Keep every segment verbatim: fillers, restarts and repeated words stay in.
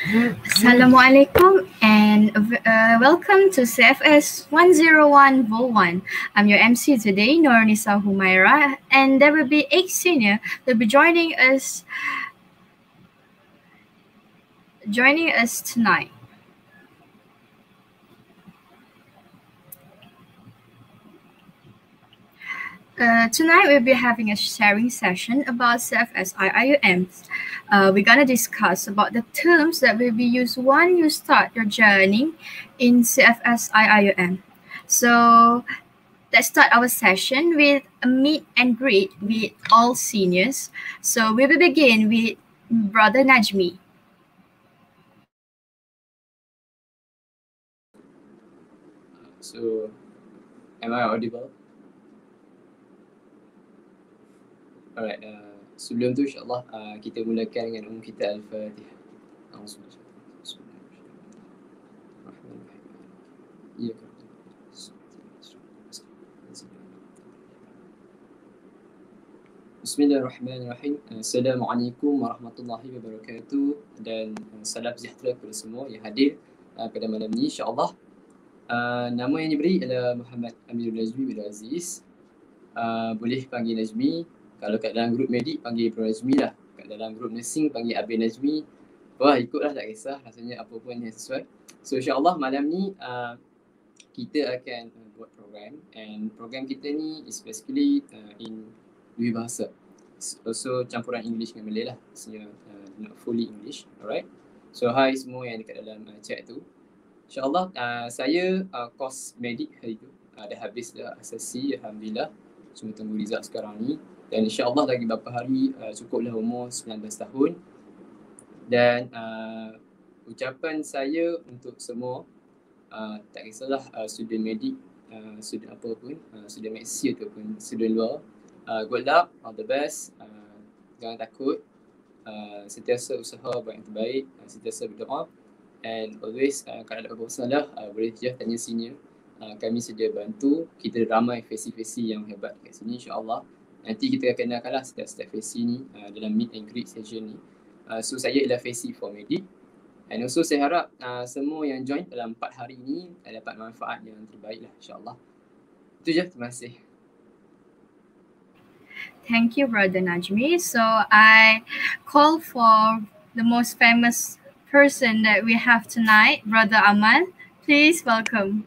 Assalamualaikum and uh, welcome to C F S one oh one Vol one. I'm your M C today, Noornisa Humaira, and there will be eight senior that will be joining us joining us tonight. Uh, tonight we'll be having a sharing session about C F S I I U Ms. Uh, we're gonna discuss about the terms that will be used when you start your journey in C F S I I U M. So let's start our session with a meet and greet with all seniors. So we will begin with Brother Najmi. So, am I audible? Alright, uh, sebelum tu insyaAllah uh, kita mulakan dengan umum kita Al-Fatihah. Bismillahirrahmanirrahim. Assalamualaikum warahmatullahi wabarakatuh. Dan uh, salam sejahtera kepada semua yang hadir uh, pada malam ini insyaAllah. Uh, nama yang diberi adalah Muhammad Amirul Najmi bin Aziz. Uh, boleh panggil Najmi. Kalau kat dalam grup medik panggil Bro Najmi lah. Kat dalam grup nursing panggil Abin Najmi. Wah, ikutlah, tak kisah. Rasanya apa pun yang sesuai. So insyaAllah malam ni uh, kita akan uh, buat program. And program kita ni is basically uh, in dua bahasa. Also campuran English dengan Malay lah. Maksudnya uh, not fully English. Alright. So hi semua yang dekat dalam uh, chat tu. InsyaAllah uh, saya uh, course medik hari tu. Uh, dah habis dah asasi, Alhamdulillah. Cuma tunggu result sekarang ni. Dan insyaAllah lagi beberapa hari uh, cukuplah umur sembilan belas tahun. Dan uh, ucapan saya untuk semua, uh, tak kisahlah uh, student medik, uh, student apa pun, uh, student medisi ataupun student luar, uh, good luck, all the best, uh, jangan takut, uh, sentiasa usaha buat yang terbaik, uh, sentiasa berdoa. And always uh, kalau ada apa-apa masalah, uh, boleh je tanya senior. Uh, kami sedia bantu. Kita ramai fesi-fesi yang hebat kat sini insyaAllah. Nanti kita akan kenalkanlah setiap-setiap fesi ni uh, dalam meet and greet session ni. Uh, so saya ialah fesi for medik. And also saya harap uh, semua yang join dalam empat hari ni uh, dapat manfaat yang terbaik lah insyaAllah. Itu je, terima kasih. Thank you, Brother Najmi. So I call for the most famous person that we have tonight, Brother Amal. Please welcome.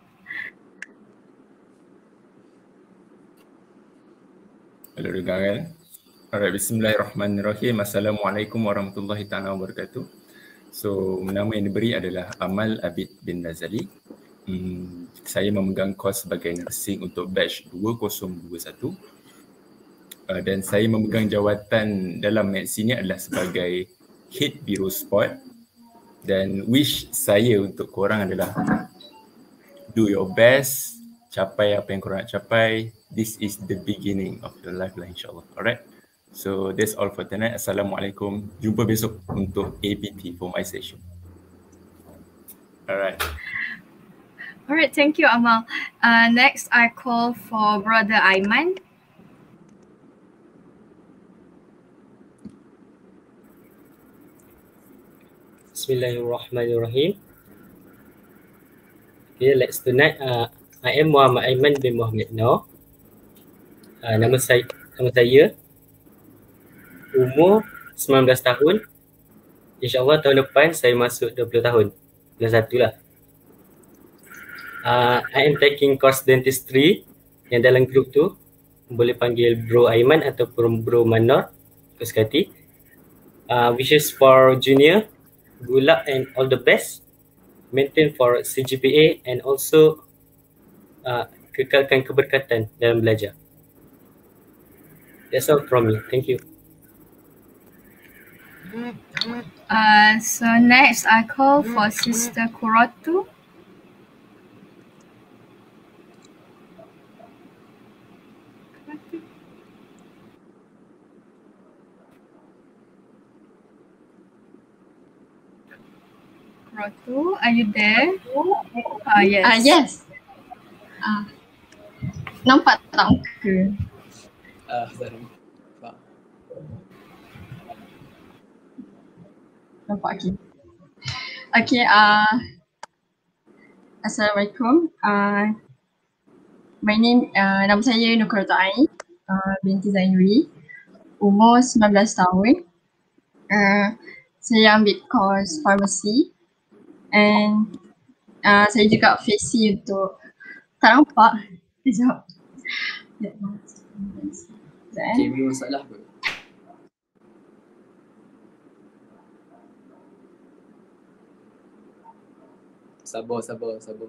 Halo rekan. Alright, bismillahirrahmanirrahim. Assalamualaikum warahmatullahi taala wabarakatuh. So, nama yang diberi adalah Amal Abid bin Nazali. Hmm, saya memegang kos sebagai nursing untuk batch dua kosong dua satu. Uh, dan saya memegang jawatan dalam medicine adalah sebagai Head Biro Sport. Dan wish saya untuk korang adalah do your best, capai apa yang korang nak capai. This is the beginning of your life lah insyaAllah. Alright. So that's all for tonight. Assalamualaikum. Jumpa besok untuk A P T for my session. Alright. Alright, thank you, Amal. Uh, next, I call for Brother Aiman. Bismillahirrahmanirrahim. Okay, let's tonight. Uh, I am Muhammad Aiman bin Muhammad Noor. Uh, nama saya, nama saya, umur sembilan belas tahun. InsyaAllah tahun depan saya masuk dua puluh tahun. Bulan satu lah. Uh, I am taking course dentistry yang dalam grup tu. Boleh panggil Bro Aiman ataupun Bro Manor. Kuskati. Uh, wishes for junior. Good luck and all the best. Maintain for C G P A and also uh, kekalkan keberkatan dalam belajar. That's all from me. Thank you. Uh, so next, I call for Sister Kuratu. Kuratu, are you there? Ah, yes. Ah, yes. Ah, nampak tak muka? Ah, sorry. Nampak lagi. Okay, uh, Assalamualaikum. Uh, my name, uh, nama saya Nukurata Ain uh, binti Zainuri. Umur sembilan belas tahun. Uh, saya ambil course pharmacy and uh, saya juga face untuk tak nampak. Sekejap. Okay, ini masalah ke? Sabar, sabar, sabar.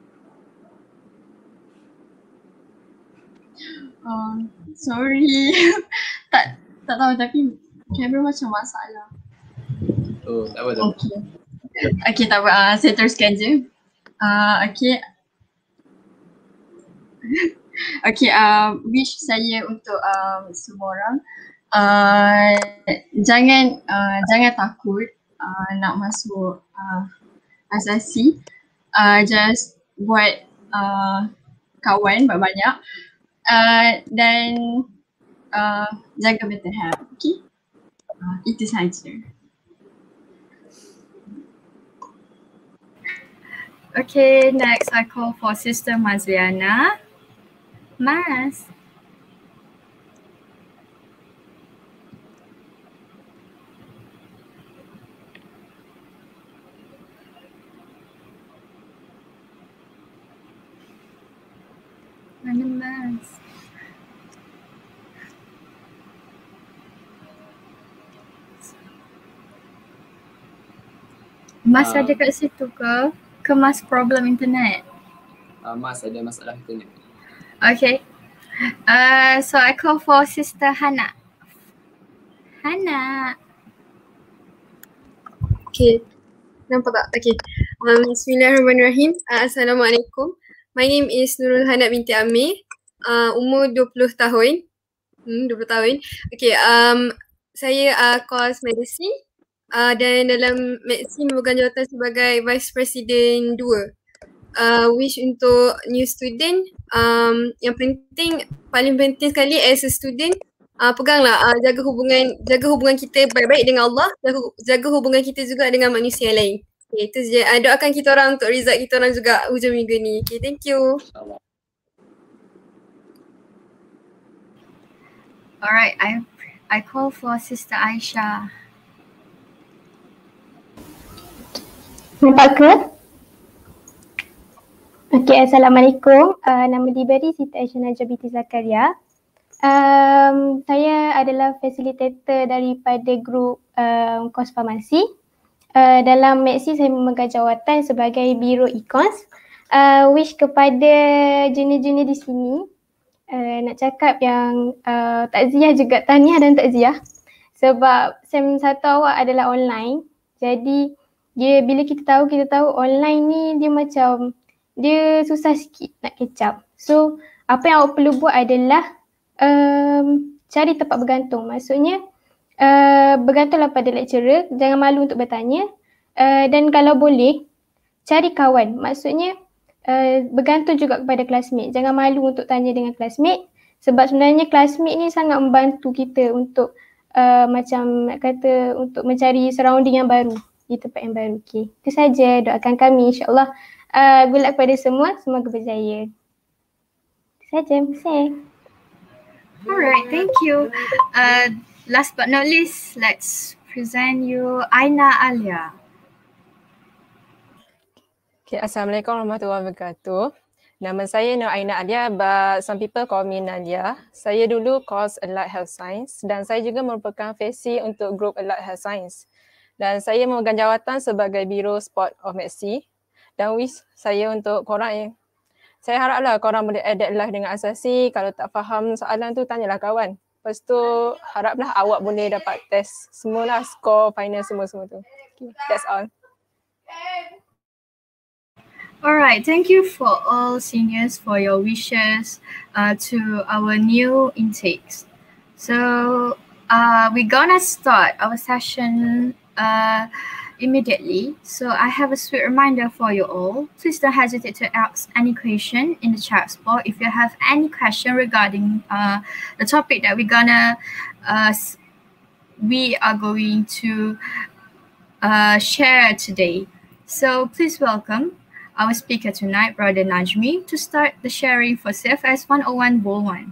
Uh, sorry. tak tak tahu tapi kamera macam masalah. Oh, tak apa, tak apa. Okay. Okay, tak apa. Uh, saya teruskan je. Uh, okay. Okay, uh, wish saya untuk um, semua orang uh, jangan uh, jangan takut uh, nak masuk uh, asasi. Uh, just buat uh, kawan banyak-banyak uh, dan uh, jaga mental health. Okay, uh, itu saja. Okay, next I call for Sister Mazliana. Mas. Mana Mas? Mas Ah. ada kat situ ke? Ke Mas problem internet? Uh, Mas ada masalah internet. Okay. Uh, so I call for Sister Hana. Hana. Okay, nampak tak? Okay. Um, Bismillahirrahmanirrahim. Uh, Assalamualaikum. My name is Nurul Hana binti Amir. Uh, umur dua puluh tahun. Hmm, dua puluh tahun. Okay, um, saya uh, course medicine uh, dan dalam medicine memegang jawatan sebagai Vice President dua. Uh, wish untuk new student, um, yang penting, paling penting sekali as a student, uh, peganglah, uh, jaga hubungan jaga hubungan kita baik-baik dengan Allah, jaga, jaga hubungan kita juga dengan manusia lain. Okay, itu je. Uh, doakan kita orang untuk result kita orang juga hujung minggu ni. Okay, thank you. InsyaAllah. Alright, I I call for Sister Aisyah. Nampak ke? Okey, Assalamualaikum. Uh, nama diberi Siti Aisyah Najah binti Zakaria. Um, saya adalah facilitator daripada grup um, kos farmasi. Uh, dalam Medsi saya memegang jawatan sebagai Biro E-Cons. Uh, wish kepada junior-junior di sini, uh, nak cakap yang uh, takziah juga, tahniah dan takziah. Sebab sem satu awak adalah online. Jadi dia bila kita tahu, kita tahu online ni dia macam dia susah sikit nak catch up. So apa yang awak perlu buat adalah um, cari tempat bergantung. Maksudnya uh, bergantunglah pada lecturer, jangan malu untuk bertanya, uh, dan kalau boleh cari kawan. Maksudnya uh, bergantung juga kepada classmate. Jangan malu untuk tanya dengan classmate, sebab sebenarnya classmate ni sangat membantu kita untuk uh, macam nak kata untuk mencari surrounding yang baru di tempat yang baru. Okay, itu saja, doakan kami insyaAllah. Uh, good luck pada semua, semoga berjaya. Itu saja, terima kasih. Alright, thank you. Uh, last but not least, let's present you Aina Alia. Okay, Assalamualaikum warahmatullahi wabarakatuh. Nama saya Nur Aina Alia, but some people call me Nadia. Saya dulu course Allied Health Science dan saya juga merupakan faci untuk grup Allied Health Science. Dan saya memegang jawatan sebagai Biro Sport of Medsi. Dan wish saya untuk korang yang, saya haraplah korang boleh adapt lah dengan asasi. Kalau tak faham soalan tu, tanyalah kawan. Lepas tu haraplah awak boleh dapat test semualah, score final semua-semua tu. Okay, that's all. Alright, thank you for all seniors for your wishes uh, to our new intakes. So uh, we're gonna start our session uh, immediately. So I have a sweet reminder for you all. Please don't hesitate to ask any question in the chat box if you have any question regarding uh, the topic that we're gonna uh, we are going to uh, share today. So please welcome our speaker tonight, Brother Najmi, to start the sharing for C F S one oh one Vol one.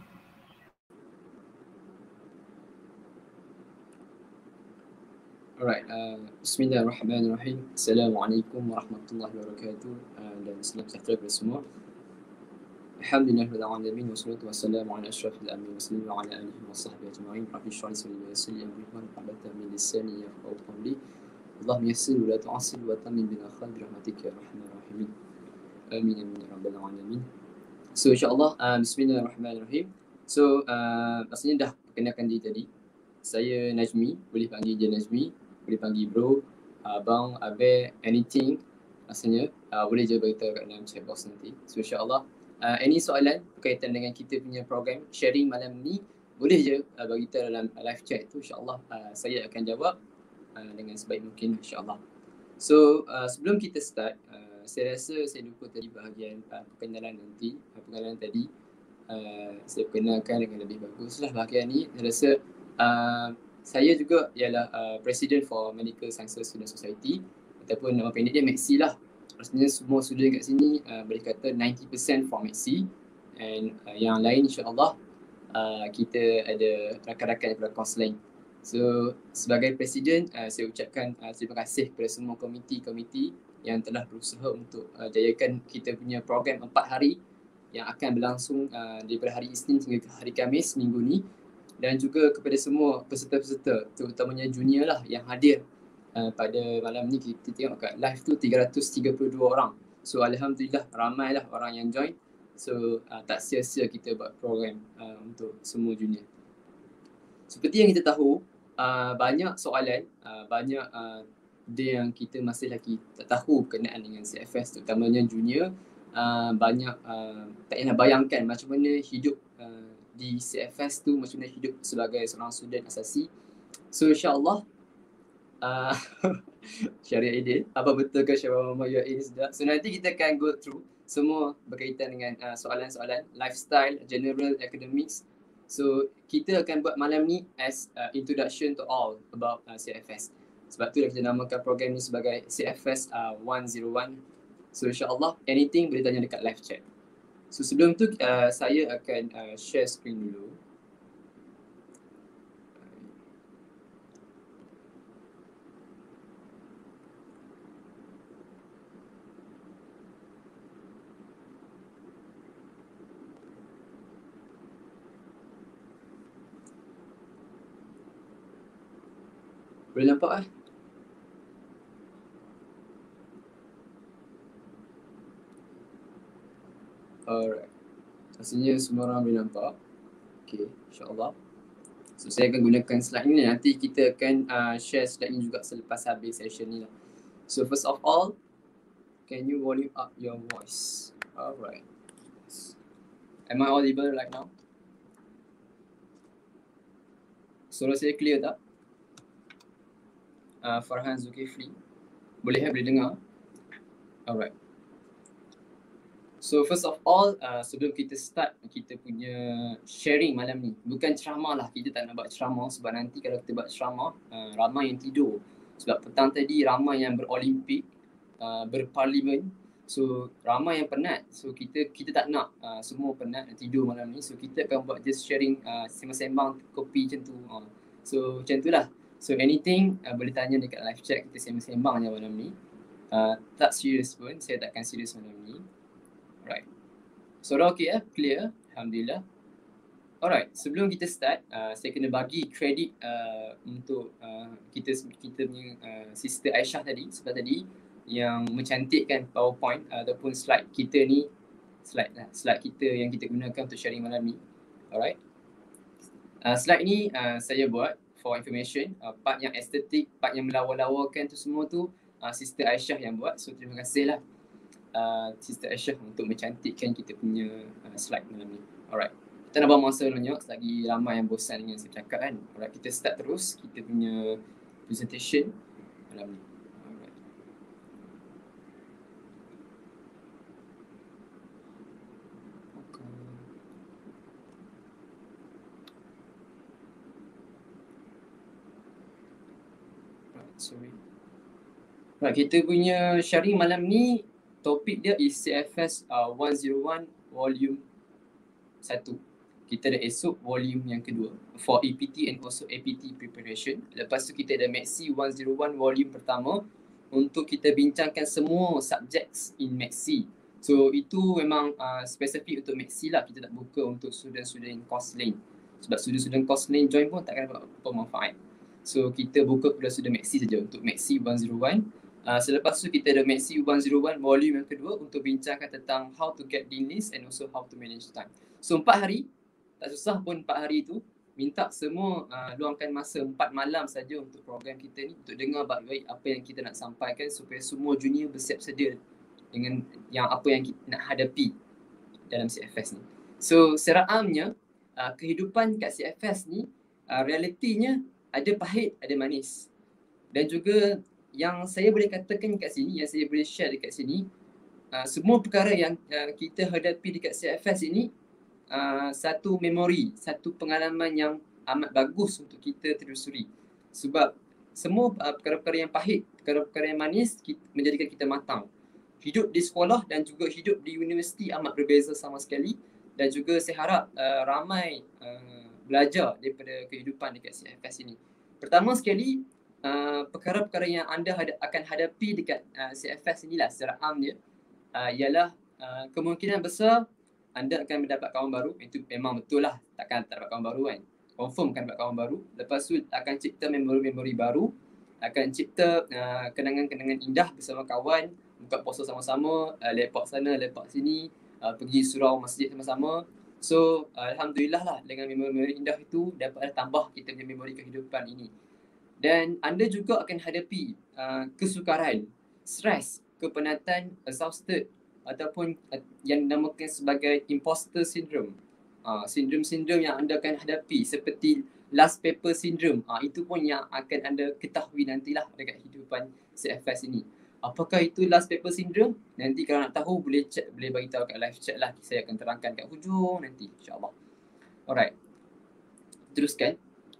Alright, uh, Bismillahirrahmanirrahim. Assalamualaikum warahmatullahi wabarakatuh. Uh, dan salam sejahtera kepada semua. Alhamdulillahirabbil alamin wassalatu wassalamu ala asyrafil anbiya'i wa ala alihi wa sahbihi ajma'in. Rabbi shrah li sadri wa yassir li amri wahlul min lisani yafqahu qawli. Allahumma yassir wa la tu'assir wa tamim bil khair bi rahmatika ya arhamar rahimin. Amin amin ya rabbal alamin. So insya-Allah, uh, bismillahirrahmanirrahim. So uh, rasanya dah perkenalkan diri tadi. Saya Najmi, boleh panggil je Najmi, boleh panggil bro, abang, abe, anything rasanya. Uh, boleh je beritahu kat dalam chat box nanti. So insya-Allah, uh, any soalan berkaitan dengan kita punya program sharing malam ni, boleh je uh, bagi kita dalam live chat tu, insya-Allah uh, saya akan jawab uh, dengan sebaik mungkin, insya-Allah. So uh, sebelum kita start, uh, saya rasa saya lupa tadi bahagian uh, perkenalan nanti, uh, perkenalan tadi uh, saya perkenalkan dengan lebih bagus lah bahagian ni. Saya rasa uh, saya juga ialah uh, President for Medical Sciences Student Society, ataupun nama pendek dia M A C lah. Rasanya semua student kat sini uh, boleh kata ninety percent from M A C, and uh, yang lain insya-Allah uh, kita ada rakan-rakan daripada counselling. So sebagai Presiden, uh, saya ucapkan uh, terima kasih kepada semua komiti-komiti yang telah berusaha untuk uh, jayakan kita punya program empat hari yang akan berlangsung uh, daripada hari Isnin hingga hari Khamis minggu ni, dan juga kepada semua peserta-peserta, terutamanya junior lah yang hadir uh, pada malam ni. Kita tengok kat live tu tiga ratus tiga puluh dua orang. So alhamdulillah ramai lah orang yang join. So uh, tak sia-sia kita buat program uh, untuk semua junior. Seperti yang kita tahu, uh, banyak soalan, uh, banyak uh, dia yang kita masih lagi tak tahu berkenaan dengan C F S, terutamanya junior. Uh, banyak uh, tak payah bayangkan macam mana hidup uh, di C F S tu, macam mana hidup sebagai seorang student asasi. So insyaAllah uh, Syariah Aidil, apa betul ke Syariah Muhammad U A E ni sedap. So nanti kita akan go through semua berkaitan dengan uh, soalan-soalan lifestyle, general, academics. So kita akan buat malam ni as uh, introduction to all about uh, C F S. Sebab tu kita namakan program ni sebagai C F S uh, one oh one. So insyaAllah anything boleh tanya dekat live chat. So sebelum tu uh, saya akan uh, share screen dulu. Boleh nampak ah? Alright. Rasanya semua orang boleh nampak. Okay, insyaAllah. So saya akan gunakan slide ni, nanti kita akan uh, share slide ni juga selepas habis session ni lah. So first of all, can you volume up your voice? Alright. Am I audible right now? Suara saya clear tak? Uh, Farhan Zulkifli, boleh boleh dengar? Alright. So first of all, uh, sebelum kita start kita punya sharing malam ni, bukan ceramah lah, kita tak nak buat ceramah sebab nanti kalau kita buat ceramah, uh, ramai yang tidur. Sebab petang tadi ramai yang berolimpik, uh, berparlimen, so ramai yang penat. So kita kita tak nak uh, semua penat dan tidur malam ni. So kita akan buat just sharing uh, sembang-sembang kopi macam tu. Uh. So macam tu lah. So anything uh, boleh tanya dekat live chat, kita sembang-sembang je malam ni. Uh, tak serius pun, saya takkan serius malam ni. Alright. Suara okey ya? Clear? Alhamdulillah. Alright, sebelum kita start, uh, saya kena bagi kredit uh, untuk uh, kita kita punya uh, sister Aisyah tadi, sebab tadi yang mencantikkan PowerPoint uh, ataupun slide kita ni, slide lah, slide kita yang kita gunakan untuk sharing malam ni. Alright. Uh, slide ni uh, saya buat for information, uh, part yang estetik, part yang melawa-lawakan tu semua tu uh, sister Aisyah yang buat. So terima kasih lah uh, sister Aisyah untuk mencantikkan kita punya uh, slide malam ni. Alright. Kita nak buang masa banyak, selagi ramai yang bosan dengan saya cakap kan. Alright, kita start terus kita punya presentation malam ni. Alright. Right, sorry. Right, kita punya sharing malam ni topik dia is C F S uh, seratus satu volume satu. Kita ada esok volume yang kedua for A P T and also A P T preparation. Lepas tu kita ada Maxi seratus satu volume pertama untuk kita bincangkan semua subjects in Maxi. So itu memang uh, spesifik untuk Maxi lah, kita tak buka untuk student-student course lain. Sebab student-student course lain join pun takkan dapat apa manfaat. So kita buka kepada student Maxi saja untuk Maxi seratus satu. Uh, selepas tu kita ada Maxi seratus satu volume yang kedua untuk bincangkan tentang how to get dean list and also how to manage time. So empat hari, tak susah pun empat hari tu. Minta semua uh, luangkan masa empat malam saja untuk program kita ni untuk dengar baik-baik apa yang kita nak sampaikan supaya semua junior bersiap sedia dengan yang apa yang kita nak hadapi dalam C F S ni. So secara amnya uh, kehidupan kat C F S ni uh, realitinya ada pahit, ada manis. Dan juga yang saya boleh katakan kat sini, yang saya boleh share dekat sini, uh, semua perkara yang uh, kita hadapi dekat C F S ini uh, satu memori, satu pengalaman yang amat bagus untuk kita telusuri. Sebab semua uh, perkara-perkara yang pahit, perkara-perkara yang manis kita, menjadikan kita matang. Hidup di sekolah dan juga hidup di universiti amat berbeza sama sekali. Dan juga saya harap uh, ramai uh, belajar daripada kehidupan dekat C F S ini. Pertama sekali, Uh, perkara-perkara yang anda hada- akan hadapi dekat uh, C F S inilah secara am dia uh, ialah uh, kemungkinan besar anda akan mendapat kawan baru. Itu memang betul lah, takkan tak dapat kawan baru kan, confirm akan dapat kawan baru. Lepas tu akan cipta memori-memori baru, akan cipta uh, kenangan-kenangan indah bersama kawan, buka puasa sama-sama, uh, lepak sana lepak sini, uh, pergi surau masjid sama-sama. So uh, Alhamdulillah lah, dengan memori-memori indah itu dapat tambah kita punya memori kehidupan ini. Dan anda juga akan hadapi uh, kesukaran, stres, kepenatan, exhausted ataupun uh, yang dinamakan sebagai imposter syndrome. Uh, sindrom-sindrom yang anda akan hadapi seperti last paper syndrome. Uh, itu pun yang akan anda ketahui nantilah dekat kehidupan C F S ini. Apakah itu last paper syndrome? Nanti kalau nak tahu boleh chat, boleh bagi tahu kat live chat lah. Saya akan terangkan kat hujung nanti insya-Allah. Alright. Teruskan.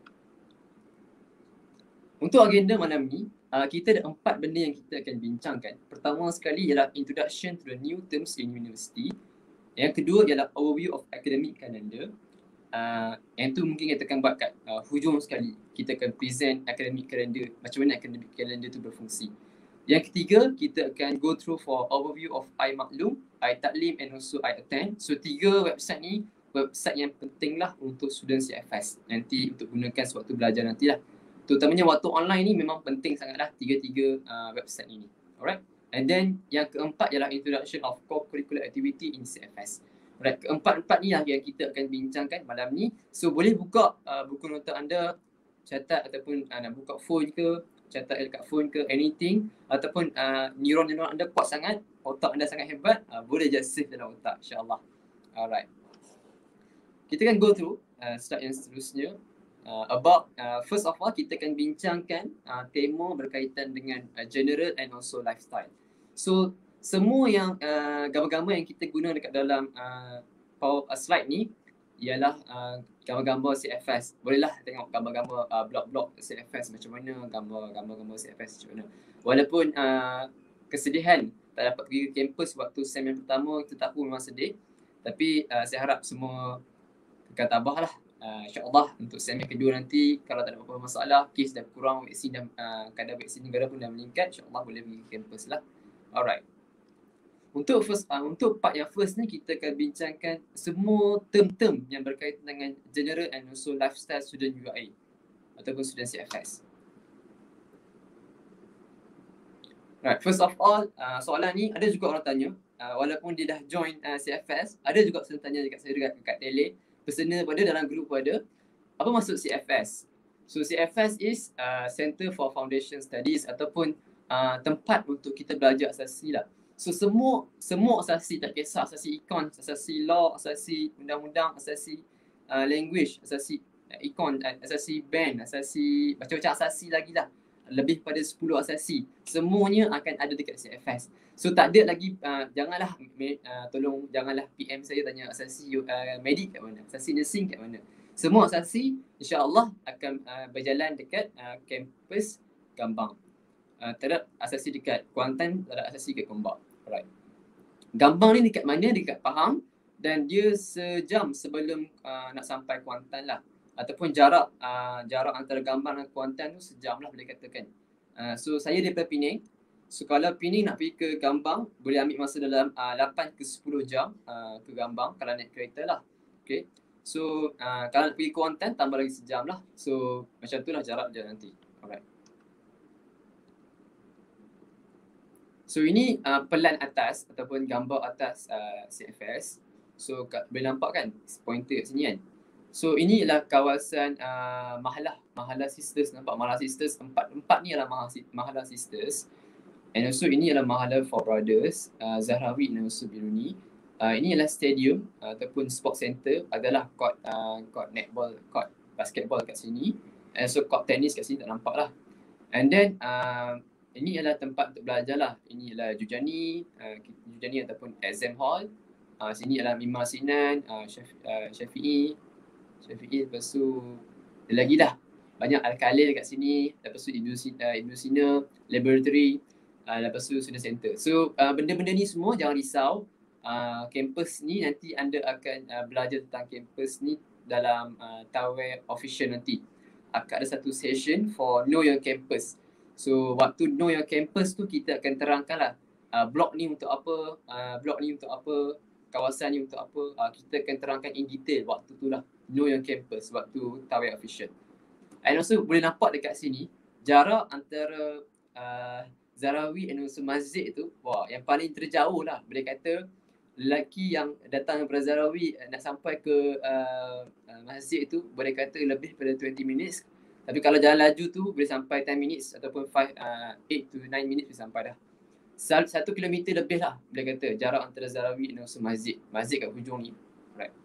Untuk agenda malam ni, uh, kita ada empat benda yang kita akan bincangkan. Pertama sekali ialah introduction to the new terms in university. Yang kedua ialah overview of academic calendar. Uh, yang tu mungkin kita akan buat kat uh, hujung sekali. Kita akan present academic calendar, macam mana academic calendar tu berfungsi. Yang ketiga, kita akan go through for overview of iMaklum, iTaklim and also iAttend. So tiga website ni, website yang penting lah untuk student C F S. Nanti untuk gunakan sewaktu belajar nantilah. Terutamanya waktu online ni memang penting sangatlah tiga-tiga uh, website ini. Alright. And then yang keempat ialah introduction of co-curricular activity in C F S. Alright, keempat-empat ni lah yang kita akan bincangkan malam ni. So boleh buka uh, buku nota anda, catat ataupun uh, nak buka phone ke, catat dekat phone ke, anything. Ataupun uh, neuron-neuron anda kuat sangat, otak anda sangat hebat, uh, boleh just save dalam otak insyaAllah. Alright. Kita akan go through uh, slide yang seterusnya. Uh, about uh, first of all kita akan bincangkan uh, tema berkaitan dengan uh, general and also lifestyle. So semua yang uh, gambar-gambar yang kita guna dekat dalam uh, power uh, slide ni ialah uh, gambar-gambar C F S. Bolehlah tengok gambar-gambar uh, blok-blok C F S macam mana, gambar-gambar C F S macam mana. Walaupun uh, kesedihan tak dapat pergi ke kampus waktu sem yang pertama, kita tahu memang sedih. Tapi uh, saya harap semua akan tabah lah. Uh, InsyaAllah untuk sem yang kedua nanti kalau tak ada apa-apa masalah, kes dah kurang, vaksin dah, uh, kadar vaksin negara pun dah meningkat, insyaAllah boleh pergi ke kampus lah. Alright. Untuk first, uh, untuk part yang first ni kita akan bincangkan semua term-term yang berkaitan dengan general and also lifestyle student U I A ataupun student C F S. Right, first of all, uh, soalan ni ada juga orang tanya, uh, walaupun dia dah join uh, C F S, ada juga orang tanya dekat saya dekat, dekat tele, personal pada dalam grup pada, apa maksud C F S? So C F S is uh, Center for Foundation Studies ataupun uh, tempat untuk kita belajar asasi lah. So semua semua asasi, tak kisah asasi econ, asasi law, asasi undang-undang, asasi uh, language, asasi uh, econ, uh, asasi band, asasi macam-macam asasi lagi lah. Lebih pada sepuluh asasi. Semuanya akan ada dekat C F S. So tak ada lagi, uh, janganlah uh, tolong janganlah P M saya tanya asasi uh, medik kat mana, asasi nursing kat mana. Semua asasi insya-Allah akan uh, berjalan dekat uh, kampus Gambang. uh, terhadap asasi dekat Kuantan, terhadap asasi dekat Gombak. Alright. Gambang ni dekat mana? Dekat Pahang, dan dia sejam sebelum uh, nak sampai Kuantan lah. Ataupun jarak uh, jarak antara Gambang dan Kuantan tu sejam lah boleh katakan. Uh, so saya daripada Penang. So kalau Penang nak pergi ke Gambang, boleh ambil masa dalam uh, lapan ke sepuluh jam uh, ke Gambang kalau naik kereta lah. Okay. So uh, kalau nak pergi Kuantan tambah lagi sejam lah. So macam tu lah jarak dia nanti. Alright. So ini uh, pelan atas ataupun gambar atas uh, C F S. So kat, boleh nampak kan pointer kat sini kan. So ini ialah kawasan uh, Mahalah, Mahalah Sisters, nampak Mahalah Sisters, empat empat ni adalah Mahalah Sisters. And also ini adalah Mahalah Four Brothers, uh, Zahrawi dan also Biruni. Uh, ini adalah stadium uh, ataupun sport center, adalah court uh, court netball, court basketball kat sini. And so court tennis kat sini tak nampak lah. And then uh, ini adalah tempat untuk belajar lah. Ini adalah Jujani, uh, Jujani ataupun exam hall. Uh, sini adalah Mimar Sinan, uh, Syafi'i, uh, Syafi'i, Syafi'i, lepas tu ada lagi lah. Banyak Al-Khalil kat sini, lepas tu Ibnu Sina, uh, Ibnu Sina Laboratory, uh, lepas tu Student Center. So uh, benda-benda ni semua jangan risau. Uh, kampus ni nanti anda akan uh, belajar tentang kampus ni dalam uh, Tawai official nanti. Akan ada satu session for Know Your Campus. So waktu Know Your Campus tu kita akan terangkan lah uh, blok ni untuk apa, uh, blok ni untuk apa, kawasan ni untuk apa, uh, kita akan terangkan in detail waktu tu lah. Know Your Campus, waktu Tawai official. And also boleh nampak dekat sini jarak antara uh, Zahrawi and also masjid tu, wah, yang paling terjauh lah. Boleh kata lelaki yang datang daripada Zahrawi uh, nak sampai ke uh, uh, masjid tu boleh kata lebih pada twenty minutes. Tapi kalau jalan laju tu boleh sampai ten minutes ataupun five, uh, eight to nine minutes boleh sampai dah. Satu kilometer lebih lah boleh kata jarak antara Zahrawi dan also masjid. Masjid kat hujung ni. Right.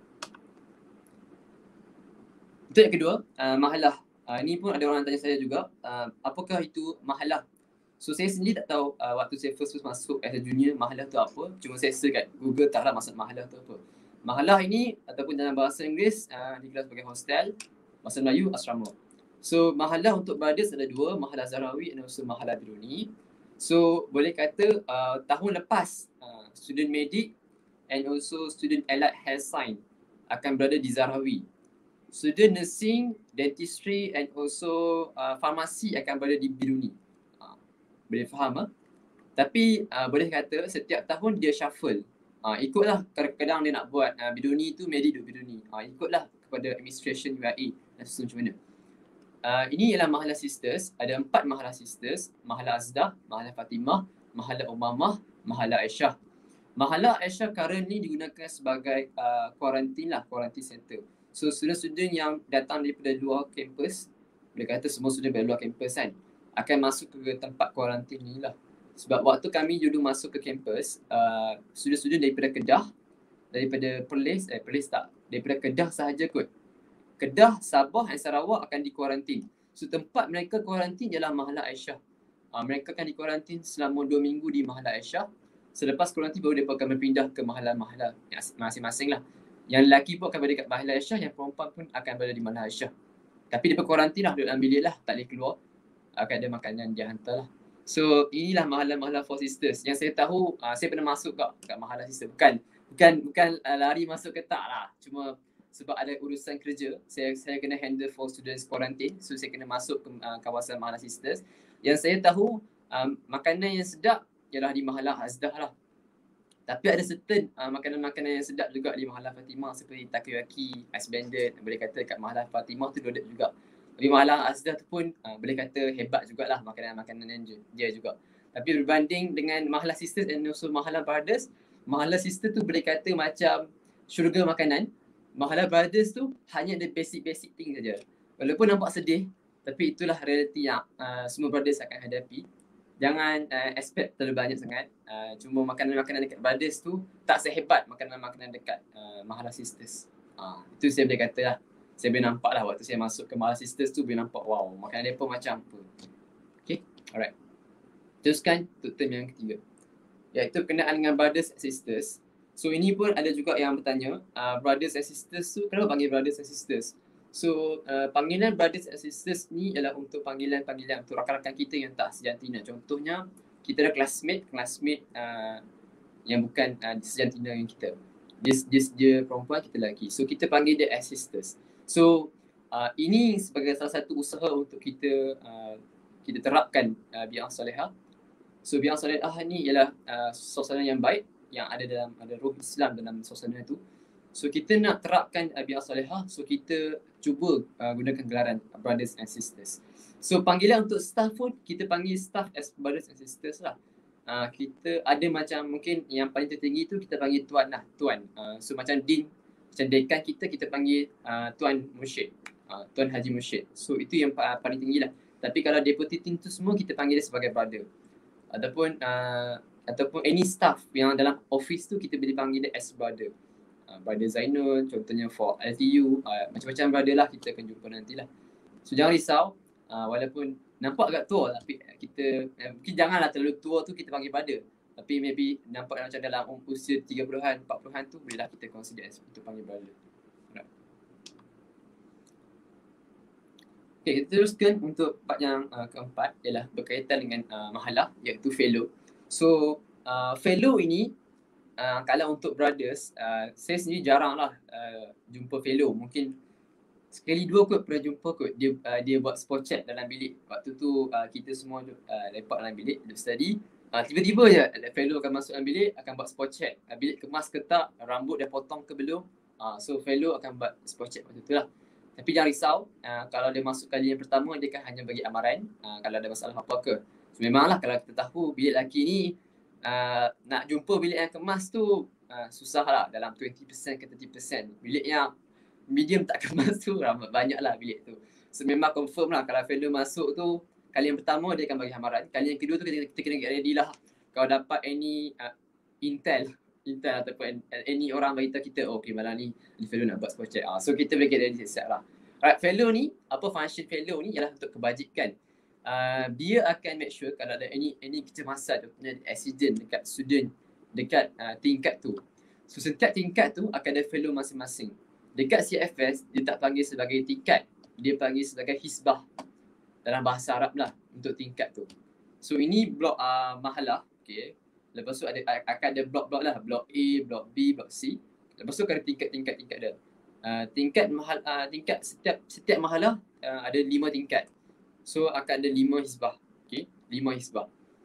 Itu yang kedua, uh, Mahalah. Uh, ni pun ada orang tanya saya juga, uh, apakah itu Mahalah? So saya sendiri tak tahu uh, waktu saya first first masuk as a junior Mahalah tu apa. Cuma saya search kat Google, taklah maksud Mahalah tu apa. Mahalah ini ataupun dalam bahasa Inggeris uh, digelar sebagai hostel, bahasa Melayu asrama. So Mahalah untuk brothers ada dua, Mahalah Zahrawi dan also Mahalah Biruni. So boleh kata uh, tahun lepas uh, student medik and also student allied health science akan berada di Zahrawi. Student nursing, dentistry and also uh, farmasi akan berada di Biruni. Uh, boleh faham ah? Tapi uh, boleh kata setiap tahun dia shuffle. Uh, ikutlah kadang-kadang dia nak buat uh, Biruni tu medik duduk Biruni. Uh, ikutlah kepada administration U I A dan sesuatu macam mana. Uh, ini ialah Mahalah Sisters. Ada empat Mahalah Sisters. Mahalah Azdah, Mahalah Fatimah, Mahalah Umamah, Mahalah Aisyah. Mahalah Aisyah currently digunakan sebagai uh, quarantine lah, quarantine center. So student-student yang datang daripada luar kampus, boleh kata semua student dari luar kampus kan, akan masuk ke tempat quarantine ni lah. Sebab waktu kami dulu masuk ke kampus, uh, student-student daripada Kedah, daripada Perlis, eh Perlis tak, daripada Kedah sahaja kot. Kedah, Sabah dan Sarawak akan dikuarantin. So tempat mereka kuarantin ialah Mahalah Aisyah. Uh, mereka akan dikuarantin selama dua minggu di Mahalah Aisyah. Selepas kuarantin baru mereka akan berpindah ke Mahalah-Mahalah masing-masing lah. Yang lelaki pun akan berada kat Mahalah Aisyah, yang perempuan pun akan berada di Mahalah Aisyah. Tapi mereka kuarantin lah, duduk dalam bilik lah, tak boleh keluar. Akan ada makanan dia hantar lah. So inilah Mahalah-Mahalah Four Sisters. Yang saya tahu, uh, saya pernah masuk kat, kat Mahalah Sisters. Bukan bukan bukan uh, lari masuk ke tak lah. Cuma sebab ada urusan kerja, saya saya kena handle for students quarantine. So saya kena masuk ke uh, kawasan Mahalah Sisters. Yang saya tahu um, makanan yang sedap ialah di Mahalah Azdah lah. Tapi ada certain uh, makanan-makanan yang sedap juga di Mahalah Fatimah seperti takoyaki, ice blended. Boleh kata kat Mahalah Fatimah tu dodek juga. Tapi Mahalah Azdah tu pun uh, boleh kata hebat jugalah makanan-makanan dia juga. Tapi berbanding dengan Mahalah Sisters dan also Mahalah Brothers, Mahalah Sisters tu boleh kata macam syurga makanan. Mahalah Brothers tu hanya ada basic-basic thing saja. Walaupun nampak sedih, tapi itulah realiti yang uh, semua brothers akan hadapi. Jangan uh, expect terlalu banyak sangat. Uh, cuma makanan-makanan dekat brothers tu tak sehebat makanan-makanan dekat uh, Mahalah Sisters. Uh, itu saya boleh kata lah. Saya boleh nampak lah waktu saya masuk ke Mahalah Sisters tu, boleh nampak wow, makanan dia pun macam apa. Okay, alright. Teruskan untuk term yang ketiga, iaitu berkenaan dengan brothers and sisters. So ini pun ada juga yang bertanya, uh, brothers and sisters tu kenapa panggil brothers and sisters? So uh, panggilan brothers and sisters ni ialah untuk panggilan-panggilan untuk rakan-rakan kita yang tak sejantina. Contohnya kita ada classmate, classmate uh, yang bukan uh, sejantina dengan kita. Dia, dia, dia perempuan, kita lelaki. So kita panggil dia as sisters. So uh, ini sebagai salah satu usaha untuk kita uh, kita terapkan uh, bi'ah salihah. So bi'ah salihah ni ialah uh, suasana yang baik yang ada dalam ada ruh Islam dalam suasana itu. So kita nak terapkan uh, bi'ah salihah, so kita cuba uh, gunakan gelaran uh, brothers and sisters. So panggilan untuk staff pun kita panggil staff as brothers and sisters lah. Uh, kita ada macam mungkin yang paling tertinggi tu kita panggil tuan lah, tuan. Uh, so macam dean, macam dekan kita kita panggil uh, tuan mursyid, uh, tuan haji mursyid. So itu yang uh, paling tinggi lah. Tapi kalau deputy dean tu semua kita panggil dia sebagai brother. Ataupun uh, ataupun any staff yang dalam office tu kita boleh panggil dia as brother. Uh, brother Zainul contohnya for L T U, uh, macam-macam brother lah kita akan jumpa nantilah. So jangan risau, uh, walaupun nampak agak tua tapi kita eh, mungkin janganlah terlalu tua tu kita panggil brother. Tapi maybe nampak macam dalam usia tiga puluhan, empat puluhan tu bolehlah kita consider as untuk panggil brother. Alright. Okay, kita teruskan untuk part yang uh, keempat ialah berkaitan dengan uh, mahalah iaitu fellow. So uh, fellow ini Uh, kalau untuk brothers, uh, saya sendiri jarang lah uh, jumpa fellow. Mungkin sekali dua kot pernah jumpa kot. Dia uh, dia buat spot chat dalam bilik. Waktu tu uh, kita semua uh, lepak dalam bilik, duduk study. Uh, tiba-tiba je fellow akan masuk dalam bilik, akan buat spot chat. Uh, bilik kemas ke tak, rambut dah potong ke belum. Uh, so fellow akan buat spot chat waktu tu lah. Tapi jangan risau, uh, kalau dia masuk kali yang pertama, dia kan hanya bagi amaran uh, kalau ada masalah apa ke. So, memanglah kalau kita tahu bilik lelaki ni Uh, nak jumpa bilik yang kemas tu uh, susah lah, dalam dua puluh peratus ke tiga puluh peratus. Bilik yang medium tak kemas tu ramai banyak lah bilik tu. So memang confirm lah kalau fellow masuk tu kali yang pertama dia akan bagi hamaran. Kali yang kedua tu kita, kita kena get ready lah. Kalau dapat any uh, intel intel ataupun any orang beritahu kita oh, okay malam ni fellow nak buat spot check. Uh, so kita boleh get ready siap lah. Alright, fellow ni, apa function fellow ni ialah untuk kebajikan. Uh, dia akan make sure kalau ada any any kecemasan, contohnya accident dekat student, dekat uh, tingkat tu. So setiap tingkat tu akan ada fellow masing-masing. Dekat C F S dia tak panggil sebagai tingkat, dia panggil sebagai hisbah dalam bahasa Arab lah untuk tingkat tu. So ini blok uh, mahalah, okay. Lepas tu ada akan ada blok-blok lah, blok A, blok B, blok C. Lepas tu ada tingkat-tingkat-tingkat dia. Uh, tingkat mahal uh, tingkat setiap setiap mahalah uh, ada lima tingkat. So akan ada lima hisbah, okay, lima hisbah.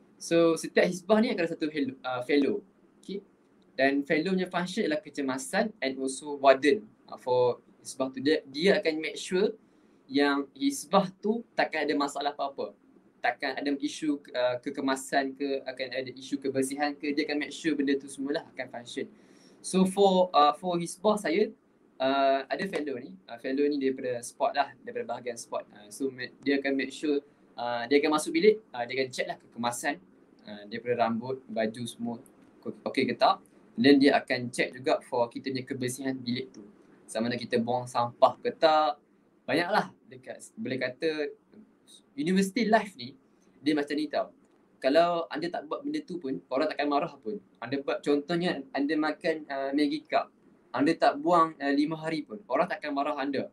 So setiap hisbah ni akan ada satu hello, uh, fellow, okay. Dan fellow-nya function adalah kecemasan and also warden uh, for hisbah tu. Dia, dia akan make sure yang hisbah tu takkan ada masalah apa-apa. Takkan ada isu uh, kekemasan ke, akan ada isu kebersihan ke, dia akan make sure benda tu semualah akan function. So for uh, for hisbah saya, Uh, ada fellow ni, uh, fellow ni daripada sport lah, daripada bahagian sport. Uh, so dia akan make sure, uh, dia akan masuk bilik, uh, dia akan check lah kekemasan uh, daripada rambut, baju semua okey ke tak. Dan dia akan check juga for kita punya kebersihan bilik tu. Sama ada kita buang sampah ke tak. Banyak lah dekat, boleh kata university life ni, dia macam ni tau. Kalau anda tak buat benda tu pun, orang takkan marah pun. Anda buat contohnya, anda makan uh, Maggi Cup, anda tak buang uh, lima hari pun, orang takkan marah anda.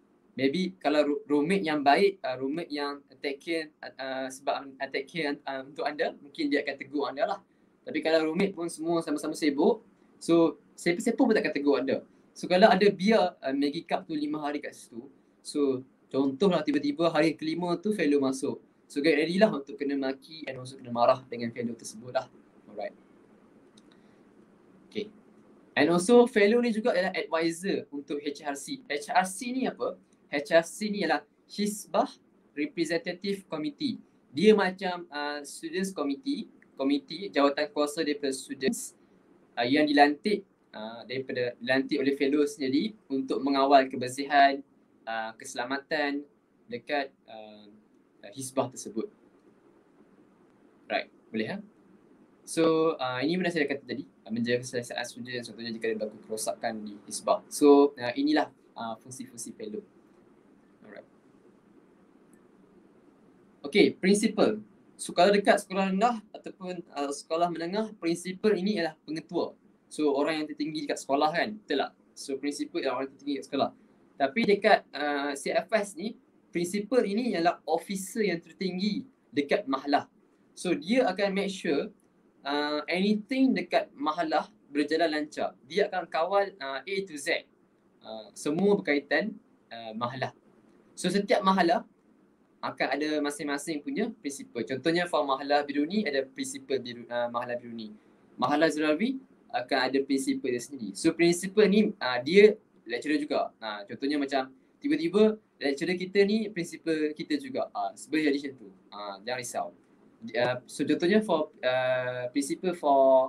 Maybe kalau roommate yang baik, uh, roommate yang take care uh, sebab uh, take care uh, untuk anda, mungkin dia akan tegur anda lah. Tapi kalau roommate pun semua sama-sama sibuk, so siapa-siapa pun takkan tegur anda. So kalau ada biar uh, Maggi Cup tu lima hari kat situ, so contohlah tiba-tiba hari kelima tu fellow masuk. So get ready lah untuk kena maki and also kena marah dengan fellow tersebut lah. Alright. Okay. And also fellow ni juga adalah advisor untuk H R C. H R C ni apa? H R C ni ialah Hisbah Representative Committee. Dia macam uh, Students Committee, komiti jawatan kuasa daripada students uh, yang dilantik uh, daripada dilantik oleh fellow sendiri untuk mengawal kebersihan, uh, keselamatan dekat uh, hisbah tersebut. Right, boleh ha? So uh, ini benda saya kata tadi, uh, menjaga keselesaan student, contohnya jika ada berlaku kerosakan di hisbah. So uh, inilah uh, fungsi-fungsi fellow. Alright. Okay, prinsipal. So kalau dekat sekolah rendah ataupun uh, sekolah menengah, prinsipal ini ialah pengetua. So orang yang tertinggi dekat sekolah kan, betul tak? So prinsipal ialah orang yang tertinggi dekat sekolah. Tapi dekat uh, C F S ni, principal ini ialah officer yang tertinggi dekat mahalah. So dia akan make sure uh, anything dekat mahalah berjalan lancar. Dia akan kawal uh, A to Z. Uh, semua berkaitan uh, mahalah. So setiap mahalah akan ada masing-masing punya principal. Contohnya for mahalah Biruni ada principal biru, uh, mahalah Biruni. Mahalah Zurawi akan ada principal dia sendiri. So principal ni uh, dia lecturer juga. Uh, contohnya macam tiba-tiba lecturer kita ni principal kita juga. Uh, Sebenarnya jadi macam tu. Uh, jangan risau. Uh, so contohnya for uh, principal for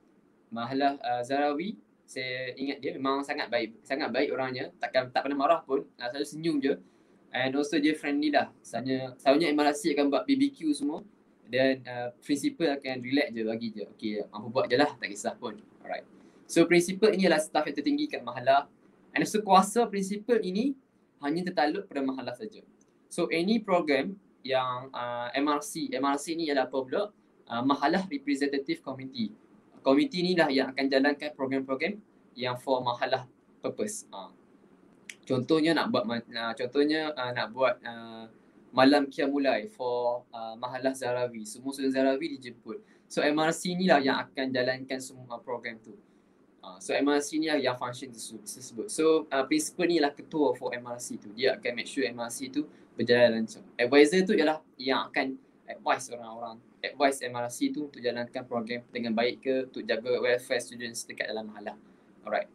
mahalah uh, Zarawi, saya ingat dia memang sangat baik. Sangat baik orangnya. Takkan tak pernah marah pun. Uh, selalu senyum je. And also dia friendly lah. Selalunya, selalunya M R C akan buat B B Q semua. Dan uh, principal akan relax je bagi je. Okay, mampu buat je lah. Tak kisah pun. Alright. So principal ini adalah staff yang tertinggi kat mahalah. And so kuasa principal ini hanya tertakluk pada mahalah saja. So any program yang uh, M R C, M R C ni ialah apa pula? Uh, Mahalah Representative Committee. Komiti ni lah yang akan jalankan program-program yang for mahalah purpose. Uh. Contohnya nak buat uh, contohnya uh, nak buat uh, malam Qiyamulai for uh, mahalah Zarawi. Semua student Zarawi dijemput. So M R C ni lah yang akan jalankan semua program tu. Uh, so M R C ni lah yang function tersebut. So uh, principal ni lah ketua for M R C tu. Dia akan make sure M R C tu berjalan lancar. Advisor tu ialah yang akan advise orang-orang. Advise M R C tu untuk jalankan program dengan baik ke, untuk jaga welfare students dekat dalam mahalah. Alright.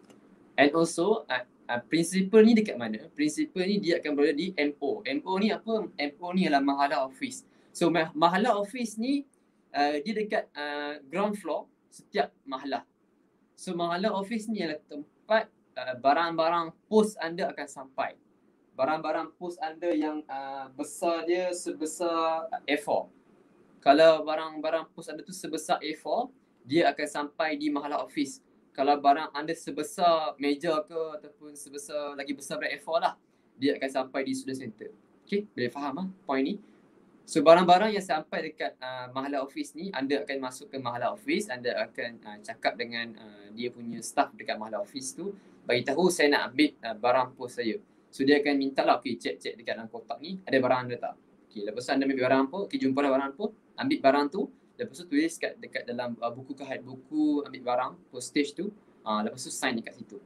And also uh, uh, principal ni dekat mana? Principal ni dia akan berada di M O. M O ni apa? M O ni adalah mahalah office. So ma- mahalah office ni uh, dia dekat uh, ground floor setiap mahalah. So mahalah office ni adalah tempat uh, barang-barang pos anda akan sampai. Barang-barang pos anda yang uh, besar dia sebesar A four. Kalau barang-barang pos anda tu sebesar A four, dia akan sampai di mahalah office. Kalau barang anda sebesar meja ke ataupun sebesar lagi besar dari A four lah, dia akan sampai di student center. Okay, boleh faham ah point ni? So barang-barang yang sampai dekat uh, mahalah office ni, anda akan masuk ke mahalah office, anda akan uh, cakap dengan uh, dia punya staff dekat mahalah office tu, bagi tahu saya nak ambil uh, barang pos saya. So dia akan minta lah, okay, cek-cek dekat dalam kotak ni, ada barang anda tak? Okay, lepas tu anda ambil barang apa, okay, jumpa barang apa, ambil barang tu, lepas tu tulis kat, dekat dalam uh, buku kahad, buku ambil barang, postage tu, uh, lepas tu sign dekat situ.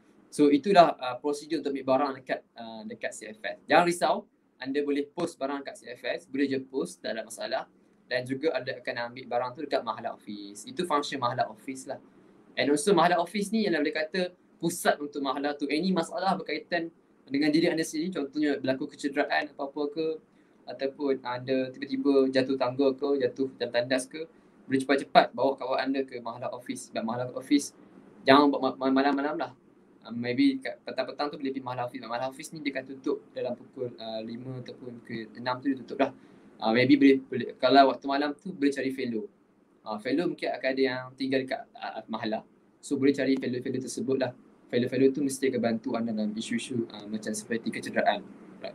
So itulah uh, prosedur untuk ambil barang dekat uh, dekat C F S. Jangan risau, anda boleh post barang kat C F S, boleh je post, tak ada masalah. Dan juga anda akan ambil barang tu dekat mahalah office. Itu function mahalah office lah. And also mahalah office ni ialah boleh kata pusat untuk mahalah tu. Any masalah berkaitan dengan diri anda sendiri, contohnya berlaku kecederaan apa-apa ke, ataupun anda tiba-tiba jatuh tangga ke, jatuh dalam tandas ke, boleh cepat-cepat bawa kawan anda ke mahalah office. Dan mahalah office jangan buat malam-malam lah. Uh, maybe kat petang-petang tu boleh pergi mahalah office. Mahalah office ni dia akan tutup dalam pukul uh, lima ataupun ke enam tu dia tutup dah. Uh, maybe boleh, boleh, kalau waktu malam tu boleh cari fellow. Uh, fellow mungkin akan ada yang tinggal dekat uh, mahalah. So boleh cari fellow-fellow tersebut lah. Fellow-fellow tu mesti akan bantu anda dalam isu-isu uh, macam seperti kecederaan. Right.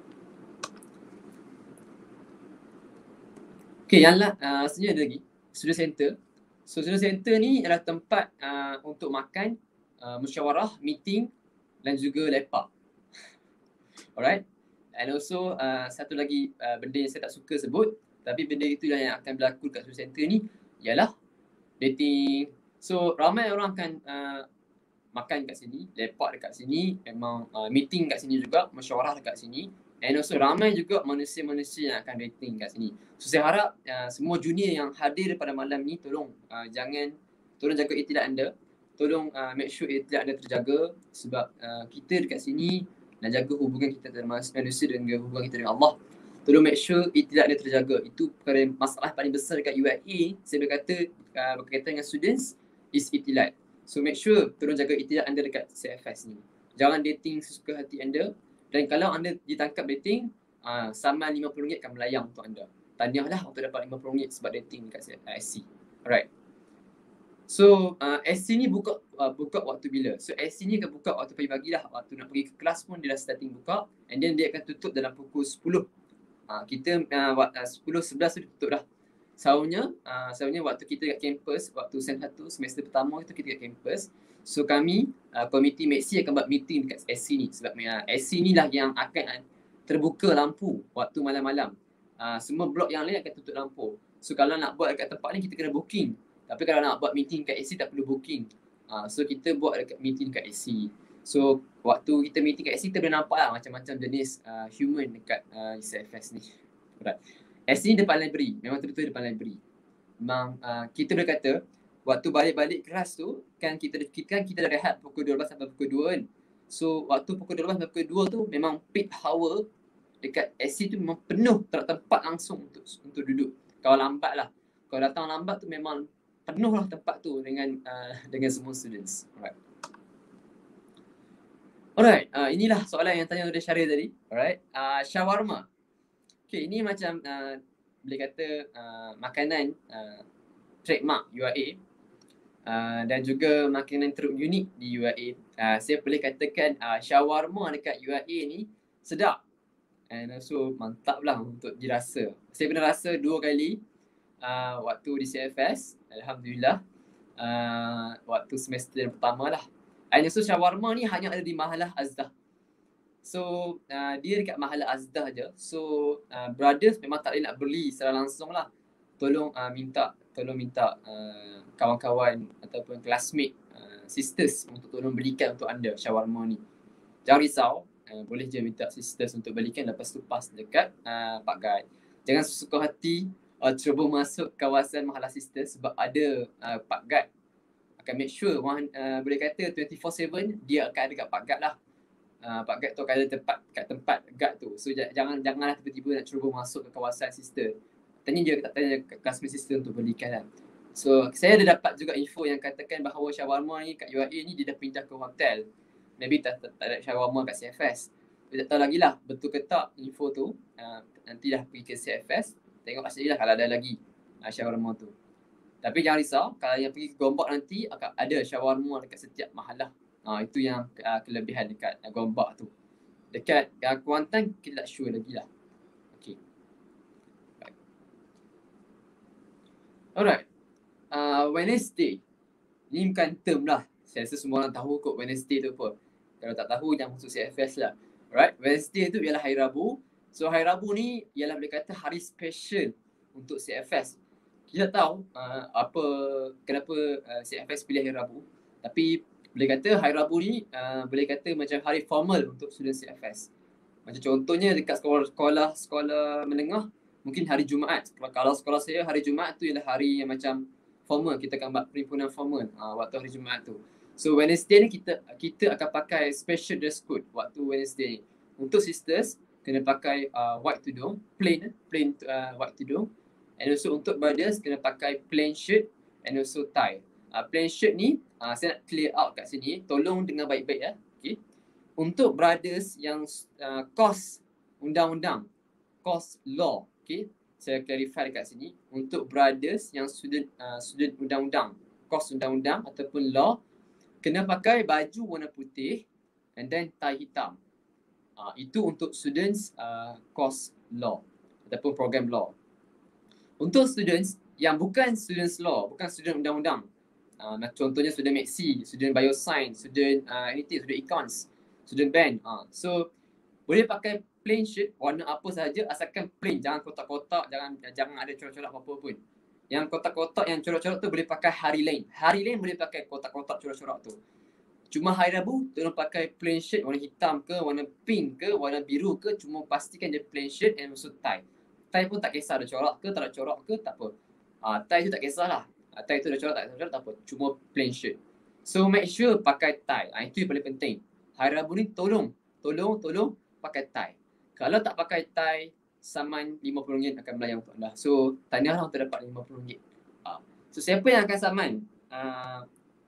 Okay, yang lah, uh, sebenarnya ada lagi. Student center. So student center ni adalah tempat uh, untuk makan, Uh, musyawarah, meeting dan juga lepak. Alright. And also uh, satu lagi uh, benda yang saya tak suka sebut, tapi benda itulah yang akan berlaku kat student center ni, ialah dating. So ramai orang akan uh, makan kat sini, lepak dekat sini, memang uh, meeting kat sini juga, musyawarah dekat sini. And also ramai juga manusia-manusia yang akan dating kat sini. So saya harap uh, semua junior yang hadir pada malam ni, tolong uh, jangan, tolong jaga iktidat anda. Tolong uh, make sure iktidat anda terjaga, sebab uh, kita dekat sini nak jaga hubungan kita dengan manusia dan hubungan kita dengan Allah. Tolong make sure iktidat anda terjaga. Itu perkara masalah paling besar dekat U I A. Saya berkata uh, berkaitan dengan students is iktidat. So make sure tolong jaga iktidat anda dekat C F S ni. Jangan dating sesuka hati anda. Dan kalau anda ditangkap dating, uh, saman lima puluh ringgit akan melayang untuk anda. Tahniahlah untuk dapat lima puluh ringgit sebab dating dekat S C. Alright. So uh, S C ni buka uh, buka waktu bila? So S C ni akan buka waktu pagi-pagi lah. Waktu nak pergi ke kelas pun dia dah starting buka. And then dia akan tutup dalam pukul sepuluh. Uh, kita uh, uh, sepuluh sebelas tu dia tutup dah. Sahurnya, uh, sahurnya waktu kita kat kampus, waktu sem satu semester pertama itu kita kat kampus. So kami uh, komiti Maxi akan buat meeting dekat S C ni sebab uh, S C ni lah yang akan terbuka lampu waktu malam-malam. Uh, semua blok yang lain akan tutup lampu. So kalau nak buat dekat tempat ni kita kena booking. Tapi kalau nak buat meeting dekat S C tak perlu booking. Uh, so kita buat dekat meeting dekat S C. So waktu kita meeting kat S C kita boleh nampak lah macam-macam jenis uh, human dekat uh, C F S ni. Right. S C ni depan library. Memang betul-betul depan library. Memang uh, kita boleh kata waktu balik-balik kelas tu kan kita kita kan kita dah rehat pukul dua belas sampai pukul dua kan. So waktu pukul dua belas sampai pukul dua tu memang peak hour dekat S C tu memang penuh, tak ada tempat langsung untuk untuk duduk. Kalau lambat lah. Kalau datang lambat tu memang penuh lah tempat tu dengan uh, dengan semua students. Alright. Alright, uh, inilah soalan yang tanya oleh Syaril tadi. Alright, uh, shawarma. Okay, ini macam uh, boleh kata uh, makanan uh, trademark U R A. Uh, dan juga makanan teruk unik di U R A. Uh, saya boleh katakan uh, shawarma dekat U R A ni sedap. And also mantap lah untuk dirasa. Saya pernah rasa dua kali uh, waktu di C F S. Alhamdulillah. Uh, waktu semester yang pertama lah. And also shawarma ni hanya ada di Mahalah Azdah. So uh, dia dekat Mahalah Azdah je. So uh, brothers memang tak boleh nak beli secara langsung lah. Tolong uh, minta tolong minta uh, kawan-kawan ataupun classmate, uh, sisters untuk tolong belikan untuk anda shawarma ni. Jangan risau, uh, boleh je minta sisters untuk belikan lepas tu pas dekat uh, Pak Guide. Jangan suka hati uh, cuba masuk kawasan Mahalah Sisters sebab ada uh, Pak Guide akan make sure one, uh, boleh kata dua puluh empat tujuh dia akan ada kat Pak Guide lah. Uh, Pak Guide tu akan ada tempat kat tempat guard tu. So jangan janganlah tiba-tiba nak cuba masuk ke kawasan sister. Tanya je, tak tanya classmate sister untuk belikan lah. So saya ada dapat juga info yang katakan bahawa shawarma ni kat U R A ni dia dah pindah ke hotel. Maybe tak, tak, tak ada shawarma kat C F S. Saya tak tahu lagi lah betul ke tak info tu. Uh, nanti dah pergi ke C F S. Tengok asli lah kalau ada lagi uh, shawarma tu. Tapi jangan risau, kalau yang pergi ke Gombak nanti akan ada shawarma dekat setiap mahalah. Uh, itu yang uh, kelebihan dekat uh, Gombak tu. Dekat uh, Kuantan kita tak sure lagi lah. Alright, uh, Wednesday. Ni bukan term lah. Saya rasa semua orang tahu kot Wednesday tu apa. Kalau tak tahu jangan masuk C F S lah. Alright, Wednesday tu ialah hari Rabu. So hari Rabu ni ialah boleh kata hari special untuk C F S. Kita tahu uh, apa kenapa uh, C F S pilih hari Rabu. Tapi boleh kata hari Rabu ni uh, boleh kata macam hari formal untuk student C F S. Macam contohnya dekat sekolah-sekolah sekolah menengah mungkin hari Jumaat. Kalau sekolah saya hari Jumaat tu ialah hari yang macam formal. Kita akan buat perhimpunan formal uh, waktu hari Jumaat tu. So Wednesday ni kita kita akan pakai special dress code waktu Wednesday ni. Untuk sisters kena pakai uh, white tudung, plain plain uh, white tudung. And also untuk brothers kena pakai plain shirt and also tie. Uh, plain shirt ni uh, saya nak clear out kat sini. Tolong dengar baik-baik ya. Okay. Untuk brothers yang uh, course undang-undang, course law. Okay, saya clarify dekat sini. Untuk brothers yang student uh, student undang-undang, course undang-undang ataupun law, kena pakai baju warna putih and then tie hitam. Uh, itu untuk students uh, course law ataupun program law. Untuk students yang bukan students law, bukan student undang-undang, uh, contohnya student Maxi, student bioscience, student uh, anything, student econs, student band. Uh, so boleh pakai plain shirt warna apa sahaja asalkan plain, jangan kotak-kotak, jangan jangan ada corak-corak apa-apa pun. Yang kotak-kotak yang corak-corak tu boleh pakai hari lain. Hari lain boleh pakai kotak-kotak corak-corak tu. Cuma hari Rabu tolong pakai plain shirt warna hitam ke, warna pink ke, warna biru ke, cuma pastikan dia plain shirt and also tie. Tie pun tak kisah ada corak ke, tak ada corak ke, tak apa. Uh, tie tu tak kisahlah. Uh, tie tu ada corak tak ada corak tak apa, cuma plain shirt. So make sure pakai tie. Uh, itu yang paling penting. Hari Rabu ni tolong, tolong, tolong pakai tie. Kalau tak pakai tie, saman lima puluh ringgit akan melayang untuk anda. So, tahniahlah untuk dapat lima puluh ringgit. Uh, so, siapa yang akan saman? Uh,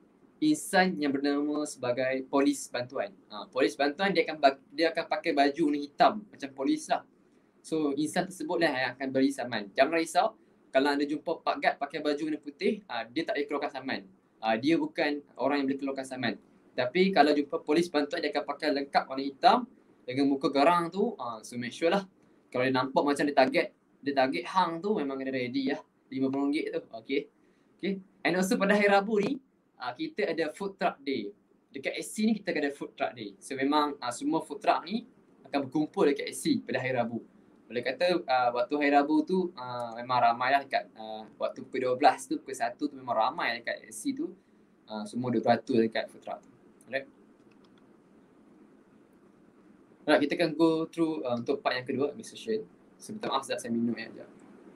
insan yang bernama sebagai polis bantuan. Uh, polis bantuan dia akan dia akan pakai baju warna hitam macam polis lah. So, insan tersebutlah yang akan beri saman. Jangan risau, kalau anda jumpa Pak Guard pakai baju warna putih, uh, dia tak boleh keluarkan saman. Uh, dia bukan orang yang boleh keluarkan saman. Tapi kalau jumpa polis bantuan, dia akan pakai lengkap warna hitam dengan muka garang tu, uh, so make sure lah. Kalau dia nampak macam dia target, dia target hang tu memang kena ready lah. lima puluh ringgit tu, okay. Okay. And also pada hari Rabu ni, uh, kita ada food truck day. Dekat S C ni kita akan ada food truck day. So memang uh, semua food truck ni akan berkumpul dekat S C pada hari Rabu. Boleh kata uh, waktu hari Rabu tu uh, memang ramai lah dekat uh, waktu pukul dua belas tu, pukul satu tu memang ramai dekat S C tu. Uh, semua dua peratus dekat food truck tu. Alright. Alright, kita akan go through uh, untuk part yang kedua, administration. Sebentar maaf sekejap saya minum ya. Sekejap.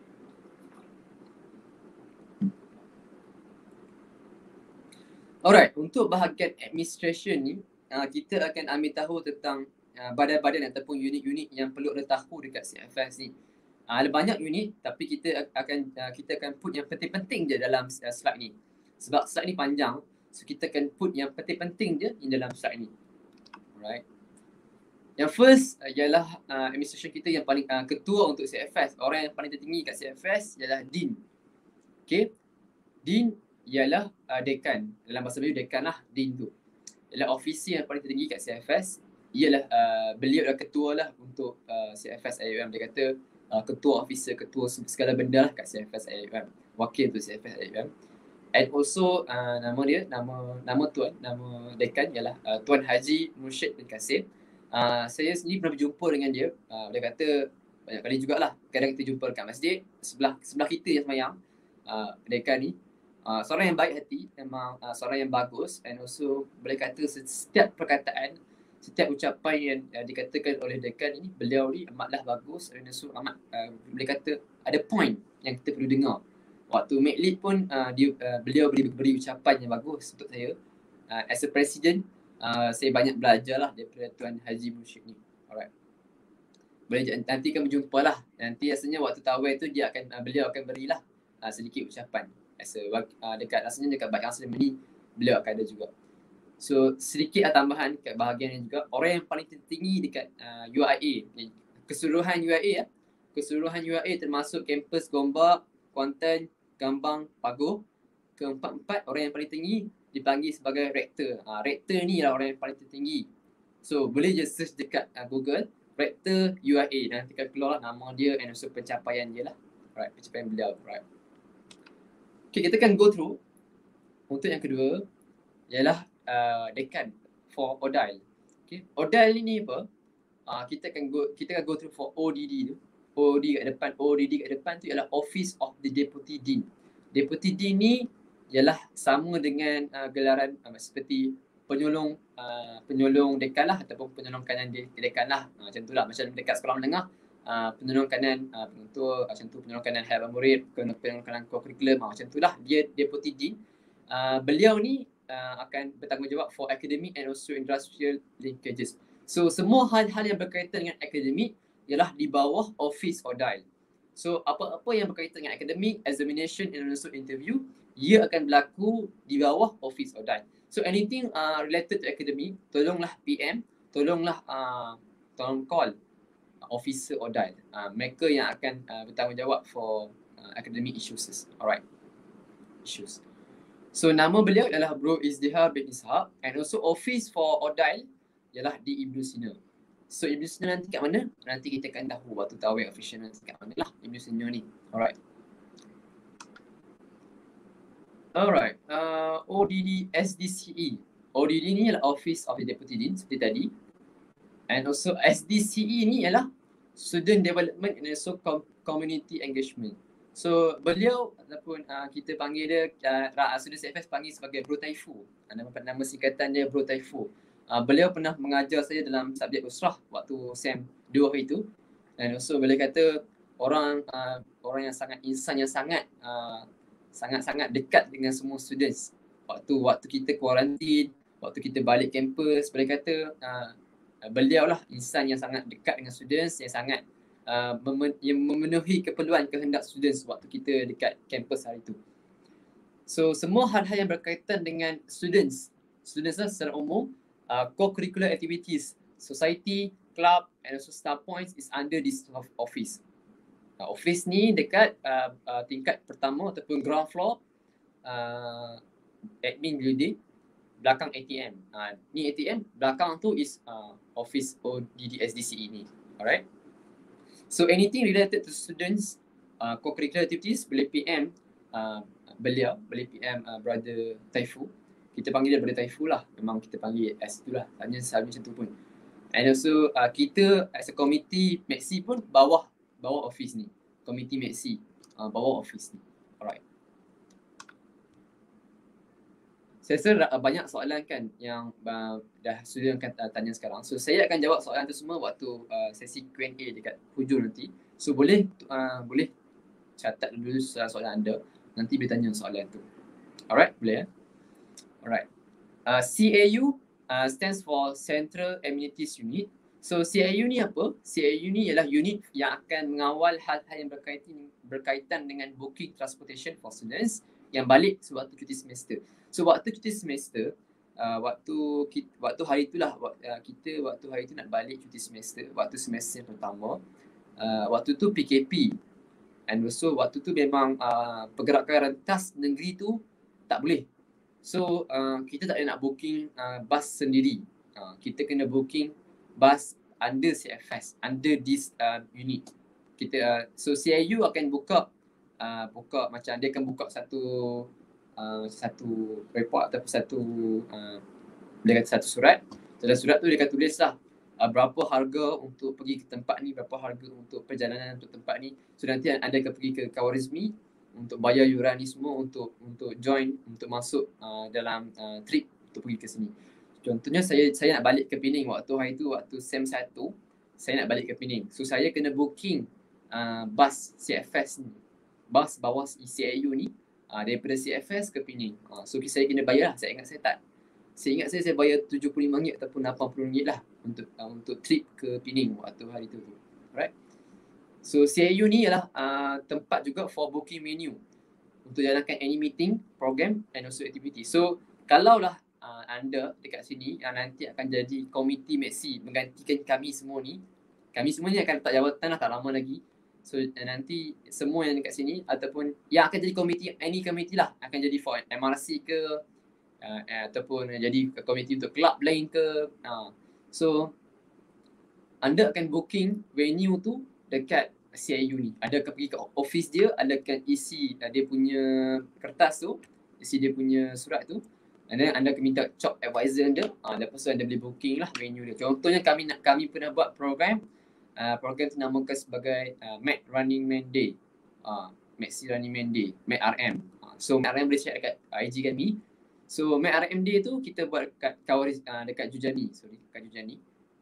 Alright, untuk bahagian administration ni, uh, kita akan ambil tahu tentang uh, badan-badan ataupun unit-unit yang perlu ada tahu dekat C F S ni. Uh, ada banyak unit tapi kita akan uh, kita akan put yang penting-penting je dalam uh, slide ni. Sebab slide ni panjang, so kita akan put yang penting-penting je di dalam slide ni. Alright. Yang first uh, ialah uh, administration kita yang paling uh, ketua untuk C F S. Orang yang paling tertinggi kat C F S ialah Dean. Okay. Dean ialah uh, dekan. Dalam bahasa Melayu dekan lah, Dean tu. Ialah officer yang paling tertinggi kat C F S. Ialah uh, beliau adalah ketua lah untuk uh, C F S I U M. Dia kata uh, ketua officer, ketua segala benda lah kat C F S I U M. Wakil tu C F S I U M. And also uh, nama dia, nama nama tuan, nama dekan ialah uh, Tuan Haji Mursyid bin Kasim. Uh, saya sendiri pernah berjumpa dengan dia. Uh, dia kata banyak kali jugalah. Kadang kita jumpa dekat masjid sebelah sebelah kita yang semayang. Uh, dekan ni uh, seorang yang baik hati, memang uh, seorang yang bagus, and also boleh kata setiap perkataan, setiap ucapan yang uh, dikatakan oleh dekan ini, beliau ni amatlah bagus, and also amat uh, boleh kata ada point yang kita perlu dengar. Waktu make lead pun uh, dia, uh, beliau beri, beri ucapan yang bagus untuk saya. Uh, as a president, uh, saya banyak belajar lah daripada Tuan Haji Mursyid ni. Alright. Boleh nanti akan berjumpa lah. Nanti rasanya waktu tawai tu dia akan uh, beliau akan berilah uh, sedikit ucapan. As a, uh, dekat rasanya dekat Baik Aslim ni beliau akan ada juga. So sedikit lah tambahan kat bahagian ni juga, orang yang paling tertinggi dekat uh, U I A, keseluruhan U I A ya. Keseluruhan U I A termasuk kampus Gombak, Kuantan, Gambang, Pagoh. Keempat-empat orang yang paling tinggi dipanggil sebagai rektor. Uh, rektor ni lah orang yang paling tertinggi. So boleh je search dekat uh, Google rektor U I A, nanti akan keluar lah nama dia and also pencapaian dia lah. Alright, pencapaian beliau. Right. Okay, kita akan go through. Untuk yang kedua ialah uh, dekan for Odile. Okay, Odile ni apa? Uh, kita akan go kita akan go through for O D D tu. O D kat depan, O D D kat depan tu ialah Office of the Deputy Dean. Deputy Dean ni ialah sama dengan uh, gelaran uh, seperti penyolong uh, penyolong dekan lah ataupun penyolong kanan de- dekan lah. Uh, macam tu lah, macam dekat sekolah menengah, uh, penyolong kanan uh, penentu, macam tu penyolong kanan haiwan murid, penyolong kanan co-curriculum, uh, macam tu lah. Dia Deputy Dean. Uh, beliau ni uh, akan bertanggungjawab for academic and also industrial linkages. So semua hal-hal yang berkaitan dengan akademik ialah di bawah Office Odile. So apa-apa yang berkaitan dengan akademik, examination and also interview, ia akan berlaku di bawah Office Odile. So anything uh, related to academic, tolonglah P M, tolonglah uh, tolong call uh, Officer Odile. Uh, mereka yang akan uh, bertanggungjawab for uh, academic issues. Alright. Issues. So nama beliau adalah Bro Izdihar bin Ishaq, and also Office for Odile ialah di Ibnu Sina. So Ibnu Sina nanti kat mana? Nanti kita akan tahu waktu tawai official nanti kat mana lah Ibnu Sina ni. Alright. Alright. Uh, O D D S D C E. O D D ni ialah Office of the Deputy Dean seperti tadi. And also S D C E ni ialah Student Development and also Community Engagement. So beliau ataupun uh, kita panggil dia, uh, student C F S panggil sebagai Bro Taifu. Uh, nama, nama singkatan dia Bro Taifu. Uh, beliau pernah mengajar saya dalam subjek usrah waktu SEM dua hari itu, dan also boleh kata orang uh, orang yang sangat insan yang sangat uh, sangat-sangat dekat dengan semua students. Waktu waktu kita kuarantin, waktu kita balik kampus, boleh kata uh, beliau lah insan yang sangat dekat dengan students, yang sangat uh, mem- yang memenuhi keperluan kehendak students waktu kita dekat kampus hari itu. So semua hal-hal yang berkaitan dengan students, students lah secara umum, Uh, co-curricular activities, society, club and also star points is under this office. Uh, office ni dekat uh, uh, tingkat pertama ataupun ground floor, uh, admin building, belakang A T M. Uh, ni A T M, belakang tu is uh, office O D D S D C E ni. Alright. So anything related to students, uh, co-curricular activities boleh P M uh, beliau, boleh P M uh, Brother Taifu. kita panggil dia Brother Taiful lah. Memang kita panggil as itulah. Hanya selalu macam tu pun. And also uh, kita as a committee Maxi pun bawah bawah office ni. Committee Maxi uh, bawah office ni. Alright. Saya rasa banyak soalan kan yang uh, dah student akan uh, tanya sekarang. So saya akan jawab soalan tu semua waktu uh, sesi Q and A dekat hujung nanti. So boleh uh, boleh catat dulu soalan anda. Nanti boleh tanya soalan tu. Alright, boleh ya? Alright. Uh, C A U uh, stands for Central Amenities Unit. So C A U ni apa? C A U ni ialah unit yang akan mengawal hal-hal yang berkaitan berkaitan dengan booking transportation for students yang balik sewaktu cuti semester. So waktu cuti semester, uh, waktu kita, waktu hari itulah uh, kita waktu hari itu nak balik cuti semester, waktu semester yang pertama. Uh, waktu tu P K P. And also waktu tu memang uh, pergerakan rentas negeri tu tak boleh. So uh, kita tak boleh nak booking uh, bas sendiri. Uh, kita kena booking bas under C F S, under this uh, unit. Kita uh, so C I U akan buka uh, buka macam dia akan buka satu uh, satu report ataupun satu uh, dia kata satu surat. Dalam surat tu dia akan tulis lah uh, berapa harga untuk pergi ke tempat ni, berapa harga untuk perjalanan untuk tempat ni. So nanti anda akan pergi ke Khawarizmi untuk bayar yuran ni semua untuk untuk join, untuk masuk uh, dalam uh, trip untuk pergi ke sini. Contohnya saya saya nak balik ke Pening waktu hari tu, waktu sem satu, saya nak balik ke Pening. So saya kena booking uh, bas C F S ni, bas bawah C I U ni uh, daripada C F S ke Pening. Uh, so saya kena bayar lah, saya ingat saya tak. Saya ingat saya saya bayar tujuh puluh lima ringgit ataupun lapan puluh ringgit lah untuk uh, untuk trip ke Pening waktu hari tu. Alright. So C I U ni ialah uh, tempat juga for booking menu untuk jalankan any meeting, program and also activity. So kalaulah uh, anda dekat sini uh, nanti akan jadi komiti Maxi menggantikan kami semua ni. Kami semua ni akan letak jawatan lah, tak lama lagi. So uh, nanti semua yang dekat sini ataupun yang akan jadi komiti, any komiti lah akan jadi for M R C ke uh, uh, ataupun jadi komiti untuk kelab lain ke. Uh, so anda akan booking venue tu dekat C I U ni. Anda akan pergi ke office dia, anda akan isi uh, dia punya kertas tu, isi dia punya surat tu. And then anda akan minta chop advisor anda. Uh, lepas tu anda boleh booking lah venue dia. Contohnya kami nak kami pernah buat program. Uh, program tu namakan sebagai uh, Mac Running Man Day. Uh, Maxi Running Man Day, Mac R M. Uh, so Mac R M boleh check dekat I G kami. So Mac R M Day tu kita buat dekat Kawaris, uh, dekat Jujani. Sorry, dekat Jujani.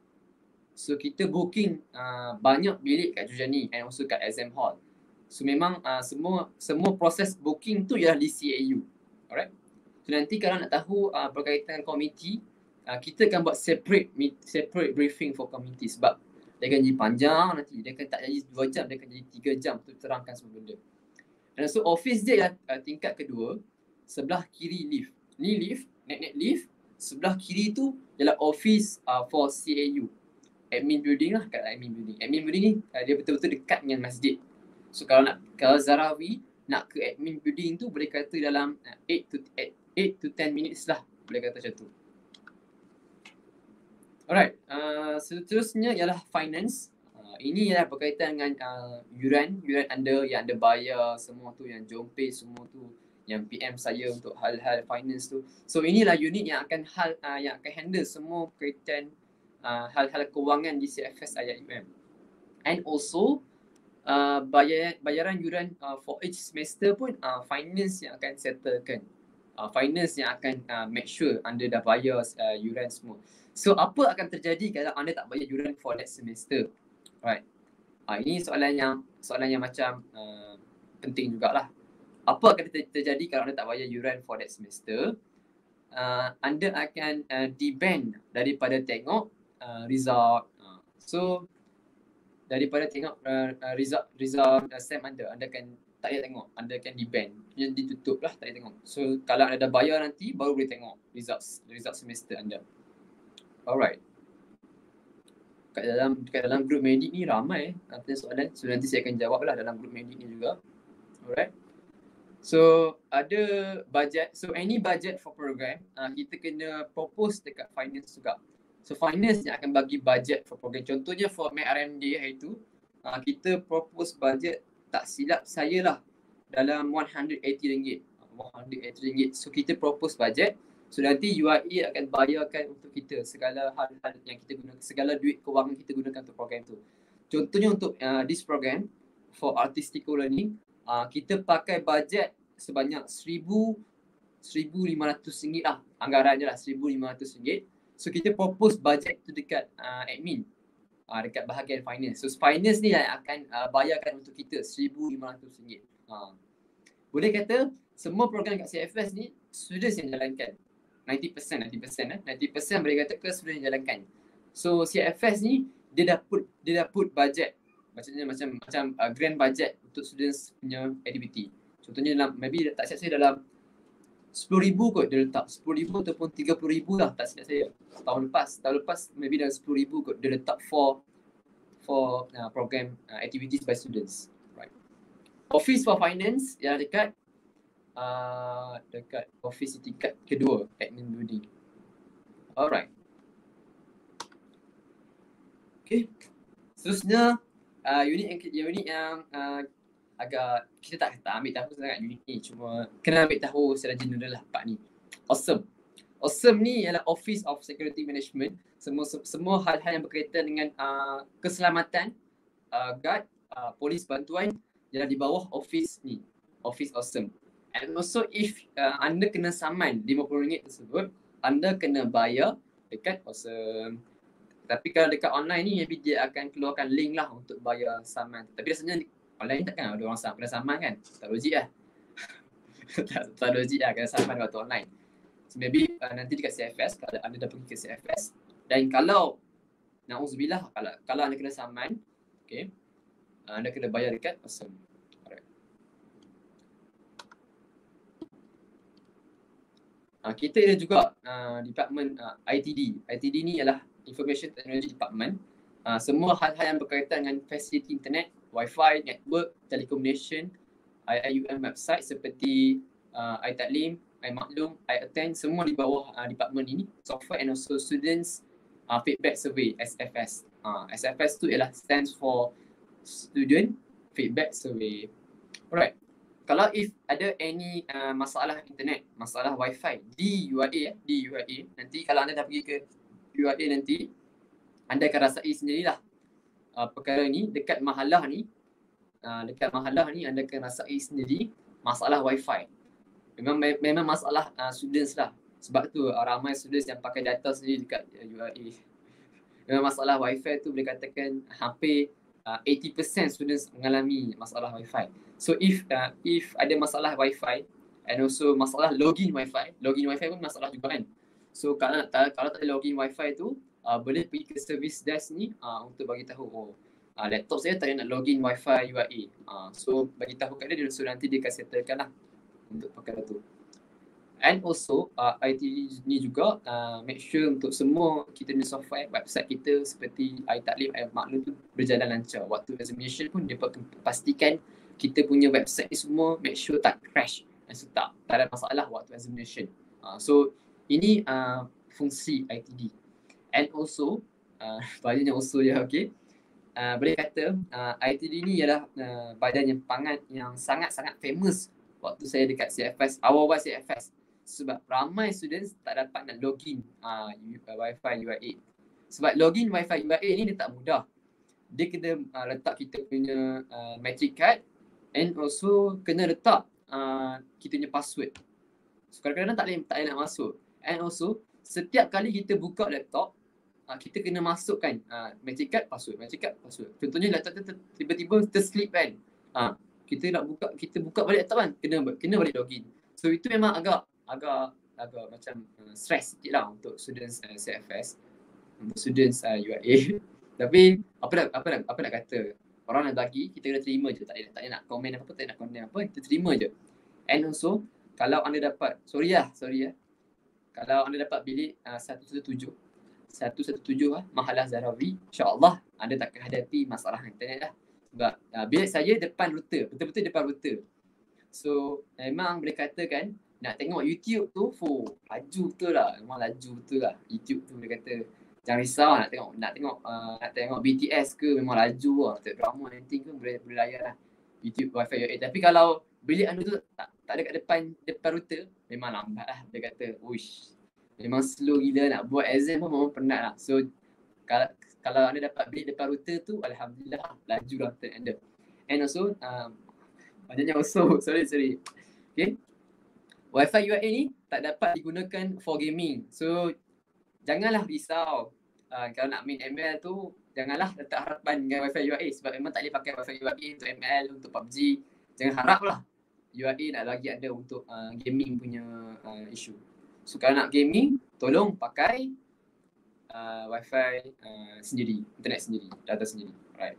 So kita booking uh, banyak bilik kat Jujani and also kat exam hall. So memang uh, semua semua proses booking tu ialah di C I U. Alright. So nanti kalau nak tahu uh, berkaitan komiti, uh, kita akan buat separate separate briefing for komiti sebab dia akan jadi panjang nanti. Dia akan tak jadi dua jam, dia akan jadi tiga jam untuk terangkan semua benda. Dan so office dia ialah uh, tingkat kedua, sebelah kiri lift. Ni lift, naik-naik lift, sebelah kiri tu ialah office uh, for C I U. Admin building lah, kat admin building. Admin building ni uh, dia betul-betul dekat dengan masjid. So kalau nak kalau Zarawi nak ke admin building tu boleh kata dalam uh, eight to ten minutes lah, boleh kata macam tu. Alright, uh, seterusnya ialah finance. Uh, ini ialah berkaitan dengan uh, yuran, yuran anda yang anda bayar semua tu, yang Jompe semua tu, yang P M saya untuk hal-hal finance tu. So inilah unit yang akan hal uh, yang akan handle semua berkaitan Uh, hal-hal kewangan di C F S I I U M. And also uh, bayar, bayaran yuran uh, for each semester pun uh, finance yang akan settlekan. Uh, finance yang akan uh, make sure anda dah bayar uh, yuran semua. So apa akan terjadi kalau anda tak bayar yuran for that semester? Right. Uh, ini soalan yang soalan yang macam uh, penting jugalah. Apa akan ter- terjadi kalau anda tak bayar yuran for that semester? Uh, anda akan uh, di-ban daripada tengok Uh, result. Uh, so daripada tengok uh, uh, result result uh, SEM anda, anda akan tak payah tengok, anda akan di-ban, ditutup lah, tak payah tengok. So kalau anda dah bayar nanti baru boleh tengok result result semester anda. Alright. Kat dalam kat dalam group medik ni ramai eh tanya soalan. So nanti saya akan jawab lah dalam group medik ni juga. Alright. So ada budget. So any budget for program uh, kita kena propose dekat finance juga. So finance yang akan bagi budget for program. Contohnya for Mac R M D hari tu, uh, kita propose budget, tak silap saya lah, dalam one hundred eighty ringgit. one hundred eighty ringgit. So kita propose budget. So nanti U I A akan bayarkan untuk kita segala hal-hal yang kita gunakan, segala duit kewangan kita gunakan untuk program tu. Contohnya untuk uh, this program for artistical learning, uh, kita pakai bajet sebanyak seribu lima ratus ringgit lah, anggarannya lah seribu lima ratus ringgit. So kita propose bajet tu dekat uh, admin, uh, dekat bahagian finance. So finance ni yang akan uh, bayarkan untuk kita seribu lima ratus ringgit. Uh. Boleh kata semua program kat C F S ni students yang jalankan. ninety percent, ninety percent eh. ninety percent boleh kata ke students yang jalankan. So C F S ni dia dah put dia dah put budget. Maksudnya macam macam uh, grand budget untuk students punya activity. Contohnya dalam maybe tak silap saya dalam sepuluh ribu kot dia letak. sepuluh ribu ataupun tiga puluh ribu lah, tak silap saya. Tahun lepas, tahun lepas maybe dalam sepuluh ribu kot dia letak for for uh, program uh, activities by students. Right. Office for Finance yang dekat uh, dekat office tingkat kedua, admin building. Alright. Okay. Seterusnya uh, unit yang unit yang uh, agak kita tak tak ambil tahu sangat unit ni, cuma kena ambil tahu secara general lah part ni. Awesome. Awesome ni ialah Office of Security Management. Semua semua hal-hal yang berkaitan dengan uh, keselamatan, uh, guard, uh, polis bantuan ialah di bawah office ni, Office Awesome. And also if uh, anda kena saman lima puluh ringgit tersebut, anda kena bayar dekat Awesome. Tapi kalau dekat online ni maybe dia akan keluarkan link lah untuk bayar saman. Tapi rasanya online takkan ada orang kena saman kan? Tak logik lah. tak, tak logik lah kena saman waktu online. So maybe uh, nanti dekat C F S, kalau anda dah pergi ke C F S, dan kalau na'udzubillah, kalau, kalau anda kena saman, okay, uh, anda kena bayar dekat Awesome. Alright. Uh, kita ada juga uh, department uh, I T D. I T D ni ialah Information Technology Department. Uh, semua hal-hal yang berkaitan dengan fasiliti internet, Wi-Fi, network, telecommunication, I I U M website seperti uh, iTaklim, iMaklum, iAttend, semua di bawah uh, department ini. Software and also students uh, feedback survey, S F S. Uh, S F S tu ialah stands for Student Feedback Survey. Alright. Kalau if ada any uh, masalah internet, masalah Wi-Fi di U I A, di U I A, nanti kalau anda dah pergi ke U I A nanti, anda akan rasai sendirilah uh, perkara ni dekat mahalah ni, uh, dekat mahalah ni anda akan rasai sendiri masalah Wi-Fi. Memang memang masalah uh, students lah. Sebab tu uh, ramai students yang pakai data sendiri dekat uh, U I A. Memang masalah Wi-Fi tu boleh katakan hampir uh, eighty percent students mengalami masalah Wi-Fi. So if uh, if ada masalah Wi-Fi and also masalah login Wi-Fi, login Wi-Fi pun masalah juga kan. So kalau tak kalau tak ada login Wi-Fi tu, uh, boleh pergi ke service desk ni uh, untuk bagi tahu, oh uh, laptop saya tak ada nak login Wi-Fi U I A. Uh, so bagi tahu kat dia, so nanti dia akan settlekan lah untuk perkara tu. And also uh, I T ni juga uh, make sure untuk semua kita punya software, website kita seperti iTaklim, iMaklum tu berjalan lancar. Waktu examination pun dia pastikan kita punya website ni semua make sure tak crash dan so, tak, tak ada masalah waktu examination. Uh, so ini uh, fungsi I T D. And also uh, banyaknya also ya, okay. Uh, boleh kata uh, I T D ni ialah uh, badan yang pangat yang sangat-sangat famous waktu saya dekat C F S, awal-awal C F S. Sebab ramai students tak dapat nak login uh, Wi-Fi U I A. Sebab login Wi-Fi U I A ni dia tak mudah. Dia kena uh, letak kita punya uh, matric card and also kena letak uh, kita punya password. So kadang-kadang tak boleh, tak boleh nak masuk. And also setiap kali kita buka laptop, uh, kita kena masukkan uh, matric card, password, matric card, password. Contohnya laptop tu tiba-tiba terslip kan. Uh, kita nak buka, kita buka balik laptop kan, kena kena balik login. So itu memang agak agak agak macam uh, stress sikit lah untuk students uh, C F S, untuk students uh, U I A. Tapi apa nak apa nak apa nak kata, orang nak bagi, kita kena terima je, tak ada tak ada nak komen apa-apa, tak nak condemn apa, kita terima je. And also kalau anda dapat, sorry lah, sorry lah. Kalau anda dapat bilik uh, seratus tujuh lah, Mahalah Zahrawi, insya-Allah anda tak akan hadapi masalah internet lah. Sebab uh, bilik saya depan router, betul-betul depan router. So memang boleh katakan nak tengok YouTube tu, fuh, laju betul lah. Memang laju betul lah. YouTube tu boleh kata jangan risau nak tengok nak tengok uh, nak tengok B T S ke, memang laju lah. Tengok drama anything ke boleh boleh layan lah YouTube Wi-Fi U I A. Tapi kalau bilik anda tu tak tak ada kat depan depan router, memang lambat lah. Dia kata, uish, Memang slow gila, nak buat exam pun memang penat lah. So kalau kalau anda dapat bilik depan router tu, alhamdulillah laju lah turn anda. And also um, banyaknya also sorry sorry. Okay. Wi-Fi U A ni tak dapat digunakan for gaming. So janganlah risau. Uh, kalau nak main M L tu, janganlah letak harapan dengan Wi-Fi U A sebab memang tak boleh pakai Wi-Fi U A untuk M L, untuk P U B G. Jangan haraplah U A nak bagi anda untuk uh, gaming punya uh, isu. So kalau nak gaming, tolong pakai uh, Wi-Fi uh, sendiri, internet sendiri, data sendiri. Right.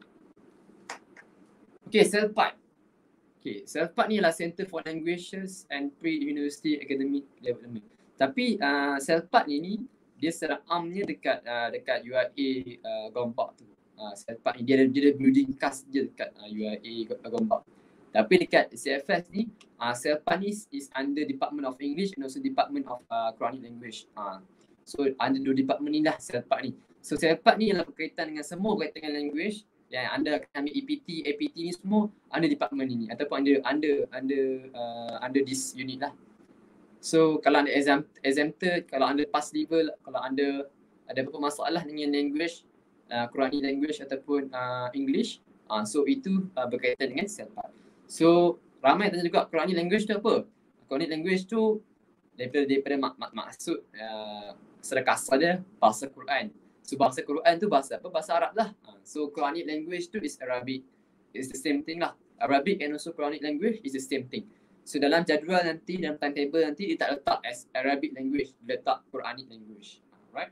Okay, CELPAD. Okay, CELPAD ni adalah Center for Languages and Pre-University Academic Development. Tapi uh, CELPAD ni ni dia secara amnya dekat uh, dekat U A A uh, Gombak tu. Uh, CELPAD ni dia ada, dia ada building cast dia dekat uh, U A A Gombak. Tapi dekat C F S ni, uh, CELPAD ni is under Department of English and also Department of uh, Quranic Language. Uh, so under dua department ni lah CELPAD ni. So CELPAD ni adalah berkaitan dengan semua berkaitan dengan language yang anda akan ambil E P T, A P T ni semua under department ini ataupun under under under uh, under this unit lah. So kalau anda exam, exempted, kalau anda pass level, kalau anda ada apa masalah dengan language, uh, Quranic language ataupun uh, English, uh, so itu uh, berkaitan dengan CELPAD. So ramai tanya juga Quranic language tu apa? Quranic language tu daripada daripada mak, mak, maksud uh, secara kasar dia bahasa Quran. So bahasa Quran tu bahasa apa? Bahasa Arab lah. Uh, so Quranic language tu is Arabic. It's the same thing lah. Arabic and also Quranic language is the same thing. So dalam jadual nanti, dalam timetable nanti dia tak letak as Arabic language, dia letak Quranic language. Alright.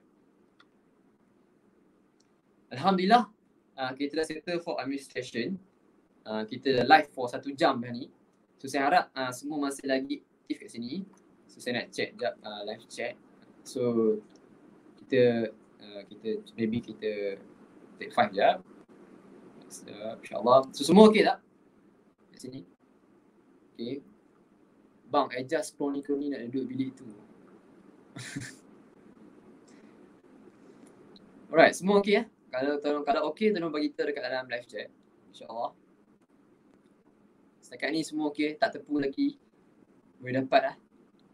Alhamdulillah, uh, kita dah settle for administration. Uh, kita live for satu jam dah ni. So saya harap uh, semua masih lagi aktif kat sini. So saya nak check jap uh, live chat. So kita uh, kita maybe kita take five jap. So, InsyaAllah. So semua okey tak? Kat sini. Okay. Bang, adjust kroni-kroni nak duduk bilik tu. Alright, semua okey ya? Kalau tolong kalau okey, tolong bagi kita dekat dalam live chat. InsyaAllah. Setakat ni semua okey, tak tepu lagi. Boleh dapat lah.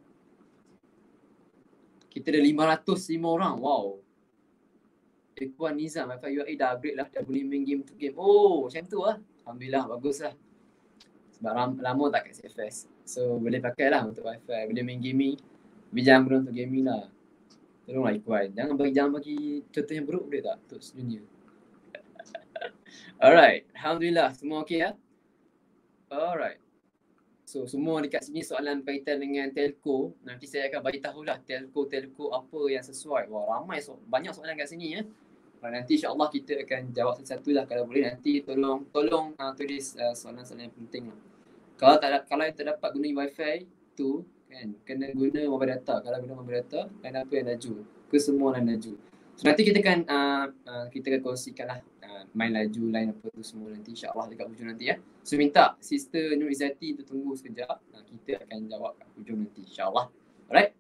Kita ada lima ratus lima orang, wow. Ekuan Nizam, Wi-Fi U A dah upgrade lah, dah boleh main game to game. Oh, macam tu lah. Alhamdulillah, bagus lah. Sebab lama tak kat C F S. So boleh pakai lah untuk Wi-Fi, boleh main gaming. Tapi jangan guna untuk gaming lah. Tolonglah Ikuan. Jangan bagi jangan bagi contoh yang buruk boleh tak untuk sedunia. Alright, Alhamdulillah semua okey ya. Alright. So semua dekat sini soalan berkaitan dengan telco. Nanti saya akan bagi tahulah telco-telco apa yang sesuai. Wah ramai so banyak soalan kat sini ya. Nanti insya-Allah kita akan jawab satu-satu lah kalau boleh. Nanti tolong tolong uh, tulis uh, soalan-soalan yang penting lah. Kalau tak kalau yang tak dapat guna Wi-Fi tu kan kena guna mobile data. Kalau guna mobile data line apa yang laju? Ke semua line laju. So nanti kita akan uh, uh, kita akan kongsikanlah uh, main laju line apa tu semua nanti insya-Allah dekat hujung nanti ya. So minta Sister Nur Izzati tu tunggu sekejap. Uh, kita akan jawab kat hujung nanti insya-Allah. Alright.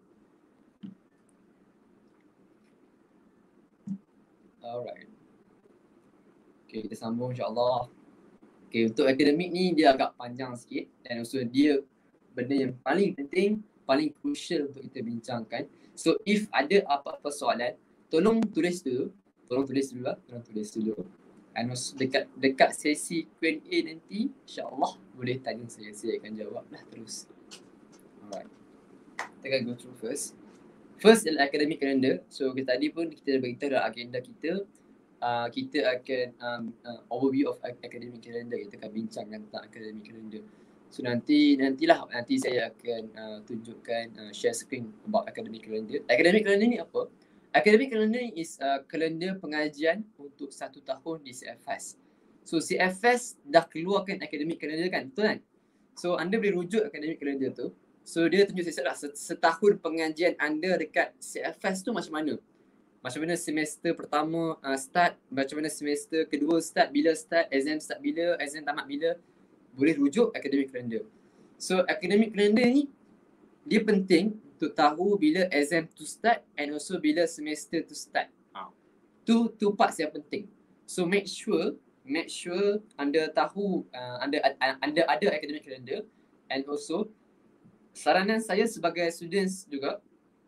Alright. Okay, kita sambung insya-Allah. Okay, untuk akademik ni dia agak panjang sikit dan also dia benda yang paling penting, paling crucial untuk kita bincangkan. So if ada apa-apa soalan, tolong tulis dulu. Tolong tulis dulu lah, tolong tulis dulu. And also dekat dekat sesi Q and A nanti, insya-Allah boleh tanya saya, saya akan jawab lah terus. Alright. Kita akan go through first. First adalah academic calendar. So kita tadi pun kita dah beritahu dalam agenda kita. Uh, kita akan um, uh, overview of academic calendar. Kita akan bincangkan tentang academic calendar. So nanti nantilah nanti saya akan uh, tunjukkan uh, share screen about academic calendar. Academic calendar ni apa? Academic calendar is uh, kalender pengajian untuk satu tahun di C F S. So C F S dah keluarkan academic calendar kan, betul kan? So anda boleh rujuk academic calendar tu. So dia tunjuk saya lah setahun pengajian anda dekat C F S tu macam mana? Macam mana semester pertama uh, start, macam mana semester kedua start, bila start, exam start bila, exam tamat bila. Boleh rujuk academic calendar. So academic calendar ni dia penting untuk tahu bila exam tu start and also bila semester tu start. Ha. Tu tu parts yang penting. So make sure make sure anda tahu uh, anda anda ada academic calendar and also saranan saya sebagai students juga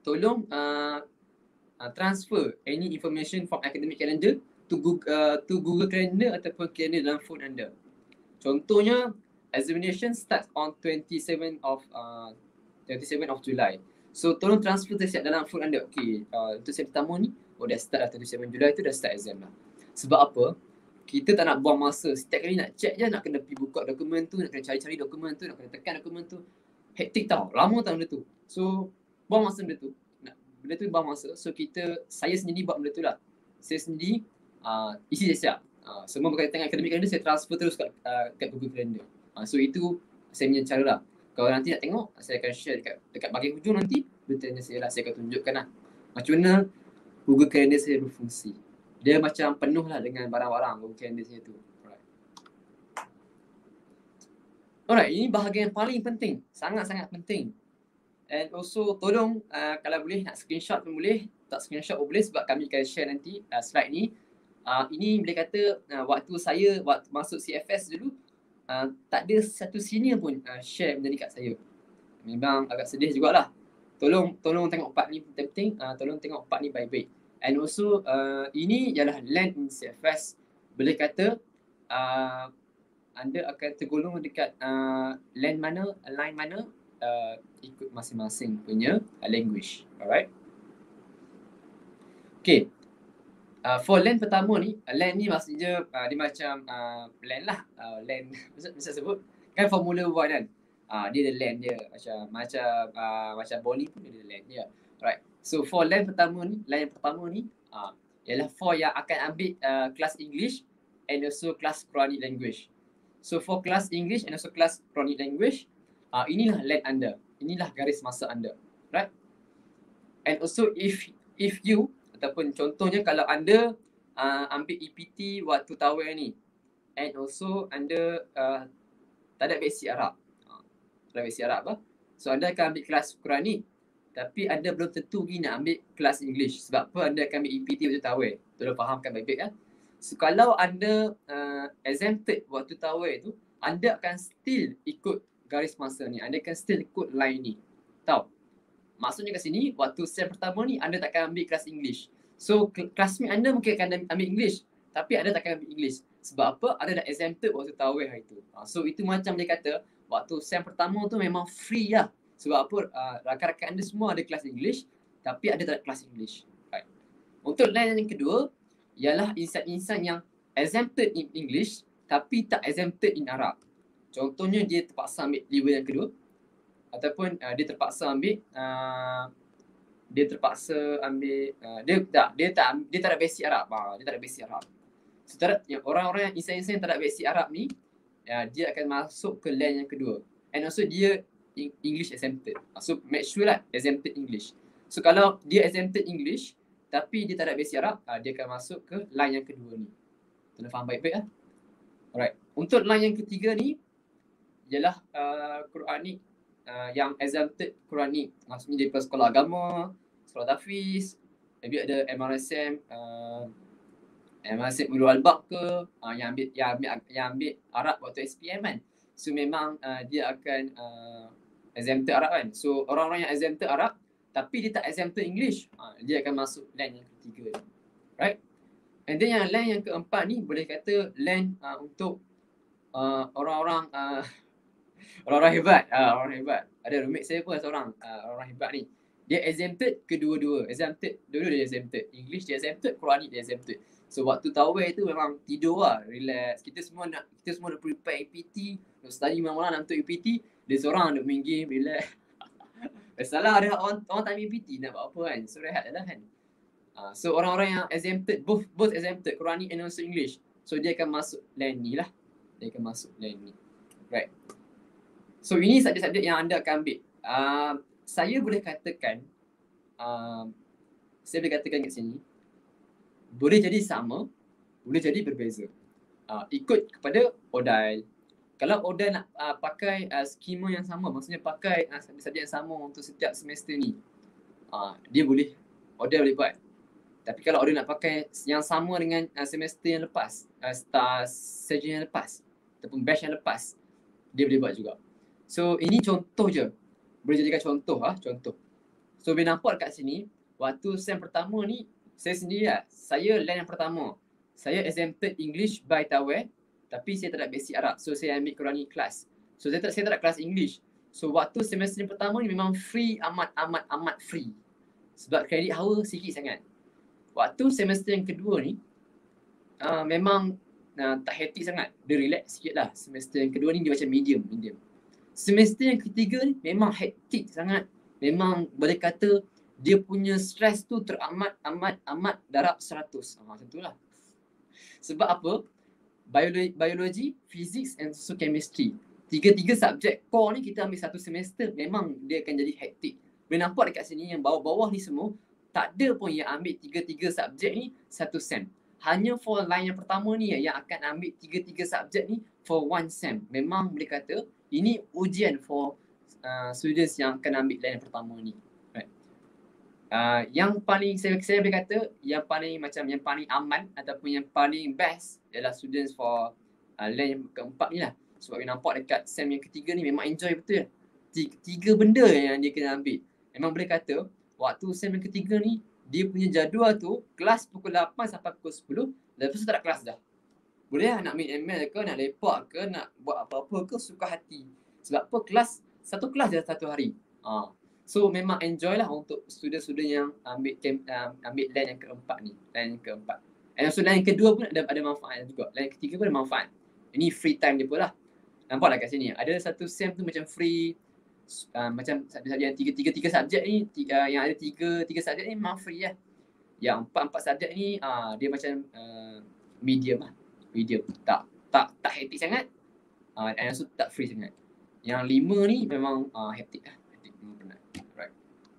tolong uh, uh, transfer any information from academic calendar to Google, uh, to Google Calendar ataupun calendar dalam phone anda. Contohnya, examination starts on twenty-seventh of uh, twenty-seventh of July. So tolong transfer tu siap dalam phone anda. Okay, uh, untuk sem pertama ni, oh dah start dah twenty-seventh Julai tu dah start exam lah. Sebab apa? Kita tak nak buang masa. Setiap kali nak check je, nak kena pergi buka dokumen tu, nak kena cari-cari dokumen tu, nak kena tekan dokumen tu. Hektik tau, lama tau benda tu. So, buang masa benda tu. Nak, benda tu buang masa. So, kita, saya sendiri buat benda tu lah. Saya sendiri uh, isi dia siap. Uh, semua berkaitan dengan akademik calendar, saya transfer terus kat, uh, kat Google Calendar. Uh, so, itu saya punya cara lah. Kalau nanti nak tengok, saya akan share dekat, dekat bahagian hujung nanti. Bertanya saya lah, saya akan tunjukkan lah. Macam mana Google Calendar saya berfungsi. Dia macam penuh lah dengan barang-barang Google Calendar saya tu. Alright. Alright, ini bahagian paling penting. Sangat-sangat penting. And also tolong uh, kalau boleh nak screenshot pun boleh. Tak screenshot pun boleh sebab kami akan share nanti uh, slide ni. Uh, ini boleh kata uh, waktu saya waktu masuk C F S dulu uh, tak ada satu senior pun uh, share benda ni kat saya. Memang agak sedih jugalah. Tolong tolong tengok part ni penting-penting. Uh, tolong tengok part ni baik-baik. And also uh, ini ialah land in C F S. Boleh kata uh, anda akan tergolong dekat uh, land mana, line mana uh, ikut masing-masing punya uh, language. Alright. Okay. Uh, for land pertama ni, uh, land ni maksudnya uh, dia macam uh, land lah. Uh, land, bisa sebut. Kan Formula One kan. Uh, dia ada land dia. Macam macam uh, macam bowling pun dia ada land dia. Alright. So for land pertama ni, land yang pertama ni uh, ialah for yang akan ambil uh, kelas English and also kelas Quranic language. So for kelas English and also kelas Quranic language, uh, inilah land anda. Inilah garis masa anda. Right? And also if if you ataupun contohnya kalau anda uh, ambil E P T waktu tawar ni and also anda uh, tak ada basic Arab. Uh, tak ada basic Arab lah. So anda akan ambil kelas Quranic. Tapi anda belum tentu lagi nak ambil kelas English. Sebab apa anda akan ambil E P T waktu tawar. Tolong fahamkan baik-baik kan. So kalau anda uh, exempted waktu tawar tu, anda akan still ikut garis masa ni. Anda akan still ikut line ni. Tahu? Maksudnya kat sini, waktu sem pertama ni, anda tak akan ambil kelas English. So classmate anda mungkin akan ambil English. Tapi anda tak akan ambil English. Sebab apa? Anda dah exempted waktu tawar hari tu. So itu macam dia kata, waktu sem pertama tu memang free lah. Sebab apa, uh, rakan-rakan anda semua ada kelas English tapi ada tak ada kelas English. Right. Untuk line yang kedua, ialah insan-insan yang exempted in English tapi tak exempted in Arab. Contohnya dia terpaksa ambil level yang kedua ataupun uh, dia terpaksa ambil uh, dia terpaksa ambil uh, dia tak dia tak dia tak ada basic Arab. Uh, dia tak ada basic Arab. Secara yang orang-orang yang insan-insan yang tak ada basic Arab ni, uh, dia akan masuk ke line yang kedua. And also dia English exempted. So make sure lah exempted English. So kalau dia exempted English tapi dia tak ada basic Arab, uh, dia akan masuk ke line yang kedua ni. Kena faham baik-baik lah. Alright. Untuk line yang ketiga ni ialah uh, Quranic uh, yang exempted Quranic. Maksudnya daripada sekolah agama, sekolah tahfiz, maybe ada M R S M uh, M R S M Ulul Albab ke uh, yang ambil yang ambil yang ambil Arab waktu S P M kan. So memang uh, dia akan uh, exempted Arab kan. So orang-orang yang exempted Arab tapi dia tak exempted English, uh, dia akan masuk line yang ketiga ni. Right? And then yang line yang keempat ni boleh kata line uh, untuk uh, orang-orang uh, orang-orang hebat. Uh, orang hebat. Ada roommate saya pun seorang uh, orang hebat ni. Dia exempted kedua-dua. Exempted, dua-dua dia exempted. English dia exempted, Quranic dia exempted. So waktu tawar tu memang tidur lah, relax. Kita semua nak kita semua nak prepare E P T, nak study malam-malam nak untuk E P T, dia seorang nak main game, relax. Salah ada orang orang tak ambil E P T nak buat apa kan. So rehat dah kan. Uh, so orang-orang yang exempted, both both exempted Quranic and also English. So dia akan masuk line ni lah. Dia akan masuk line ni. Right. So ini subjek-subjek yang anda akan ambil. Uh, saya boleh katakan uh, saya boleh katakan kat sini boleh jadi sama, boleh jadi berbeza. Uh, ikut kepada O D A L. Kalau O D A L nak uh, pakai uh, skema yang sama, maksudnya pakai uh, subjek yang sama untuk setiap semester ni, uh, dia boleh, O D A L boleh buat. Tapi kalau O D A L nak pakai yang sama dengan uh, semester yang lepas, uh, start session yang lepas, ataupun batch yang lepas, dia boleh buat juga. So ini contoh je. Boleh jadikan contoh ah, contoh. So boleh nampak kat sini, waktu sem pertama ni, saya sendiri lah, saya land yang pertama. Saya exempted English by Taweh, tapi saya tak ada basic Arab. So saya ambil Quranic class. So saya tak, saya tak ada kelas English. So waktu semester yang pertama ni memang free, amat amat amat free. Sebab credit hour sikit sangat. Waktu semester yang kedua ni, uh, memang uh, tak hectic sangat. Dia relax sikit lah. Semester yang kedua ni dia macam medium. medium. Semester yang ketiga ni memang hectic sangat. Memang boleh kata dia punya stress tu teramat amat amat darab seratus. Ha, macam tu lah. Sebab apa? Biologi, biologi, physics and also chemistry. Tiga-tiga subjek core ni kita ambil satu semester, memang dia akan jadi hectic. Boleh nampak dekat sini yang bawah-bawah ni semua, tak ada pun yang ambil tiga-tiga subjek ni satu sem. Hanya for line yang pertama ni yang akan ambil tiga-tiga subjek ni for one sem. Memang boleh kata ini ujian for uh, students yang akan ambil line yang pertama ni. Right. Uh, yang paling saya, saya boleh kata yang paling macam yang paling aman ataupun yang paling best ialah students for uh, line yang keempat ni lah. Sebab kita nampak dekat sem yang ketiga ni memang enjoy betul. Tiga, tiga benda yang dia kena ambil. Memang boleh kata waktu sem yang ketiga ni dia punya jadual tu kelas pukul lapan sampai pukul sepuluh, lepas tu tak ada kelas dah. Boleh lah nak main M L ke, nak lepak ke, nak buat apa-apa ke, suka hati. Sebab apa, kelas, satu kelas je satu hari. Ha. So memang enjoy lah untuk student-student yang ambil camp, um, ambil line yang keempat ni. Line yang keempat. And also line yang kedua pun ada, ada manfaat juga. Line yang ketiga pun ada manfaat. Ini free time dia pun lah. Nampak lah kat sini. Ada satu sem tu macam free. Uh, macam yang tiga-tiga subjek ni, tiga, uh, yang ada tiga tiga subjek ni memang free lah. Yang empat-empat subjek ni uh, dia macam uh, medium lah. Medium. Tak tak tak hectic sangat. Uh, and also tak free sangat. Yang lima ni memang uh, hectic lah. Hectic memang penat. Right.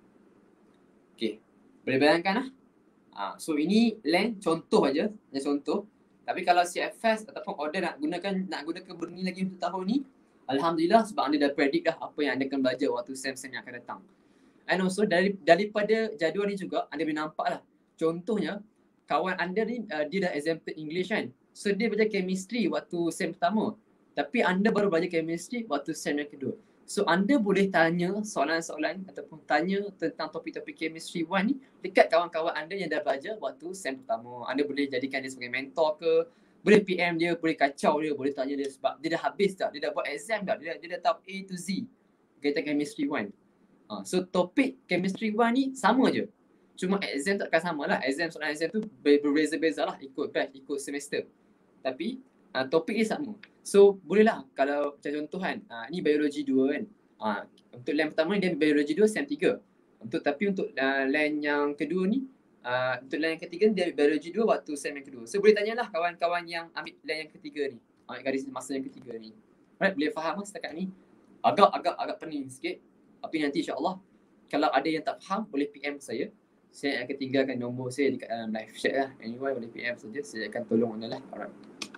Okay. Boleh bayangkan lah. Uh, so ini land contoh aja. Ini contoh. Tapi kalau C F S ataupun order nak gunakan nak gunakan benda ni lagi untuk tahun ni, alhamdulillah sebab anda dah predict dah apa yang anda akan belajar waktu sem-sem yang akan datang. And also dari daripada jadual ni juga anda boleh nampak lah. Contohnya kawan anda ni uh, dia dah exempted English kan. So dia belajar chemistry waktu sem pertama. Tapi anda baru belajar chemistry waktu sem yang kedua. So anda boleh tanya soalan-soalan ataupun tanya tentang topik-topik chemistry one ni dekat kawan-kawan anda yang dah belajar waktu sem pertama. Anda boleh jadikan dia sebagai mentor ke, boleh P M dia, boleh kacau dia, boleh tanya dia sebab dia dah habis dah, dia dah buat exam dah, dia dah, dia dah tahu A to Z kaitan chemistry one. Ha, so topik chemistry one ni sama je. Cuma exam tak akan sama lah. Exam, soalan exam tu berbeza-beza lah ikut batch, ikut semester. Tapi uh, topik dia sama. So bolehlah kalau macam contoh kan, uh, ni biologi dua kan. Uh, untuk line pertama ni dia biologi dua sem tiga. Untuk tapi untuk uh, line yang kedua ni, uh, untuk line yang ketiga ni dia biologi dua waktu sem yang kedua. So boleh tanyalah kawan-kawan yang ambil line yang ketiga ni. Ambil garis masa yang ketiga ni. Alright, boleh faham lah setakat ni. Agak agak agak pening sikit. Tapi nanti insya-Allah kalau ada yang tak faham boleh P M saya. Saya akan tinggalkan nombor saya dekat dalam live chat lah. Anyway boleh P M saja, saya akan tolong anda lah. Alright.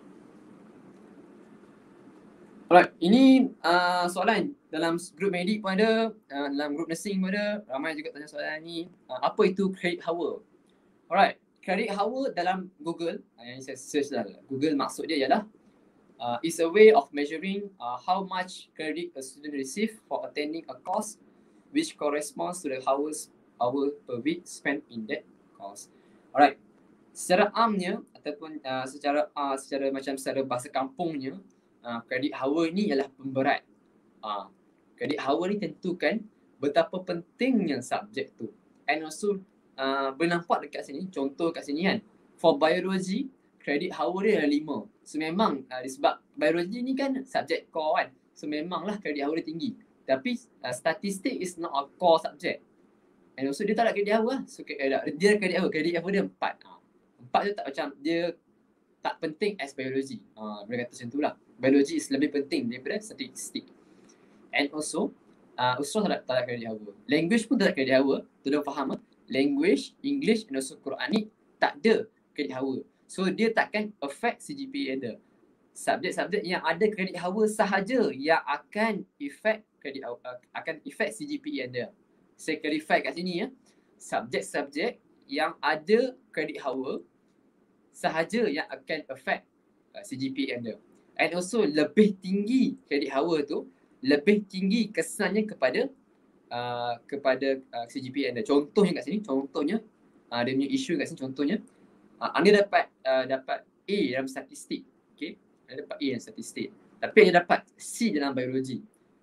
Alright, ini uh, soalan dalam grup medik pun ada, uh, dalam grup nursing pun ada. Ramai juga tanya soalan ni. Uh, apa itu credit hour? Alright, credit hour dalam Google, uh, yang saya search dalam Google maksud dia ialah uh, is a way of measuring uh, how much credit a student receive for attending a course which corresponds to the hours hour per week spent in that course. Alright, secara amnya ataupun uh, secara uh, secara macam secara bahasa kampungnya, Uh, credit hour ni ialah pemberat. Uh, credit hour ni tentukan betapa pentingnya subjek tu. And also uh, boleh nampak dekat sini, contoh kat sini kan. For biology, credit hour dia adalah lima. So memang uh, sebab biology ni kan subjek core kan. So memanglah credit hour dia tinggi. Tapi uh, statistik is not a core subject. And also dia tak ada credit hour lah. So uh, dia credit hour, credit hour dia empat. Uh, empat tu tak macam dia tak penting as biology. Uh, boleh kata macam tu lah. Biology is lebih penting daripada statistik. And also, uh, Usrah tak ada, tak ada credit hour. Language pun tak ada credit hour. Tolong faham lah. Language, English and also Quran ni tak ada credit hour. So dia takkan affect C G P A anda. Subjek-subjek yang ada credit hour sahaja yang akan affect credit hour, uh, akan affect C G P A anda. Saya clarify kat sini ya. Subjek-subjek yang ada credit hour sahaja yang akan affect uh, C G P A anda. And also lebih tinggi credit hour tu, lebih tinggi kesannya kepada uh, kepada uh, C G P A anda. Contohnya kat sini, contohnya uh, dia punya isu kat sini contohnya uh, anda dapat uh, dapat A dalam statistik, okey, anda dapat A dalam statistik, tapi anda dapat C dalam biologi.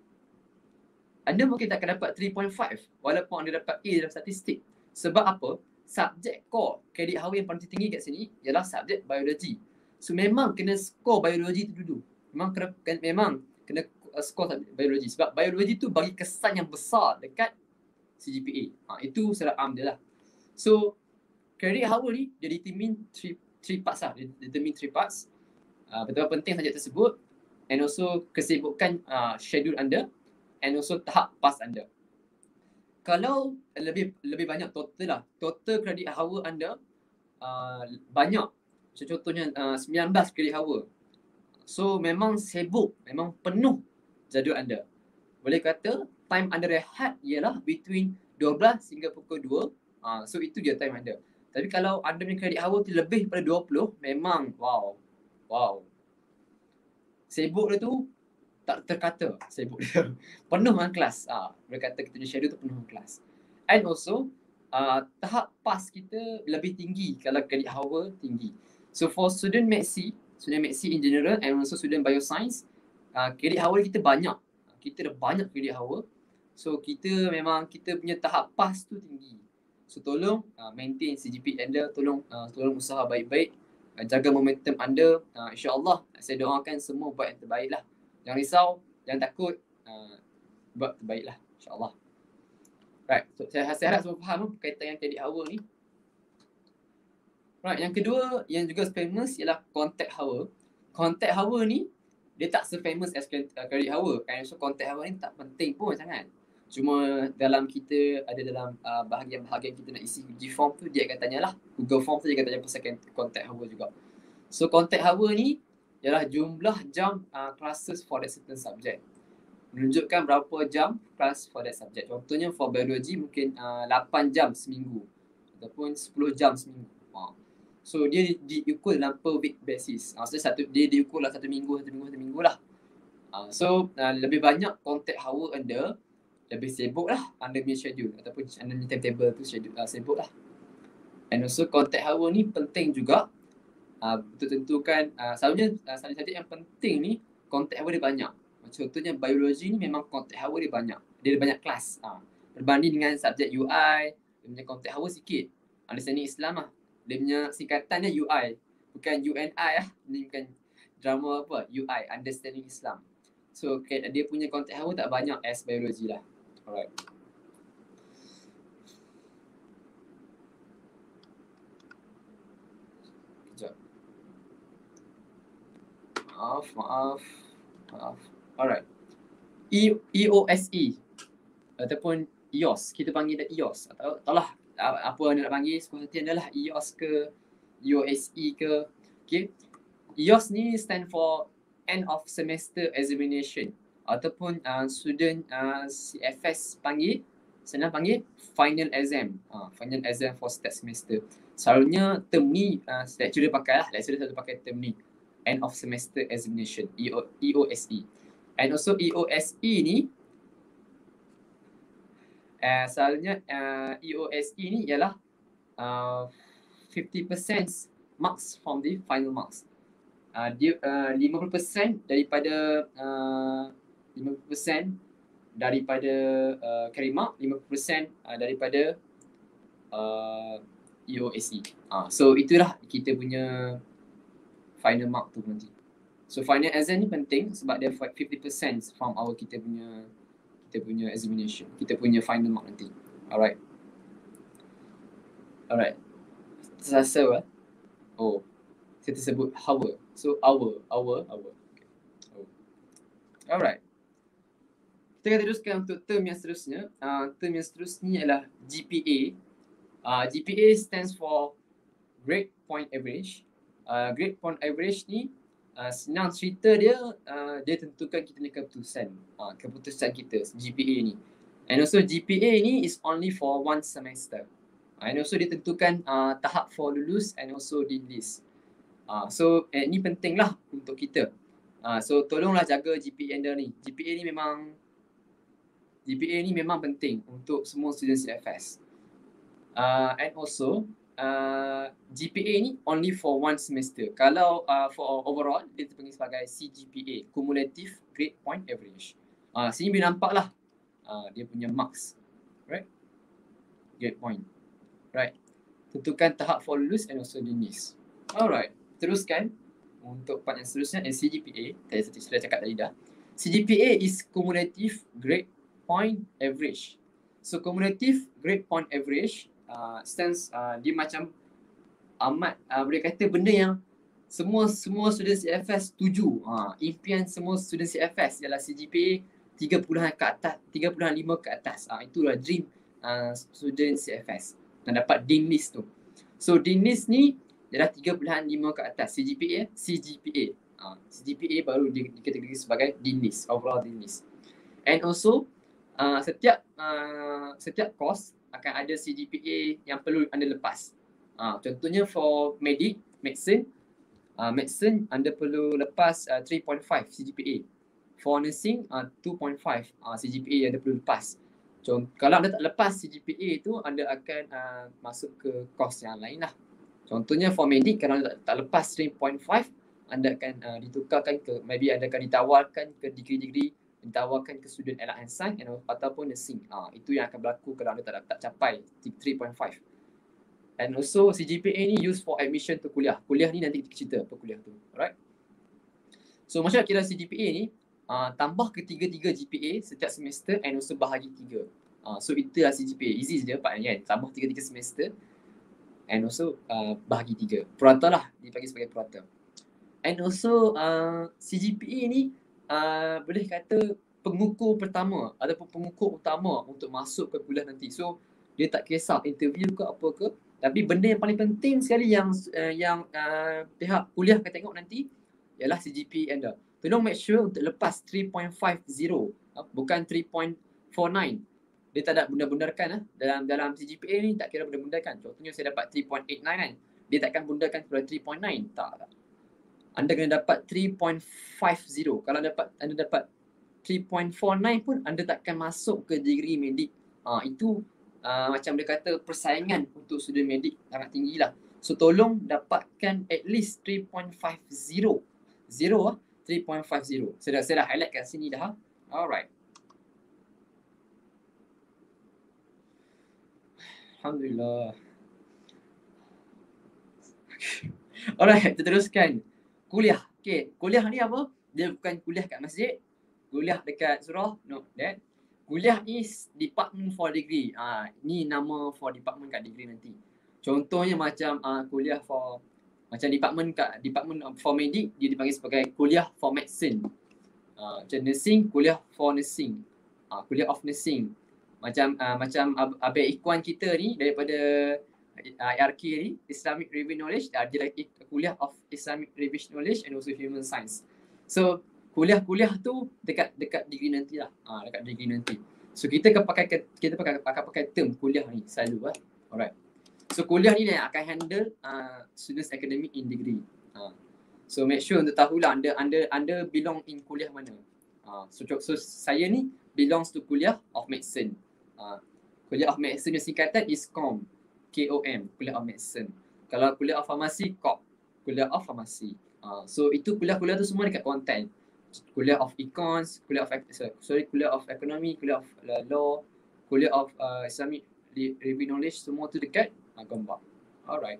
Anda mungkin tak akan dapat three point five walaupun anda dapat A dalam statistik. Sebab apa? Subjek core kredit hawa yang paling tinggi kat sini ialah subjek biologi. So memang kena skor biologi tu dulu. Memang kena, kan, memang kena uh, skor biologi. Sebab biologi tu bagi kesan yang besar dekat C G P A. Ha, itu secara am dia lah. So kredit hawa ni dia determine three, three parts lah. Dia determine three parts. Uh, betapa penting subjek tersebut, and also kesibukan uh, schedule anda, and also tahap PAS anda. Kalau lebih lebih banyak total lah, total kredit hawa anda uh, banyak. So, contohnya uh, sembilan belas kredit hawa. So memang sibuk, memang penuh jadual anda. Boleh kata time anda rehat ialah between dua belas hingga pukul dua. Uh, so itu dia time anda. Tapi kalau anda punya kredit hawa tu lebih daripada dua puluh, memang wow. Wow. Sibuk dia tu tak terkata sibuk dia. Penuh dengan kelas. Ah, boleh kata kita punya schedule tu penuh dengan kelas. And also uh, tahap PAS kita lebih tinggi kalau kredit hawa tinggi. So for student Medc, student Medc in general and also student bioscience, uh, kredit hawa kita banyak. Kita dah banyak kredit hawa. So kita memang kita punya tahap PAS tu tinggi. So tolong uh, maintain C G P A anda, tolong uh, tolong usaha baik-baik, uh, jaga momentum anda. Uh, InsyaAllah saya doakan semua buat yang terbaik lah. Jangan risau, jangan takut, uh, buat terbaik lah insyaAllah. Right, so saya, saya harap semua faham berkaitan yang kredit hawa ni. Right, yang kedua yang juga famous ialah contact hawa. Contact hawa ni dia tak se-famous as kredit hawa. And so contact hawa ni tak penting pun sangat. Cuma dalam kita ada dalam uh, bahagian-bahagian kita nak isi uji form tu, dia akan tanyalah, Google Form tu dia akan tanya pasal contact hawa juga. So contact hawa ni ialah jumlah jam uh, classes for that certain subject. Menunjukkan berapa jam kelas for that subject. Contohnya for biology mungkin uh, lapan jam seminggu ataupun sepuluh jam seminggu. Uh. So dia di, diukur dalam per week basis. Maksudnya satu dia diukur lah satu minggu, satu minggu, satu minggu lah. Uh, so uh, lebih banyak contact hour anda, lebih sibuk lah anda punya schedule ataupun anda punya timetable tu schedule, uh, sibuk lah. And also contact hour ni penting juga. Uh, untuk tentukan, uh, selalunya uh, subjek yang penting ni contact hour dia banyak. Contohnya biologi ni memang contact hour dia banyak. Dia ada banyak kelas. Uh, berbanding dengan subjek U I, dia punya contact hour sikit. Understanding Islam lah. Dia punya singkatannya U I. Bukan U N I lah. Ini bukan drama apa. U I, Understanding Islam. So okay, dia punya contact hour tak banyak as biologi lah. Alright. Kejap. Maaf, maaf. Maaf. Alright. E O S E ataupun E O S. Kita panggil dia E O S. Atau taklah apa anda nak panggil, sekolah hati anda lah. E O S ke, E O S E ke. Okay. E O S ni stand for End of Semester Examination. Ataupun uh, student uh, C F S panggil, senang panggil Final Exam. Uh, final Exam for state semester. Selalunya term ni, uh, lecturer pakai lah. Lecturer selalu pakai term ni. End of Semester Examination. E O S E. And also E O S E ni, uh, selalunya uh, E O S E ni ialah uh, fifty percent marks from the final marks. Uh, dia uh, lima puluh peratus daripada uh, lima puluh peratus daripada uh, carry mark, lima puluh peratus uh, daripada uh, E O S E. Uh, so itulah kita punya final mark tu nanti. So final exam ni penting sebab dia fifty percent from our kita punya kita punya examination, kita punya final mark nanti. Alright. Alright. Terasa eh? Oh. Kita sebut hour. So hour, hour, hour. Okay. Oh. Alright. Kita akan teruskan untuk term yang seterusnya. Uh, term yang seterusnya ialah G P A. Uh, G P A stands for Grade Point Average. Uh, grade Point Average ni uh, senang cerita dia, uh, dia tentukan kita punya keputusan. Uh, keputusan kita, G P A ni. And also G P A ni is only for one semester. Uh, and also dia tentukan uh, tahap for lulus and also dean list. Uh, so eh, ni penting lah untuk kita. Uh, so tolonglah jaga G P A anda ni. G P A ni memang G P A ni memang penting untuk semua student C F S. Uh, and also, uh, G P A ni only for one semester. Kalau uh, for overall, dia dipanggil sebagai C G P A, Cumulative Grade Point Average. Uh, sini boleh nampak lah uh, dia punya marks. Right? Grade point. Right. Tentukan tahap for lulus and also dinis. Alright. Teruskan untuk part yang seterusnya, C G P A. Tadi saya sudah cakap tadi dah. C G P A is Cumulative Grade Point Average. So Cumulative Grade Point Average uh, stands, uh, dia macam amat, uh, boleh kata benda yang semua semua student C F S tuju. Uh, impian semua student C F S ialah C G P A tiga puluhan ke atas, tiga puluhan lima ke atas. Uh, itulah dream uh, student C F S. Nak dapat Dean List tu. So Dean List ni ialah tiga puluhan lima ke atas. C G P A, C G P A. Uh, C G P A baru di, dikategori sebagai Dean List, overall Dean List. And also uh, setiap uh, setiap course akan ada C G P A yang perlu anda lepas. Uh, contohnya for medic, medicine, uh, medicine anda perlu lepas uh, three point five C G P A. For nursing uh, two point five uh, C G P A yang anda perlu lepas. Contoh, kalau anda tak lepas C G P A tu, anda akan uh, masuk ke course yang lain lah. Contohnya for medic, kalau anda tak, tak lepas three point five, anda akan uh, ditukarkan ke, maybe anda akan ditawarkan ke degree-degree, ditawarkan ke student allied and science ataupun nursing. Uh, itu yang akan berlaku kalau anda tak, tak capai three point five. And also C G P A ni used for admission to kuliah. Kuliah ni nanti kita cerita apa kuliah tu. Alright. So macam nak kira C G P A ni, Uh, tambah ketiga-tiga G P A setiap semester and also bahagi tiga. Uh, so itulah C G P A. Easy je part ni kan. Tambah tiga-tiga semester and also uh, bahagi tiga. Purata lah, dipanggil sebagai purata. And also uh, C G P A ni uh, boleh kata pengukur pertama ataupun pengukur utama untuk masuk ke kuliah nanti. So dia tak kisah interview ke apa ke, tapi benda yang paling penting sekali yang uh, yang uh, pihak kuliah akan tengok nanti ialah C G P A anda. Tolong make sure untuk lepas three point five zero, bukan three point four nine. Dia tak ada bunda-bundarkan lah. Dalam dalam C G P A ni tak kira bunda-bundarkan. Contohnya saya dapat three point eight nine kan. Dia takkan bundarkan kepada three point nine. Tak. Anda kena dapat three point five zero. Kalau dapat anda dapat three point four nine pun, anda takkan masuk ke degree medik. Ha, itu uh, macam dia kata persaingan untuk student medik sangat tinggi lah. So tolong dapatkan at least three point five zero. Zero lah. three point five zero. Saya dah, saya dah highlight kat sini dah. Alright. Alhamdulillah. Alright, kita teruskan. Kuliah. Okay, kuliah ni apa? Dia bukan kuliah kat masjid. Kuliah dekat surau. No, that. Kuliah is department for degree. Ah, ni nama for department kat degree nanti. Contohnya macam uh, kuliah for macam department kat department for medic, dia dipanggil sebagai kuliah for medicine. Uh, macam nursing, kuliah for nursing. Uh, kuliah of nursing. Macam uh, macam Abang Ikhwan kita ni daripada uh, I R K ni, Islamic Revision Knowledge, uh, dia lagi kuliah of Islamic Revision Knowledge and also Human Science. So kuliah-kuliah tu dekat dekat degree nanti lah. Uh, dekat degree nanti. So kita akan pakai kita pakai akan pakai term kuliah ni selalu lah. Alright. So kuliah ni yang akan handle uh, students academic in degree. Uh, so make sure untuk tahulah anda anda anda belong in kuliah mana. Uh, so, so saya ni belongs to kuliah of medicine. Uh, kuliah of medicine yang singkatan is C O M. K O M, kuliah of medicine. Kalau kuliah of pharmacy, C O P, kuliah of pharmacy. Uh, so itu kuliah-kuliah tu semua dekat content. Kuliah of econs, kuliah of sorry, kuliah of economy, kuliah of uh, law, kuliah of uh, Islamic Review Knowledge, semua tu dekat uh, gambar. Alright.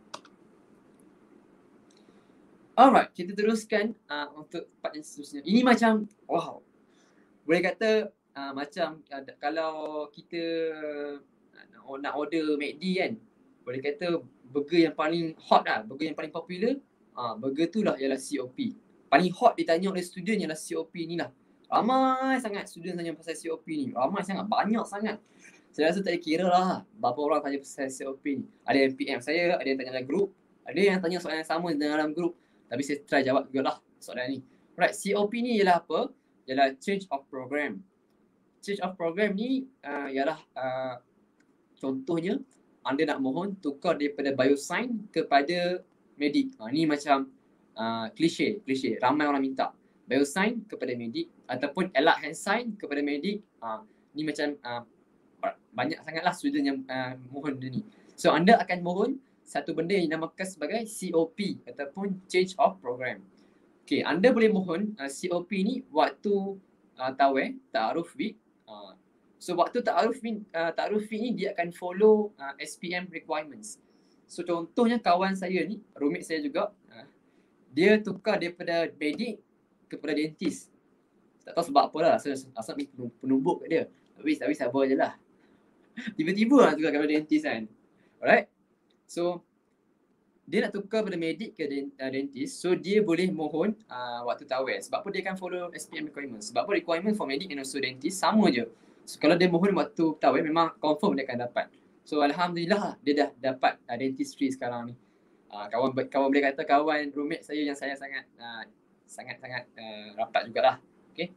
Alright, kita teruskan uh, untuk part yang seterusnya. Ini macam, wow. Boleh kata uh, macam uh, kalau kita uh, nak order McD kan, boleh kata burger yang paling hot lah, burger yang paling popular, uh, burger tu lah ialah C O P. Paling hot ditanya oleh student ialah C O P ni lah. Ramai sangat student tanya pasal C O P ni. Ramai sangat, banyak sangat. Saya rasa tak kira lah berapa orang tanya pasal C O P ni. Ada yang P M saya, ada yang tanya dalam grup, ada yang tanya soalan yang sama dalam grup. Tapi saya try jawab juga lah soalan ni. Right, C O P ni ialah apa? Ialah change of program. Change of program ni uh, ialah uh, contohnya anda nak mohon tukar daripada bioscience kepada medik. Ha, ni macam uh, klise, klise. Ramai orang minta. Bioscience kepada medik ataupun allied health science kepada medik. Ha, Ni macam uh, banyak sangatlah student yang uh, mohon benda ni. So anda akan mohon satu benda yang dinamakan sebagai C O P ataupun Change of Program. Okay, anda boleh mohon uh, C O P ni waktu uh, Taweh, Ta'aruf Week. Uh, so waktu Ta'aruf Week, uh, Ta'aruf Week ni dia akan follow uh, S P M requirements. So contohnya kawan saya ni, roommate saya juga, uh, dia tukar daripada medik kepada dentist. Tak tahu sebab apa lah, asal, asal penumbuk kat dia. Tapi, tapi sabar je lah. Tiba-tiba lah tukar kepada dentist kan. Alright. So dia nak tukar pada medik ke dentist, so dia boleh mohon uh, waktu Taweh. Sebab apa dia akan follow S P M requirements. Sebab apa requirement for medik and also dentist sama je. So kalau dia mohon waktu Taweh memang confirm dia akan dapat. So alhamdulillah dia dah dapat uh, dentistry sekarang ni. Uh, kawan kawan boleh kata kawan roommate saya yang saya sangat uh, sangat-sangat uh, rapat jugalah. Okay.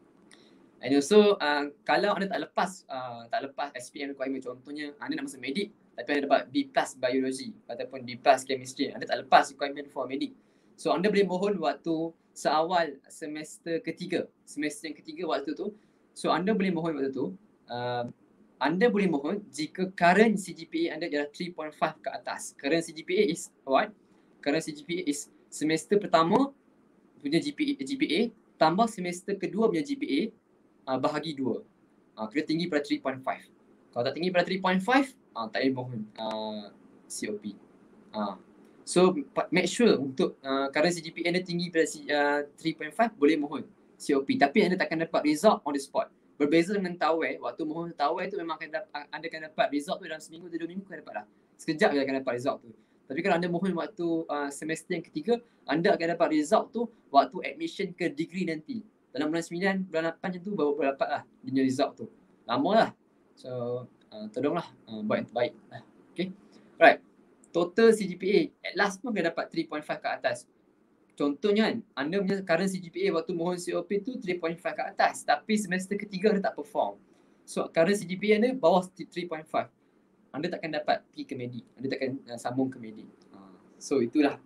And also uh, kalau anda tak lepas uh, tak lepas S P M requirement, contohnya anda nak masuk medik tapi anda dapat B plus biology ataupun B plus chemistry, anda tak lepas requirement for medik. So anda boleh mohon waktu seawal semester ketiga, semester yang ketiga waktu tu. So anda boleh mohon waktu tu, uh, anda boleh mohon jika current C G P A anda adalah three point five ke atas. Current C G P A is what? Current C G P A is semester pertama punya G P A, G P A tambah semester kedua punya G P A uh, bahagi dua. Uh, kena tinggi pada three point five. Kalau tak tinggi pada three point five, uh, tak boleh mohon uh, C O P. Uh. So make sure untuk uh, current C G P A anda tinggi pada uh, three point five, boleh mohon C O P. Tapi anda takkan dapat result on the spot. Berbeza dengan Taweh, waktu mohon Taweh tu memang akan dapat, anda akan dapat result tu dalam seminggu atau dua minggu akan dapat lah. Sekejap je akan dapat result tu. Tapi kalau anda mohon waktu uh, semester yang ketiga, anda akan dapat result tu waktu admission ke degree nanti. Dalam bulan sembilan, bulan lapan macam tu baru dapat lah dia result tu. Lama lah. So uh, tolonglah uh, buat yang terbaik lah. Okay. Alright. Total C G P A at last pun akan dapat three point five ke atas. Contohnya kan, anda punya current C G P A waktu mohon C O P tu three point five ke atas. Tapi semester ketiga anda tak perform. So current C G P A anda bawah three point five. Anda takkan dapat pergi ke medik. Anda takkan uh, sambung ke medik. Uh, so itulah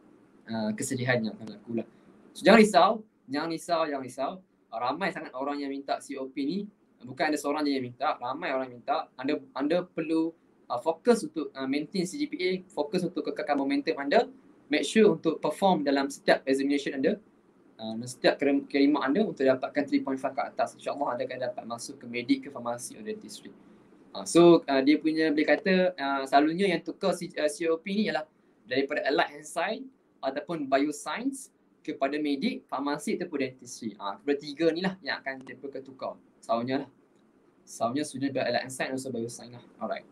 uh, kesedihan yang akan berlaku lah. So jangan risau. Jangan risau, jangan risau. Uh, ramai sangat orang yang minta C O P ni. Bukan ada seorang je yang minta. Ramai orang minta. Anda anda perlu uh, fokus untuk uh, maintain C G P A. Fokus untuk kekalkan momentum anda. Make sure untuk perform dalam setiap examination anda. Uh, dan setiap kiriman anda untuk dapatkan three point five ke atas. InsyaAllah anda akan dapat masuk ke medik, ke farmasi atau dentistry. Uh, so uh, dia punya boleh kata uh, selalunya yang tukar C, uh, C O P ni ialah daripada allied health science ataupun bioscience kepada medik, farmasi ataupun dentistry. Ah, uh, kepada tiga ni lah yang akan mereka ketukar. Selalunya lah. Selalunya sudah allied health science atau bioscience lah. Alright.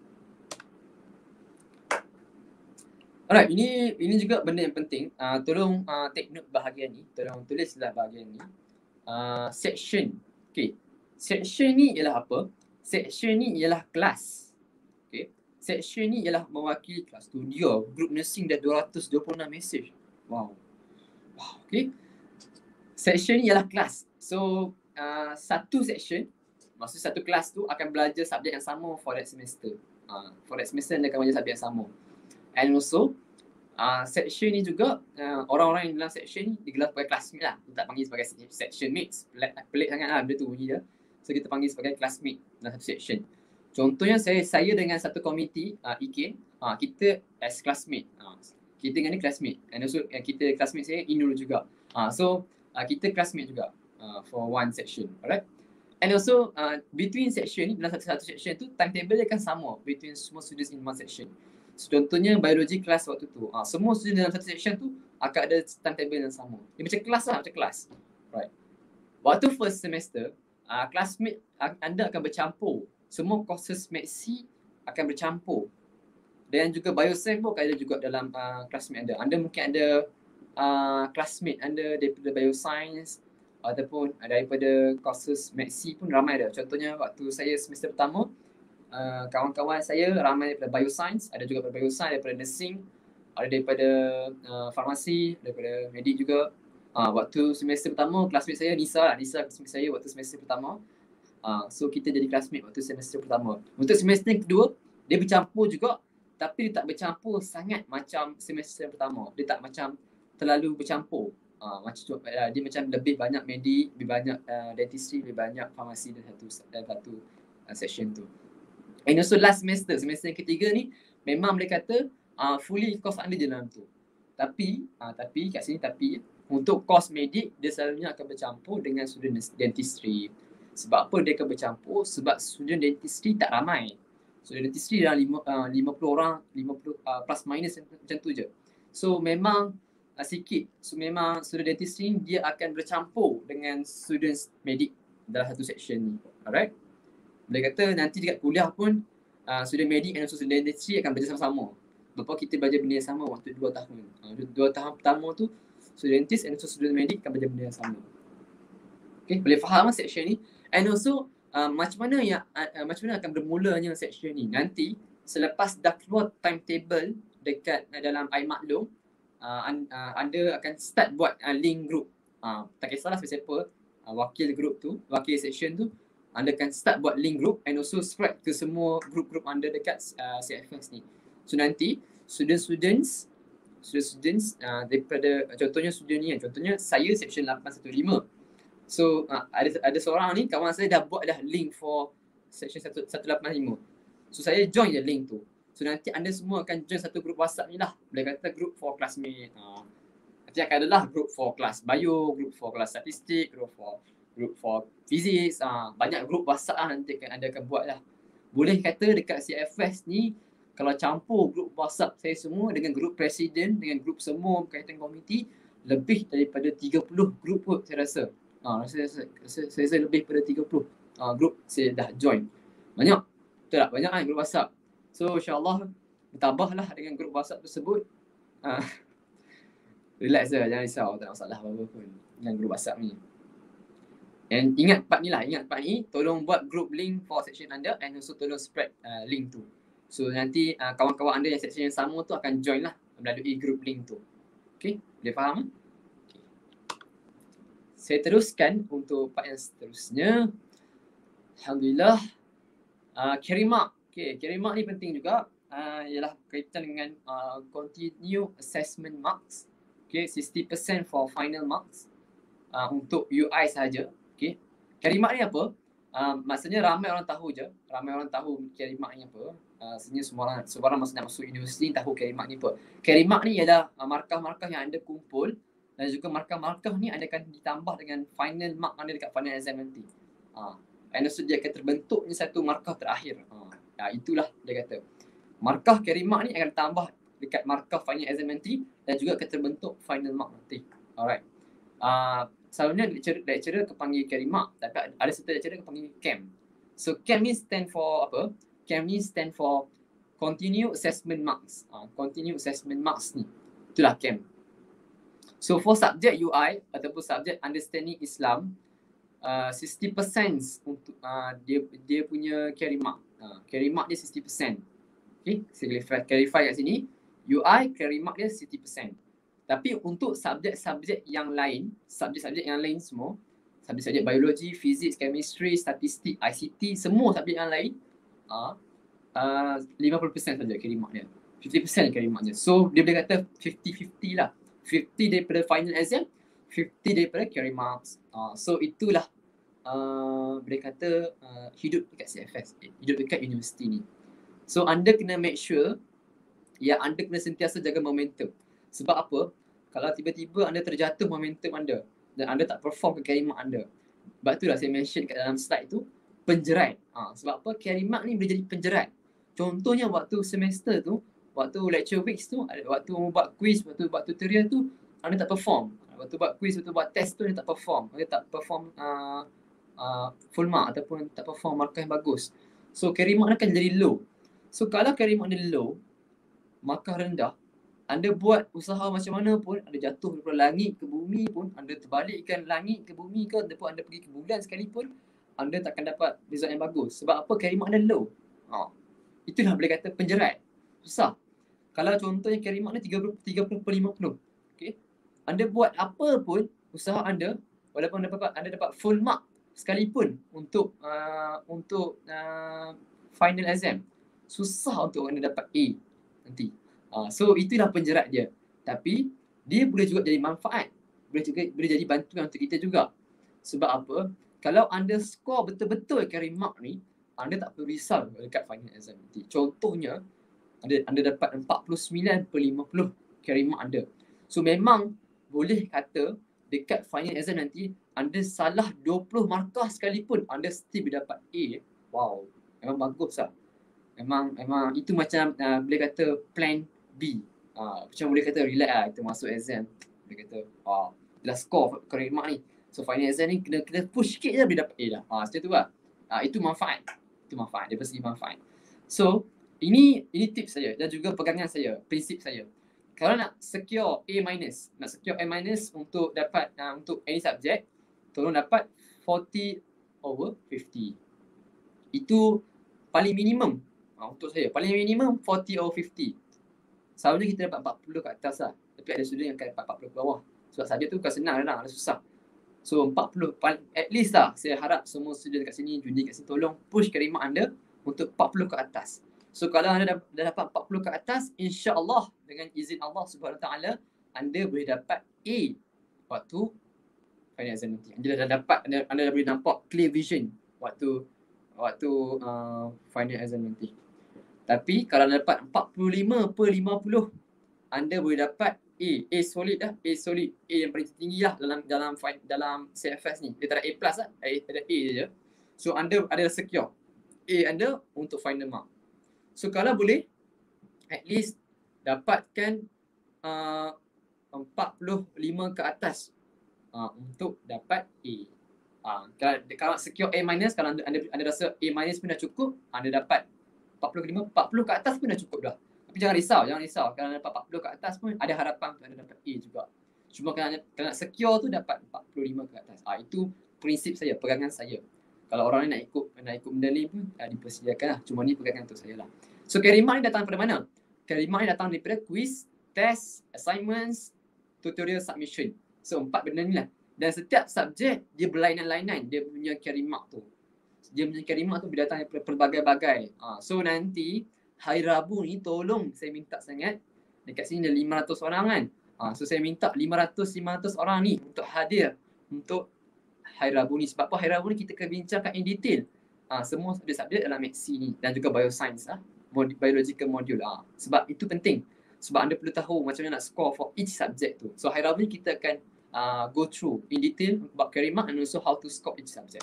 Alright, ini ini juga benda yang penting. Uh, tolong uh, take note bahagian ni. Tolong tulislah bahagian ni. Uh, section. Okay. Section ni ialah apa? Section ni ialah kelas. Okay. Section ni ialah mewakili kelas tu. Dia group nursing dah dua ratus dua puluh enam message. Wow. Wow. Okay. Section ni ialah kelas. So uh, satu section, maksud satu kelas tu akan belajar subjek yang sama for that semester. Uh, for that semester anda akan belajar subjek yang sama. And also uh, section ni juga uh, orang-orang yang dalam section ni digelar sebagai classmate lah. Kita tak panggil sebagai section mates. Pelik, pelik sangat lah benda tu bunyi dia. So kita panggil sebagai classmate dalam satu section. Contohnya saya saya dengan satu komiti uh, I K, uh, kita as classmate. Uh, kita dengan ni classmate. And also uh, kita classmate saya Inul juga. Uh, so uh, kita classmate juga uh, for one section. Alright. And also uh, between section ni, dalam satu-satu section tu timetable dia akan sama between semua students in one section. So, contohnya biologi kelas waktu tu. Uh, semua student dalam satu section tu akan ada timetable yang sama. Dia macam kelas lah, macam kelas. Right. Waktu first semester, uh, classmate uh, anda akan bercampur. Semua courses Medc akan bercampur. Dan juga bioscience pun akan ada juga dalam uh, classmate anda. Anda mungkin ada uh, classmate anda daripada bioscience ataupun daripada courses Medc pun ramai ada. Contohnya waktu saya semester pertama, Uh, kawan-kawan saya ramai daripada bioscience, ada juga daripada bioscience, daripada nursing, ada daripada uh, farmasi, daripada medik juga. Uh, waktu semester pertama, classmate saya Nisa lah, Nisa classmate saya waktu semester pertama. Uh, so kita jadi classmate waktu semester pertama. Untuk semester yang kedua, dia bercampur juga, tapi dia tak bercampur sangat macam semester pertama. Dia tak macam terlalu bercampur. Uh, macam uh, dia macam lebih banyak medik, lebih banyak uh, dentistry, lebih banyak farmasi dalam satu dalam satu uh, section tu. And also last semester, semester yang ketiga ni memang boleh kata uh, fully course under je dalam tu. Tapi, uh, tapi kat sini tapi untuk course medik dia selalunya akan bercampur dengan student dentistry. Sebab apa dia akan bercampur? Sebab student dentistry tak ramai. Student dentistry dalam lima, uh, lima puluh orang, lima puluh uh, plus minus macam tu je. So memang uh, sikit. So memang student dentistry dia akan bercampur dengan students medik dalam satu section ni. Alright? Boleh kata nanti dekat kuliah pun uh, student medik dan student dentistry akan bersama-sama. Lepas kita belajar benda yang sama waktu dua tahun. Uh, dua tahun pertama tu student dentist and also student medik akan belajar benda yang sama. Okay, boleh faham section ni? And also uh, macam mana yang uh, macam mana akan bermulanya section ni? Nanti selepas dah keluar timetable dekat uh, dalam iMaklum, uh, uh, anda akan start buat uh, link group. Uh, tak kisahlah siapa uh, wakil group tu, wakil section tu, anda akan start buat link group and also spread ke semua group-group anda dekat uh, C F S ni. So nanti student-students student-students uh, daripada contohnya student ni, contohnya saya section lapan satu lima. So uh, ada ada seorang ni kawan saya dah buat dah link for section seratus lapan puluh lima. So saya join je link tu. So nanti anda semua akan join satu group WhatsApp ni lah. Boleh kata group for classmate. Uh, nanti akan adalah group for kelas bio, group for kelas statistik, group for group for physics. Uh, banyak group WhatsApp lah nanti akan, anda akan buat lah. Boleh kata dekat C F S ni kalau campur grup WhatsApp saya semua dengan grup presiden, dengan grup semua berkaitan komiti, lebih daripada tiga puluh grup pun saya rasa. Ha, saya, rasa, saya, saya rasa lebih daripada tiga puluh ha, grup saya dah join. Banyak. Betul tak? Banyak kan grup WhatsApp. So insyaAllah bertambahlah dengan grup WhatsApp tersebut. Ha. Relax je, jangan risau. Tak ada masalah apa-apa pun dengan grup WhatsApp ni. And ingat part ni lah, ingat part ni. Tolong buat group link for section anda and also tolong spread uh, link tu. So nanti uh, kawan-kawan anda yang section yang sama tu akan join lah melalui group link tu. Okay, boleh faham? Okay. Saya teruskan untuk part yang seterusnya. Alhamdulillah. Uh, carry mark. Okay, carry mark ni penting juga. Uh, ialah berkaitan dengan uh, continue assessment marks. Okay, sixty percent for final marks. Uh, untuk U I sahaja. Okay. Carry mark ni apa? Uh, maksudnya ramai orang tahu je. Ramai orang tahu carry mark ni apa. Uh, sebenarnya semua orang, semua orang masa nak masuk universiti tahu carry mark ni apa. Carry mark ni ialah uh, markah-markah yang anda kumpul dan juga markah-markah ni anda akan ditambah dengan final mark anda dekat final exam nanti. Uh, and also dia akan terbentuknya satu markah terakhir. Uh, ya, itulah dia kata. Markah carry mark ni akan tambah dekat markah final exam nanti dan juga akan terbentuk final mark nanti. Alright. Uh, selalunya lecturer, lecturer kepanggil carry mark tapi ada satu lecturer kepanggil C A M. So C A M ni stand for apa? C A M ni stand for Continue Assessment Marks. Uh, continue Assessment Marks ni. Itulah C A M. So for subject U I ataupun subject Understanding Islam, uh, sixty percent untuk uh, dia dia punya carry mark. Uh, carry mark dia sixty percent. Okay, saya clarify, clarify kat sini. U I carry mark dia sixty percent. Tapi untuk subjek-subjek yang lain, subjek-subjek yang lain semua, subjek-subjek biologi, fizik, chemistry, statistik, I C T, semua subjek yang lain, uh, uh, lima puluh persen saja carry mark dia. fifty percent carry mark dia. So dia boleh kata fifty fifty lah. fifty daripada final exam, fifty daripada carry marks. Uh, so itulah uh, boleh kata uh, hidup dekat C F S, hidup dekat universiti ni. So anda kena make sure ya anda kena sentiasa jaga momentum. Sebab apa? Kalau tiba-tiba anda terjatuh momentum anda dan anda tak perform ke carry mark anda. Sebab itulah saya mention kat dalam slide tu penjerat. Ha, sebab apa? Carry mark ni boleh jadi penjerat. Contohnya waktu semester tu, waktu lecture weeks tu, waktu buat quiz, waktu buat tutorial tu, anda tak perform. Waktu buat quiz, waktu buat test tu, anda tak perform. Anda tak perform uh, uh, full mark ataupun tak perform markah yang bagus. So carry mark akan jadi low. So kalau carry mark dia low, markah rendah, anda buat usaha macam mana pun, anda jatuh daripada langit ke bumi pun, anda terbalikkan langit ke bumi ke, ataupun anda pergi ke bulan sekalipun, anda takkan dapat result yang bagus. Sebab apa? Carry mark anda low. Ha. Itulah boleh kata penjerat. Susah. Kalau contohnya carry mark anda tiga puluh per lima puluh. Okay. Anda buat apa pun, usaha anda, walaupun anda dapat, anda dapat full mark sekalipun untuk uh, untuk uh, final exam, susah untuk anda dapat A nanti. Uh, so itulah penjerat dia. Tapi dia boleh juga jadi manfaat. boleh juga boleh jadi bantuan untuk kita juga. Sebab apa? Kalau anda score betul-betul carry mark ni, anda tak perlu risau dekat final exam nanti. Contohnya, anda anda dapat empat puluh sembilan per lima puluh carry mark anda. So memang boleh kata dekat final exam nanti anda salah dua puluh markah sekalipun anda still boleh dapat A. Wow, memang bagus lah. Memang memang itu macam uh, boleh kata plan B. Uh, macam boleh kata relax lah kita masuk exam. Boleh kata, oh, dah score carry mark ni. So final exam ni kena, kena push sikit je boleh dapat A dah. Ha, macam tu lah. Ha, itu manfaat. Itu manfaat. Daripada segi manfaat. So, ini ini tips saya dan juga pegangan saya, prinsip saya. Kalau nak secure A minus, nak secure A minus untuk dapat uh, untuk any subject, tolong dapat forty over fifty. Itu paling minimum uh, untuk saya. Paling minimum forty over fifty. Selalunya kita dapat empat puluh ke atas lah. Tapi ada student yang akan dapat empat puluh ke bawah. Sebab subjek tu bukan senang lah, ada susah. So empat puluh at least lah, saya harap semua student kat sini, junior kat sini, tolong push carry mark anda untuk empat puluh ke atas. So kalau anda dah, dah dapat empat puluh ke atas, insya-Allah dengan izin Allah Subhanahu Wa Taala, anda boleh dapat A waktu final exam nanti. Anda dah dapat, anda, anda dah boleh nampak clear vision waktu waktu uh, final exam nanti. Tapi kalau anda dapat empat puluh lima per lima puluh, anda boleh dapat A, A solid lah, A solid, A yang paling tinggi lah dalam dalam dalam C F S ni. Dia tak ada A plus lah, ada A je. So anda ada secure A anda untuk final mark. So kalau boleh, at least dapatkan uh, empat puluh lima ke atas uh, untuk dapat A. Uh, kalau, kalau secure A minus, kalau anda, anda, anda rasa A minus pun dah cukup, anda dapat empat puluh lima, empat puluh ke atas pun dah cukup dah. Tapi jangan risau, jangan risau. Kalau anda dapat empat puluh ke atas pun ada harapan untuk anda dapat A juga. Cuma kalau anda, kalau nak secure tu dapat empat puluh lima ke atas. Ah, itu prinsip saya, pegangan saya. Kalau orang ni nak ikut nak ikut benda ni pun ah, dipersilakan lah. Cuma ni pegangan untuk saya lah. So carry mark ni datang daripada mana? Carry mark ni datang daripada quiz, test, assignments, tutorial submission. So empat benda ni lah. Dan setiap subjek dia berlainan-lainan dia punya carry mark tu. Dia punya carry mark tu datang daripada pelbagai-bagai. Ah, so nanti hari Rabu ni tolong saya minta sangat, dekat sini ada lima ratus orang kan. Ha, so saya minta lima ratus lima ratus orang ni untuk hadir untuk hari Rabu ni. Sebab apa hari Rabu ni kita akan bincangkan in detail ha, semua subjek-subjek dalam Maths ni dan juga bioscience lah, mod- biological module. Ha. Sebab itu penting. Sebab anda perlu tahu macam mana nak score for each subject tu. So hari Rabu ni kita akan uh, go through in detail about carry mark and also how to score each subject.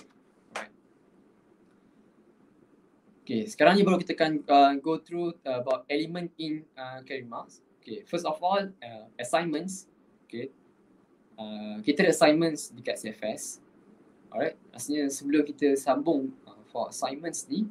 Okay, sekarang ni baru kita akan uh, go through uh, about element in uh, carry marks. Okay, first of all, uh, assignments. Okay, uh, kita ada assignments dekat C F S. Alright, maksudnya sebelum kita sambung uh, for assignments ni,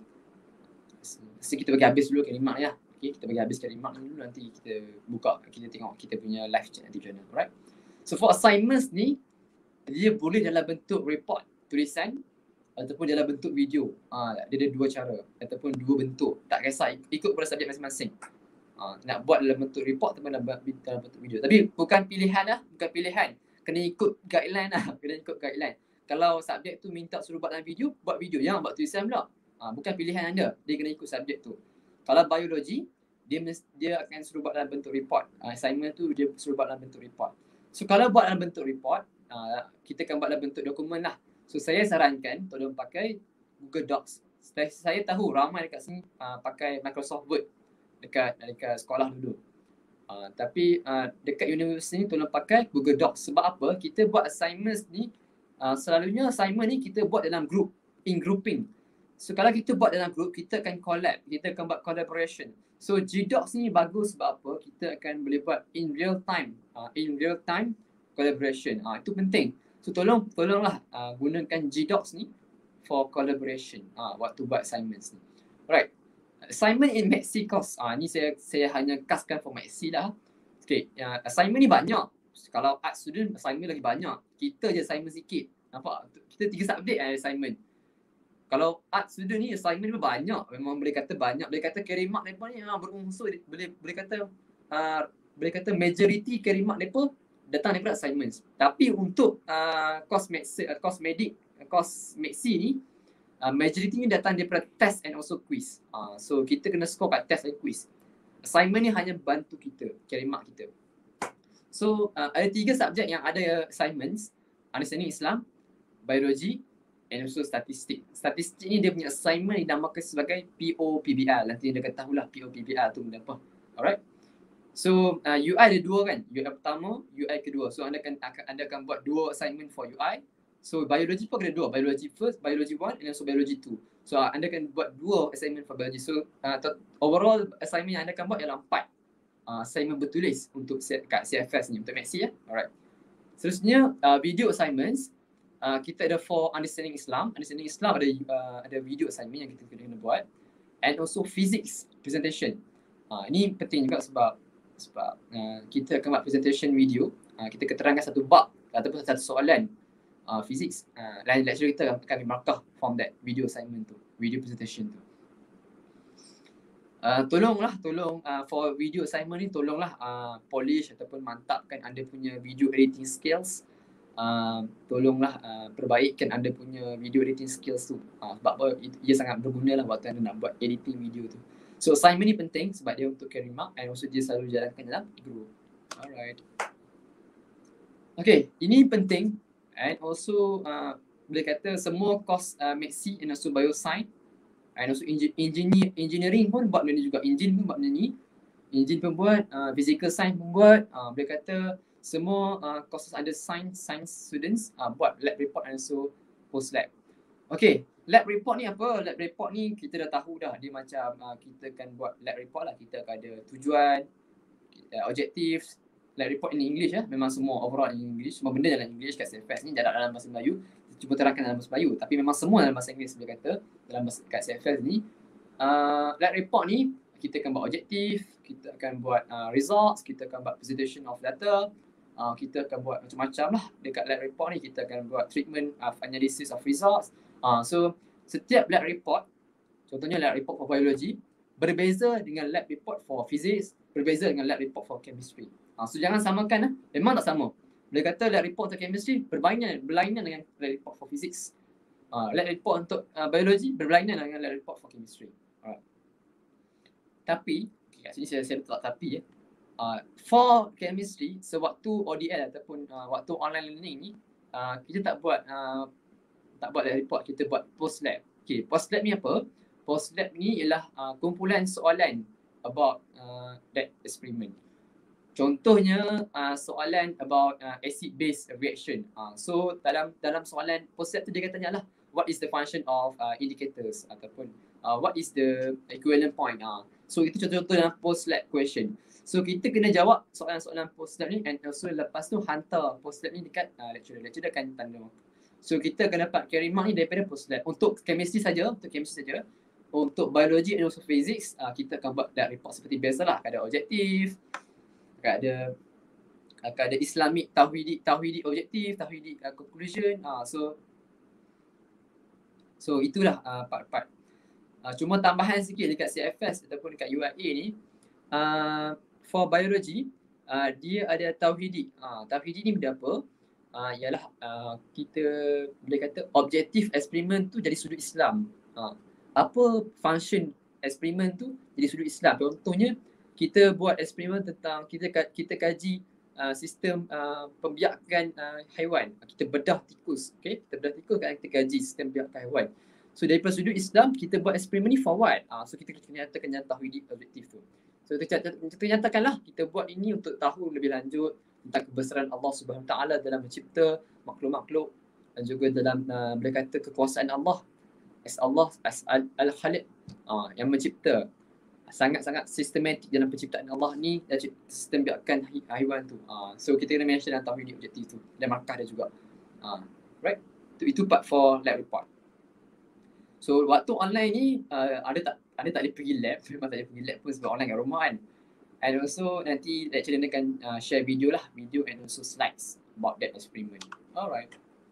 mesti kita bagi habis dulu carry mark ya. Okay, kita bagi habis carry mark dulu, nanti kita buka, kita tengok kita punya live chat nanti journal. Alright, so for assignments ni, dia boleh dalam bentuk report, tulisan, ataupun dalam bentuk video. Ha, dia ada dua cara ataupun dua bentuk. Tak kisah, ikut pada subjek masing-masing. Ha, nak buat dalam bentuk report ataupun dalam, dalam bentuk video. Tapi bukan pilihan lah, bukan pilihan. Kena ikut guideline lah, kena ikut guideline. Kalau subjek tu minta suruh buat dalam video, buat video. Jangan buat tulisan pula. Ha, bukan pilihan anda, dia kena ikut subjek tu. Kalau biologi, dia dia akan suruh buat dalam bentuk report. Ha, assignment tu dia suruh buat dalam bentuk report. So kalau buat dalam bentuk report, ha, kita akan buat dalam bentuk dokumen lah. So saya sarankan tolong pakai Google Docs. Saya, saya tahu ramai dekat sini uh, pakai Microsoft Word dekat dekat sekolah dulu. Uh, tapi uh, dekat universiti ni tolong pakai Google Docs. Sebab apa? Kita buat assignments ni, uh, selalunya assignment ni kita buat dalam group, in grouping. So kalau kita buat dalam group, kita akan collab, kita akan buat collaboration. So G-Docs ni bagus sebab apa? Kita akan boleh buat in real time, uh, in real time collaboration. Uh, itu penting. So tolong, tolonglah uh, gunakan G-Docs ni for collaboration uh, waktu buat assignments ni. Alright, assignment in Maths course. Ah, ni saya saya hanya kaskan for Maths lah. Okay, uh, assignment ni banyak. Kalau art student assignment lagi banyak. Kita je assignment sikit. Nampak? Kita tiga subjek eh, assignment. Kalau art student ni assignment ni banyak. Memang boleh kata banyak. Boleh kata carry mark mereka ni memang berunsur. Boleh boleh kata uh, boleh kata majority carry mark mereka datang daripada assignments. Tapi untuk uh, course Maths, uh, course medic, uh, course Maths ni, uh, majority ni datang daripada test and also quiz. Uh, so kita kena score kat test dan quiz. Assignment ni hanya bantu kita, carry mark kita. So uh, ada tiga subjek yang ada assignments, understanding Islam, biology and also statistik. Statistik ni dia punya assignment dinamakan sebagai P O P B L. Nanti anda akan tahulah P O P B L tu benda apa. Alright. So uh, U I ada dua kan? U I pertama, U I kedua. So anda akan, akan anda akan buat dua assignment for U I. So biology pun ada dua, biology first, biology one and also biology two. So uh, anda akan buat dua assignment for biology. So uh, overall assignment yang anda akan buat ialah empat uh, assignment bertulis untuk kat C F S ni, untuk Maxi ya. Alright. Seterusnya uh, video assignments. Uh, kita ada for understanding Islam. Understanding Islam ada uh, ada video assignment yang kita kena buat. And also physics presentation. Uh, ini penting juga sebab sebab uh, kita akan buat presentation video. Uh, kita keterangkan satu bab ataupun satu soalan uh, physics. Uh, dan lecturer kita akan ambil markah from that video assignment tu, video presentation tu. Uh, tolonglah, tolong uh, for video assignment ni tolonglah uh, polish ataupun mantapkan anda punya video editing skills. Uh, tolonglah uh, perbaikkan anda punya video editing skills tu. Uh, sebab apa, ia sangat berguna lah waktu anda nak buat editing video tu. So assignment ni penting sebab dia untuk carry mark and also dia selalu jalankan dalam group. Alright. Okay, ini penting and also uh, boleh kata semua course uh, Maxi and also Bioscience and also engineer, engineering pun buat benda ni juga. Engine pun buat benda ni. Engine pun buat, uh, physical science pun buat. Uh, boleh kata semua uh, courses under science, science students uh, buat lab report and also post lab. Okay, lab report ni apa? Lab report ni kita dah tahu dah. Dia macam uh, kita akan buat lab report lah. Kita akan ada tujuan, uh, objectives. Lab report in English ya. Memang semua overall in English. Semua benda dalam English kat C F S ni tidak dalam bahasa Melayu. Cuba terangkan dalam bahasa Melayu. Tapi memang semua dalam bahasa Inggeris dia kata. Dalam bahasa, kat C F S ni. Uh, lab report ni kita akan buat objektif. Kita akan buat uh, results. Kita akan buat presentation of data. Uh, kita akan buat macam-macam lah dekat lab report ni. Kita akan buat treatment of analysis of results. Uh, so setiap lab report, contohnya lab report for biology, berbeza dengan lab report for physics, berbeza dengan lab report for chemistry. Uh, so jangan samakan lah. Memang tak sama. Boleh kata lab report untuk chemistry berlainan, berlainan dengan lab report for physics. Uh, lab report untuk uh, biology berlainan dengan lab report for chemistry. Alright. Tapi, okay, kat sini saya, saya letak tapi ya. Uh, for chemistry, sewaktu O D L ataupun uh, waktu online learning ni, uh, kita tak buat uh, tak buat lab report, kita buat post lab. Okay, post lab ni apa? Post lab ni ialah uh, kumpulan soalan about uh, that experiment. Contohnya uh, soalan about uh, acid base reaction. Uh, so dalam dalam soalan post lab tu dia kata lah, what is the function of uh, indicators ataupun uh, what is the equivalent point. Uh. So itu contoh-contoh dalam post lab question. So kita kena jawab soalan-soalan post lab ni and also lepas tu hantar post lab ni dekat uh, lecturer. Lecturer akan tanda. So kita akan dapat carry mark ni daripada post lab. Untuk chemistry saja, untuk chemistry saja. Untuk biology and also physics, uh, kita akan buat lab report seperti biasalah. Akan ada objektif, akan ada akan ada Islamic tauhidi tauhidi objektif, tauhidi uh, conclusion. Uh, so so itulah uh, part-part. Uh, cuma tambahan sikit dekat C F S ataupun dekat U I A ni. Uh, for biology, uh, dia ada tauhidi. Uh, tauhidi ni benda apa? Uh, ialah uh, kita boleh kata objektif eksperimen tu dari sudut Islam. Uh, apa function eksperimen tu dari sudut Islam? Contohnya, kita buat eksperimen tentang, kita kita kaji uh, sistem uh, pembiakan uh, haiwan. Kita bedah tikus. Okay? Kita bedah tikus kan kita kaji sistem pembiakan haiwan. So daripada sudut Islam, kita buat eksperimen ni for what? Uh, so kita kena nyatakan tauhidi objektif tu. So kita nyatakanlah kita buat ini untuk tahu lebih lanjut tentang kebesaran Allah Subhanahu Wa Taala dalam mencipta makhluk-makhluk dan juga dalam uh, boleh kata kekuasaan Allah as Allah as Al-Khaliq uh, yang mencipta. Sangat-sangat sistematik dalam penciptaan Allah ni dan sistem biakan haiwan tu. Uh, so kita kena mention dalam tauhid objektif tu dan markah dia juga. Uh, right? Itu, itu part for lab report. So waktu online ni uh, ada tak ada tak boleh pergi lab, memang tak boleh pergi lab pun sebab online kat rumah kan. And also nanti lecturer akan uh, share video lah, video and also slides about that experiment. Alright.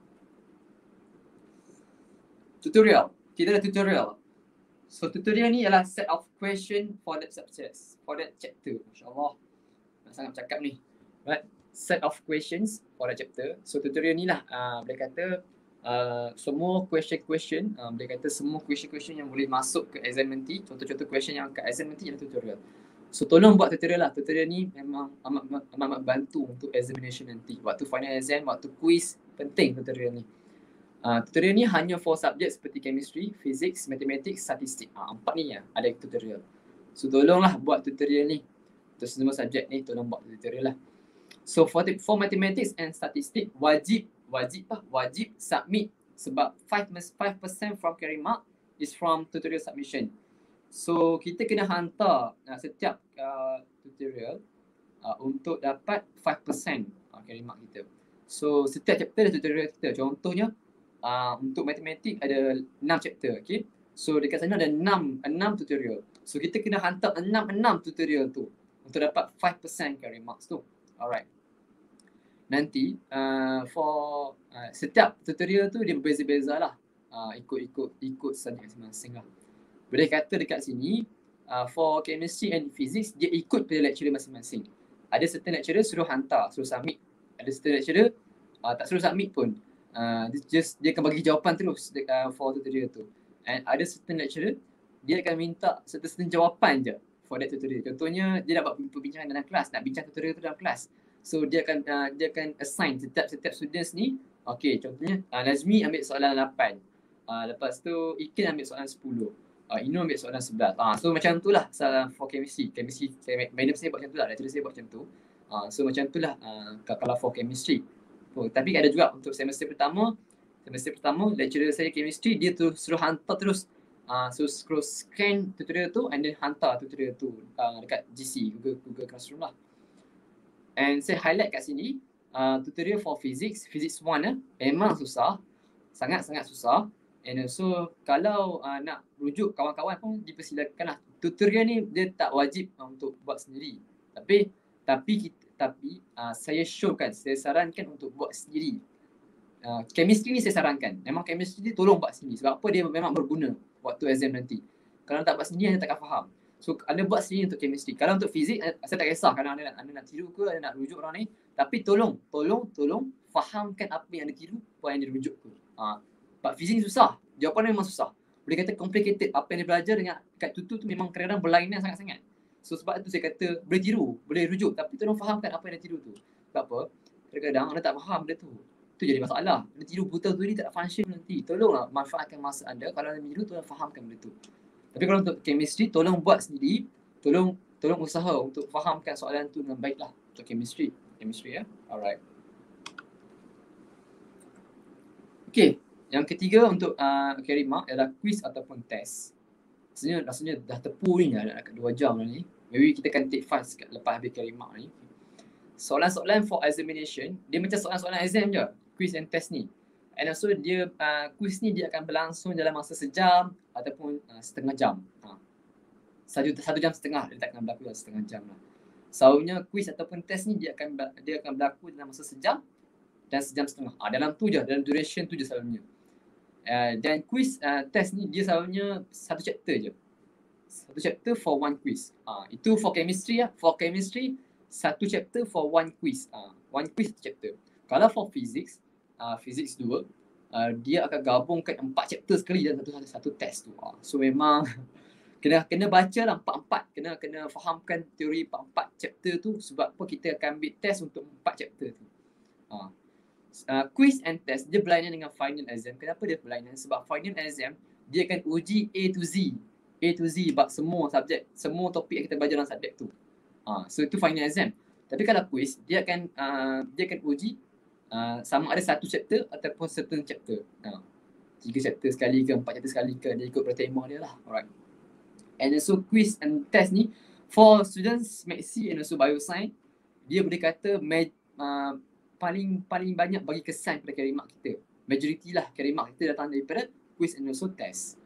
Tutorial. Kita ada tutorial. So tutorial ni ialah set of question for that subject, for that chapter. Masya-Allah. Nak sangat bercakap ni. Right? Set of questions for that chapter. So tutorial ni lah uh, boleh kata Uh, semua question-question, uh, boleh kata semua question-question yang boleh masuk ke exam nanti, contoh-contoh question yang kat exam nanti ialah tutorial. So tolong buat tutorial lah. Tutorial ni memang amat amat, amat bantu untuk examination nanti. Waktu final exam, waktu quiz, penting tutorial ni. Uh, tutorial ni hanya for subjek seperti chemistry, physics, mathematics, statistik. Uh, empat ni ya ada tutorial. So tolonglah buat tutorial ni. Untuk semua subjek ni tolong buat tutorial lah. So for, for mathematics and statistik, wajib, wajib lah, wajib submit. Sebab five percent from carry mark is from tutorial submission. So kita kena hantar uh, setiap uh, tutorial uh, untuk dapat five percent uh, carry mark kita. So setiap chapter ada tutorial kita. Contohnya uh, untuk matematik ada enam chapter, okay. So dekat sana ada enam, enam tutorial. So kita kena hantar enam, enam tutorial tu untuk dapat five percent carry marks tu. Alright. Nanti uh, for uh, setiap tutorial tu dia berbeza-beza lah. Uh, ikut-ikut ikut subjek masing-masing lah. Boleh kata dekat sini uh, for chemistry and physics dia ikut pada lecturer masing-masing. Ada certain lecturer suruh hantar, suruh submit. Ada certain lecturer uh, tak suruh submit pun. Uh, dia just dia akan bagi jawapan terus uh, for tutorial tu. And ada certain lecturer dia akan minta certain jawapan je for that tutorial. Contohnya dia nak buat perbincangan dalam kelas, nak bincang tutorial tu dalam kelas. So dia akan uh, dia akan assign setiap setiap students ni. Okay, contohnya uh, Nazmi ambil soalan lapan. Uh, lepas tu Ikin ambil soalan sepuluh. Uh, Inu ambil soalan sebelas. Uh, so macam tu lah for chemistry. Chemistry, madam saya buat macam tu lah, lecturer saya buat macam tu. Uh, so macam tu lah uh, kalau for chemistry. Oh, tapi ada juga untuk semester pertama, semester pertama lecturer saya chemistry dia tu suruh hantar terus. Uh, so scroll scan tutorial tu and then hantar tutorial tu uh, dekat G C, Google, Google Classroom lah. And saya highlight kat sini uh, tutorial for physics, physics one eh, memang susah, sangat-sangat susah. And also kalau uh, nak rujuk kawan-kawan pun dipersilakan lah. Tutorial ni dia tak wajib uh, untuk buat sendiri. Tapi tapi kita, tapi uh, saya showkan, saya sarankan untuk buat sendiri. Uh, chemistry ni saya sarankan. Memang chemistry ni tolong buat sendiri. Sebab apa, dia memang berguna waktu exam nanti. Kalau tak buat sendiri, anda takkan faham. So anda buat sendiri untuk chemistry. Kalau untuk fizik, saya tak kisah kalau anda nak, anda nak tiru ke, anda nak rujuk orang ni. Tapi tolong, tolong, tolong fahamkan apa yang anda tiru, apa yang anda rujuk tu. Uh, But fizik susah. Jawapan memang susah. Boleh kata complicated. Apa yang dia belajar dengan kat tutu tu memang kadang-kadang berlainan sangat-sangat. So sebab itu saya kata boleh tiru, boleh rujuk. Tapi tolong fahamkan apa yang dia tiru tu. Sebab apa? Kadang-kadang anda tak faham benda tu. Itu jadi masalah. Anda tiru buta tu ni tak function nanti. Tolonglah manfaatkan masa anda. Kalau anda tiru, tolong fahamkan benda tu. Tapi kalau untuk chemistry, tolong buat sendiri. Tolong tolong usaha untuk fahamkan soalan tu dengan baiklah. Untuk chemistry. Chemistry ya. Alright. Okay. Yang ketiga untuk uh, carry mark adalah quiz ataupun test. Rasanya, rasanya dah tepu ni dah dekat dua jam dah ni. Maybe kita akan take fast lepas habis carry mark ni. Soalan-soalan for examination, dia macam soalan-soalan exam je. Quiz and test ni. And also dia uh, quiz ni dia akan berlangsung dalam masa sejam ataupun uh, setengah jam. Ha. Satu, satu jam setengah, dia tak akan berlaku dalam setengah jam lah. Selalunya quiz ataupun test ni dia akan dia akan berlaku dalam masa sejam dan sejam setengah. Ah, dalam tu je, dalam duration tu je selalunya. Uh, dan quiz uh, test ni dia selalunya satu chapter je. Satu chapter for one quiz. Uh, itu for chemistry lah. For chemistry, satu chapter for one quiz. Uh, one quiz chapter. Kalau for physics, uh, physics dua, uh, dia akan gabungkan empat chapter sekali dalam satu, satu, satu test tu. Uh, so memang kena kena baca lah empat-empat. Kena kena fahamkan teori empat-empat chapter tu. Sebab apa kita akan ambil test untuk empat chapter tu. Uh, Uh, quiz and test dia berlainan dengan final exam. Kenapa dia berlainan? Sebab final exam dia akan uji A to Z. A to Z bab semua subjek, semua topik yang kita belajar dalam subjek tu. Uh, so itu final exam. Tapi kalau quiz dia akan uh, dia akan uji uh, sama ada satu chapter ataupun certain chapter. Uh, tiga chapter sekali ke, empat chapter sekali ke, dia ikut pada tema dia lah. Alright. And also quiz and test ni for students Maths and also Bioscience, dia boleh kata uh, paling paling banyak bagi kesan pada carry mark kita. Majority lah carry mark kita datang daripada quiz and also test.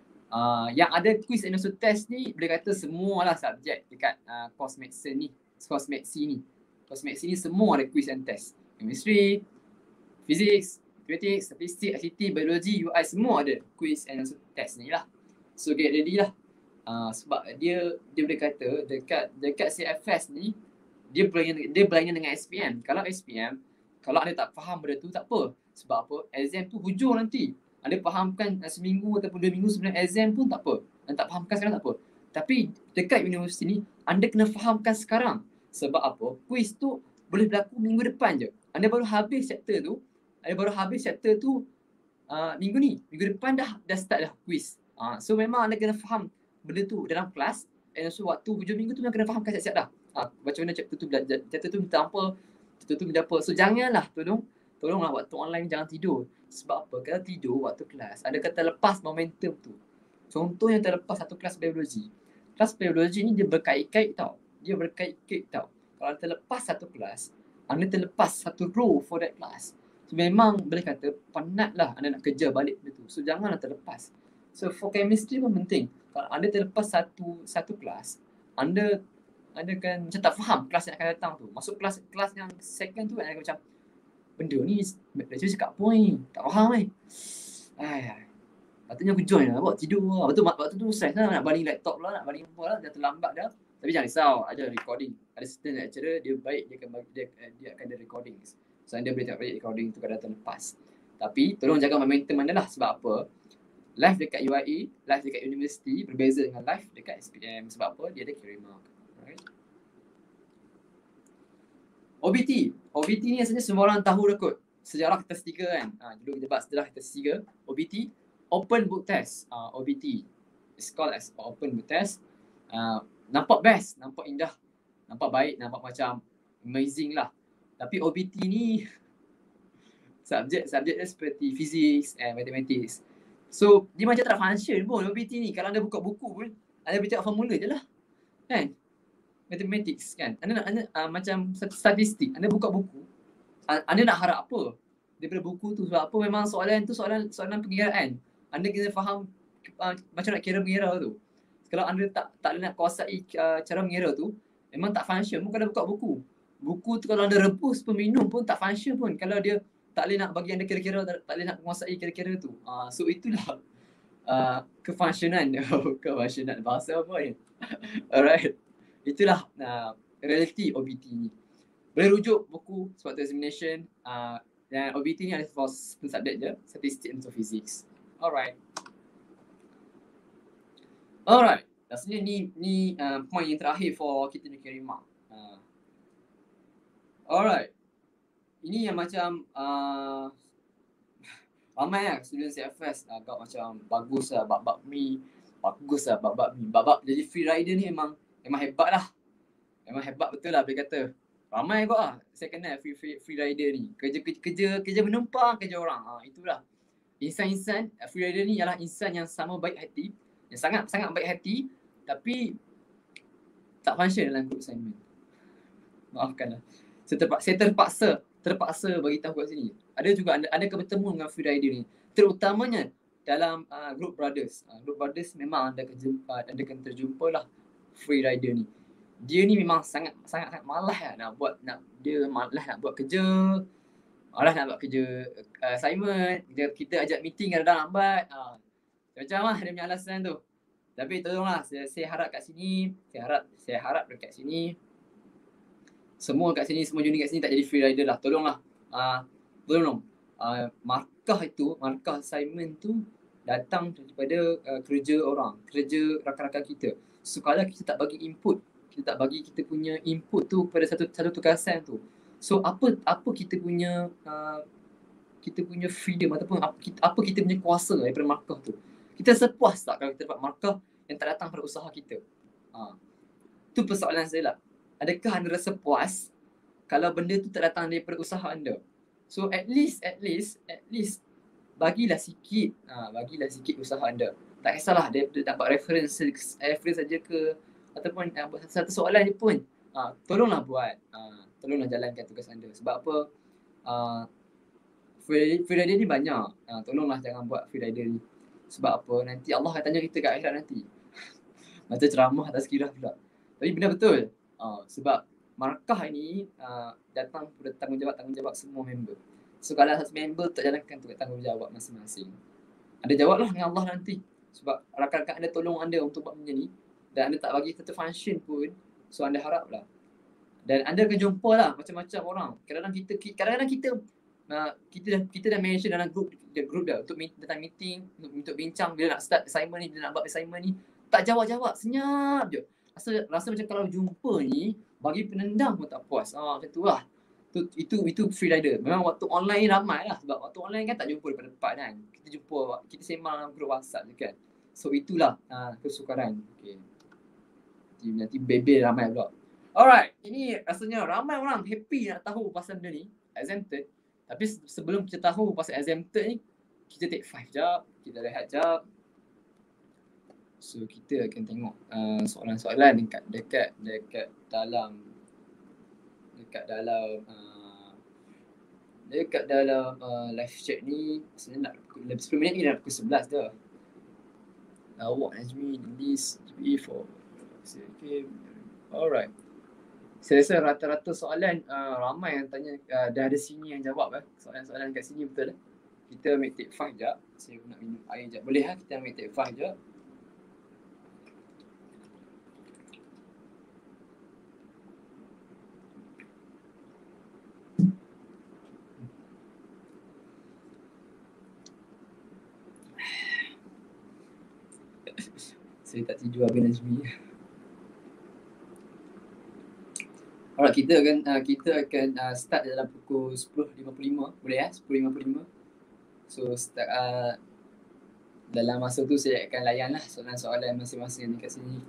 Uh, yang ada quiz and also test ni boleh kata semualah subjek dekat uh, course medicine ni, course medicine ni. Course medicine ni semua ada quiz and test. Chemistry, physics, mathematics, statistik, I C T, biology, U I semua ada quiz and also test ni lah. So get ready lah. Uh, sebab dia dia boleh kata dekat dekat C F S ni dia berlainan dia berlainan dengan S P M. Kalau S P M, kalau anda tak faham benda tu tak apa. Sebab apa? Exam tu hujung nanti. Anda fahamkan seminggu ataupun dua minggu sebelum exam pun tak apa. Anda tak fahamkan sekarang tak apa. Tapi dekat universiti ni, anda kena fahamkan sekarang. Sebab apa? Kuis tu boleh berlaku minggu depan je. Anda baru habis chapter tu, anda baru habis chapter tu uh, minggu ni. Minggu depan dah dah start dah kuis. Uh, so memang anda kena faham benda tu dalam kelas. And so waktu hujung minggu tu memang kena fahamkan siap-siap dah. Uh, macam mana chapter tu belajar, chapter tu minta apa, chapter tu minta apa. So janganlah, tolong, tolonglah waktu online jangan tidur. Sebab apa? Kalau tidur waktu kelas, anda kata lepas momentum tu. Contoh yang terlepas satu kelas biologi. Kelas biologi ni dia berkait-kait tau. Dia berkait-kait tau. Kalau anda terlepas satu kelas, anda terlepas satu row for that class. So memang boleh kata penat lah anda nak kerja balik benda tu. So janganlah terlepas. So for chemistry pun penting. Kalau anda terlepas satu satu kelas, anda anda kan macam tak faham kelas yang akan datang tu. Masuk kelas kelas yang second tu anda macam benda ni lecturer cakap apa ni? Tak faham ni. Ai. Patutnya aku join lah, buat tidur lah. Lepas tu, waktu tu stress lah, nak baling laptop lah, nak baling apa lah, dah terlambat dah. Tapi jangan risau, ada recording. Ada certain lecturer, dia baik, dia akan bagi, dia, dia akan ada recording. So, anda boleh tengok balik recording tu kalau datang lepas. Tapi, tolong jaga momentum anda lah. Sebab apa? Live dekat U I A, live dekat universiti, berbeza dengan live dekat S P M. Sebab apa? Dia ada carry mark. Right? O B T. O B T ni asalnya semua orang tahu dah kot. Sejarah kita tiga kan. Ha, dulu kita bahas sejarah kita tiga. O B T. Open book test, uh, O B T. It's called as open book test. Uh, nampak best, nampak indah, nampak baik, nampak macam amazing lah. Tapi O B T ni subjek-subjek dia seperti physics and mathematics. So dia macam tak function pun O B T ni. Kalau anda buka buku pun, anda baca formula je lah. Kan? Mathematics kan. Anda nak, anda, uh, macam statistik, anda buka buku, anda nak harap apa daripada buku tu? Sebab apa? Memang soalan tu soalan soalan pengiraan. Anda kena faham uh, macam nak kira mengira tu. Kalau anda tak tak nak kuasai uh, cara mengira tu, memang tak function pun kalau buka buku. Buku tu kalau anda rebus pun minum pun tak function pun kalau dia tak boleh nak bagi anda kira-kira, tak, tak boleh nak menguasai kira-kira tu. Uh, so itulah uh, kefunctionan, kefunctionan bahasa apa ni? Alright. Itulah uh, reality O B T ni. Boleh rujuk buku sebab tu examination. Uh, dan O B T ni ada for subjek je, statistik dan physics. Alright. Alright. Rasanya ni ni uh, point yang terakhir for kita nak carry mark. Uh. Alright. Ini yang macam uh, ramai lah student C F S agak macam bagus lah bab-bab mi. Bagus lah bab-bab mi. Bab-bab jadi free rider ni memang memang hebat lah. Memang hebat betul lah boleh kata. Ramai kot lah saya kenal free, free, free rider ni. Kerja, kerja, kerja, kerja menumpang kerja orang. Ha, itulah. Insan-insan, free rider ni ialah insan yang sama baik hati, yang sangat-sangat baik hati, tapi tak function dalam group assignment. Maafkanlah. Saya terpaksa, saya terpaksa, terpaksa bagi tahu kat sini. Ada juga anda, anda akan bertemu dengan free rider ni. Terutamanya dalam uh, group brothers. Uh, group brothers memang anda akan jumpa, anda akan terjumpa lah free rider ni. Dia ni memang sangat sangat sangat malas lah nak buat, nak dia malas nak buat kerja. Malas nak buat kerja uh, assignment, kita, kita ajak meeting kadang-kadang lambat. Uh, macam lah dia punya alasan tu. Tapi tolonglah, saya, saya harap kat sini, saya harap saya harap dekat sini, semua kat sini, semua junior kat sini tak jadi free rider lah. Tolonglah. Uh, tolong. Uh, markah itu, markah assignment tu datang daripada uh, kerja orang, kerja rakan-rakan kita. So kalau kita tak bagi input, kita tak bagi kita punya input tu pada satu satu tugasan tu. So apa apa kita punya uh, kita punya freedom ataupun apa kita, apa kita punya kuasa daripada markah tu. Kita sepuas tak kalau kita dapat markah yang tak datang pada usaha kita? Ha. Tu persoalan saya lah. Adakah anda rasa puas kalau benda tu tak datang daripada usaha anda? So at least, at least, at least bagilah sikit, ha, bagilah sikit usaha anda. Tak kisahlah dia, dia dapat reference, reference saja ke ataupun uh, satu soalan je pun. Ha, tolonglah buat. Ha, tolonglah jalankan tugas anda. Sebab apa? Uh, free, free rider ni banyak. Ha, tolonglah jangan buat free rider ni. Sebab apa? Nanti Allah akan tanya kita kat akhirat nanti. Macam ceramah atas kirah pula. Tapi benar betul. Uh, sebab markah ini uh, datang pada tanggungjawab-tanggungjawab semua member. So kalau satu member tak jalankan tugas tanggungjawab masing-masing, anda jawablah dengan Allah nanti. Sebab rakan-rakan anda tolong anda untuk buat benda ni dan anda tak bagi satu function pun, so anda haraplah. Dan anda akan jumpa lah macam-macam orang. Kadang-kadang kita, kadang-kadang kita uh, kita dah kita dah mention dalam group, the group dah untuk datang meeting, untuk, untuk bincang bila nak start assignment ni, bila nak buat assignment ni. tak jawab-jawab, senyap je. Rasa rasa macam kalau jumpa ni bagi penendang pun tak puas. Ah macam tu lah. Tu, itu itu free rider. Memang waktu online ni ramai lah, sebab waktu online kan tak jumpa depan-depan kan. Kita jumpa, kita sembang dalam grup WhatsApp je kan. So itulah uh, kesukaran. Okay. Nanti, nanti bebel ramai pula. Alright, ini rasanya ramai orang happy nak tahu pasal benda ni, exempted. Tapi sebelum kita tahu pasal exempted ni, kita take five jap, kita rehat jap. So kita akan tengok uh, soalan-soalan dekat dekat dekat dalam dekat dalam uh, dekat dalam uh, live chat ni. Sebenarnya nak lebih sepuluh minit ni dah pukul sebelas dah. Awak Najmi list G P A for okay. Alright. Saya rasa rata-rata soalan uh, ramai yang tanya, uh, dah ada sini yang jawab eh. Soalan-soalan kat sini betul eh. Kita ambil take five jap. Saya nak minum air jap. Boleh lah kita ambil take five jap. Saya tak tidur habis Najmi. Alright, kita akan uh, kita akan uh, start dalam pukul sepuluh lima puluh lima. Boleh ya? sepuluh lima puluh lima. So start uh, dalam masa tu saya akan layan lah soalan-soalan masing-masing dekat sini.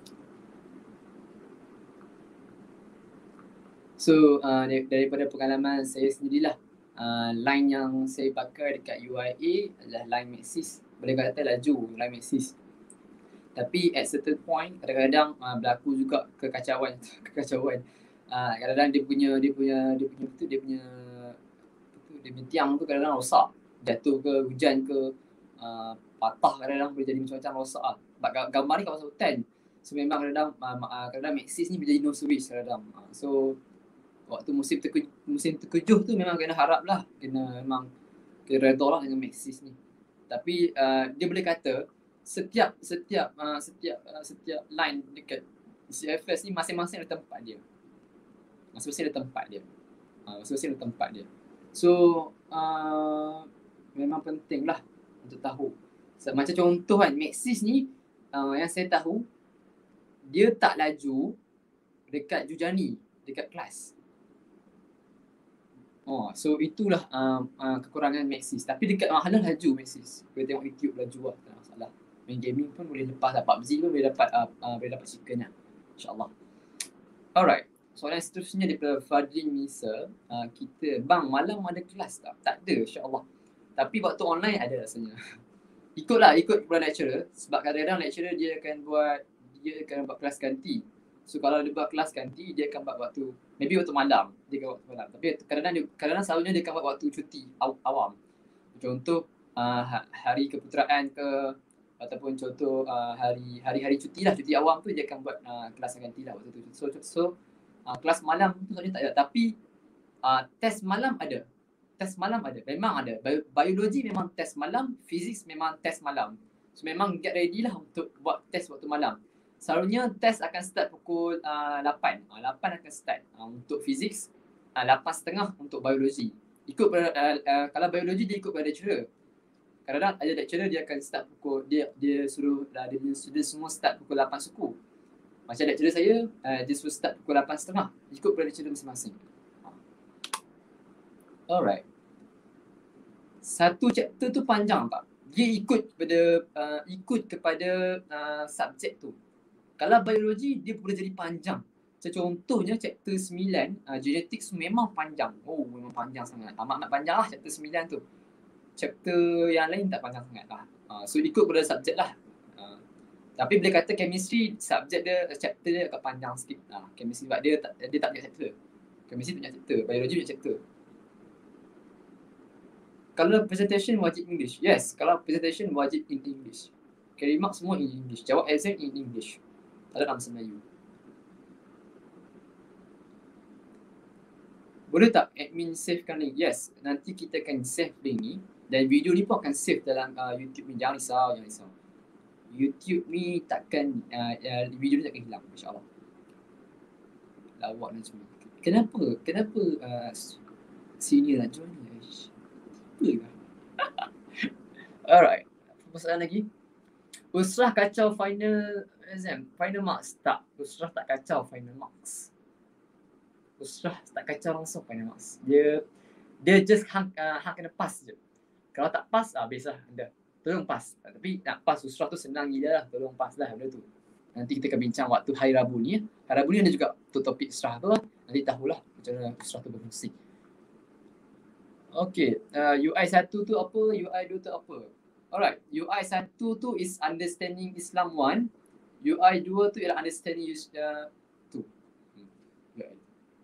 So uh, daripada pengalaman saya sendirilah, uh, line yang saya pakai dekat U I A adalah line Maxis. Boleh kata laju line Maxis. Tapi at certain point kadang-kadang uh, berlaku juga kekacauan kekacauan. Uh, kadang-kadang dia punya dia punya dia punya tu dia punya tu dia punya tiang tu kadang-kadang rosak, jatuh ke, hujan ke, uh, patah kadang-kadang boleh jadi macam-macam rosak ah. Sebab gambar ni kawasan hutan. So memang kadang-kadang uh, kadang-kadang Maxis ni boleh jadi no service kadang-kadang. Uh, so waktu musim terkejuh, musim terkejuh tu memang kena harap lah, kena memang kena redha lah dengan Maxis ni. Tapi uh, dia boleh kata setiap setiap uh, setiap uh, setiap line dekat C F S ni masing-masing ada tempat dia. Masing-masing ada tempat dia. Uh, masing-masing ada tempat dia. So uh, memang penting lah untuk tahu. So, macam contoh kan, Maxis ni uh, yang saya tahu dia tak laju dekat Jujani, dekat kelas. Oh, so itulah uh, uh, kekurangan Maxis. Tapi dekat Mahalan laju Maxis. Kita tengok YouTube laju lah, tak masalah. Main gaming pun boleh lepas lah, P U B G pun boleh dapat uh, uh, boleh dapat chicken lah, InsyaAllah. Alright, soalan seterusnya daripada Fadrin Misa. uh, Kita, bang malam ada kelas tak? Tak ada, InsyaAllah. Tapi waktu online ada rasanya. Ikutlah, ikut kepada lecturer. Sebab kadang-kadang lecturer dia akan buat Dia akan buat kelas ganti. So kalau dia buat kelas ganti, dia akan buat waktu, maybe waktu malam. Dia akan buat waktu malam. Tapi kadang-kadang dia, kadang-kadang selalunya dia akan buat waktu cuti aw, awam. Contoh uh, hari keputeraan ke, ataupun contoh uh, hari hari-hari cuti lah, cuti awam tu dia akan buat uh, kelas ganti lah waktu tu. So, so uh, kelas malam tu sebenarnya tak ada. Tapi uh, test malam ada. Test malam ada. Memang ada. Bio, biologi memang test malam. Fizik memang test malam. So memang get ready lah untuk buat test waktu malam. Selalunya test akan start pukul uh, lapan. Uh, lapan akan start uh, untuk fizik. Uh, lapan setengah untuk biologi. Ikut pada, uh, uh, kalau biologi dia ikut pada lecturer. Kadang-kadang ada lecturer dia akan start pukul, dia dia suruh uh, dia punya student semua start pukul lapan suku. Macam lecturer saya, uh, dia suruh start pukul lapan setengah. Ikut pada lecturer masing-masing. Alright. Satu chapter tu panjang tak? Dia ikut kepada uh, ikut kepada uh, subjek tu. Kalau biologi dia boleh jadi panjang. Macam contohnya chapter sembilan, uh, genetics memang panjang. Oh, memang panjang sangat. Amat-amat panjang lah chapter sembilan tu. Chapter yang lain tak panjang sangat lah. Uh, so ikut pada subjek lah. Uh, tapi boleh kata chemistry, subjek dia, chapter dia agak panjang sikit. Uh, chemistry sebab dia tak, dia tak punya chapter. Chemistry punya chapter, biologi punya chapter. Kalau presentation wajib English. Yes, kalau presentation wajib in English. Carry mark semua in English. Jawab exam in English. Tak ada dalam bahasa Melayu. Boleh tak admin savekan link? Yes, nanti kita akan save link ni. Dan video ni pun akan save dalam uh, YouTube ni. Jangan risau, jangan risau. YouTube ni takkan, uh, uh, video ni takkan hilang, insyaAllah. Lawak Najmi. Kenapa? Kenapa uh, senior Najmi ni? Alright, persoalan lagi. Usrah kacau final exam, final marks. Tak, Usrah tak kacau final marks. Usrah tak kacau langsung final marks. Dia dia just hang, uh, hang kena pass je. Kalau tak pass, ah habislah anda. Tolong pass. Tapi nak pass Usrah tu senang gila lah. Tolong pass lah benda tu. Nanti kita akan bincang waktu hari Rabu ni. Hari Rabu ni ada juga tu topik Usrah tu lah. Nanti tahulah macam mana Usrah tu berfungsi. Okay, uh, U I satu tu apa? U I dua tu apa? Alright, U I satu tu is understanding Islam one. U I dua tu ialah understanding uh, two. Hmm. U I.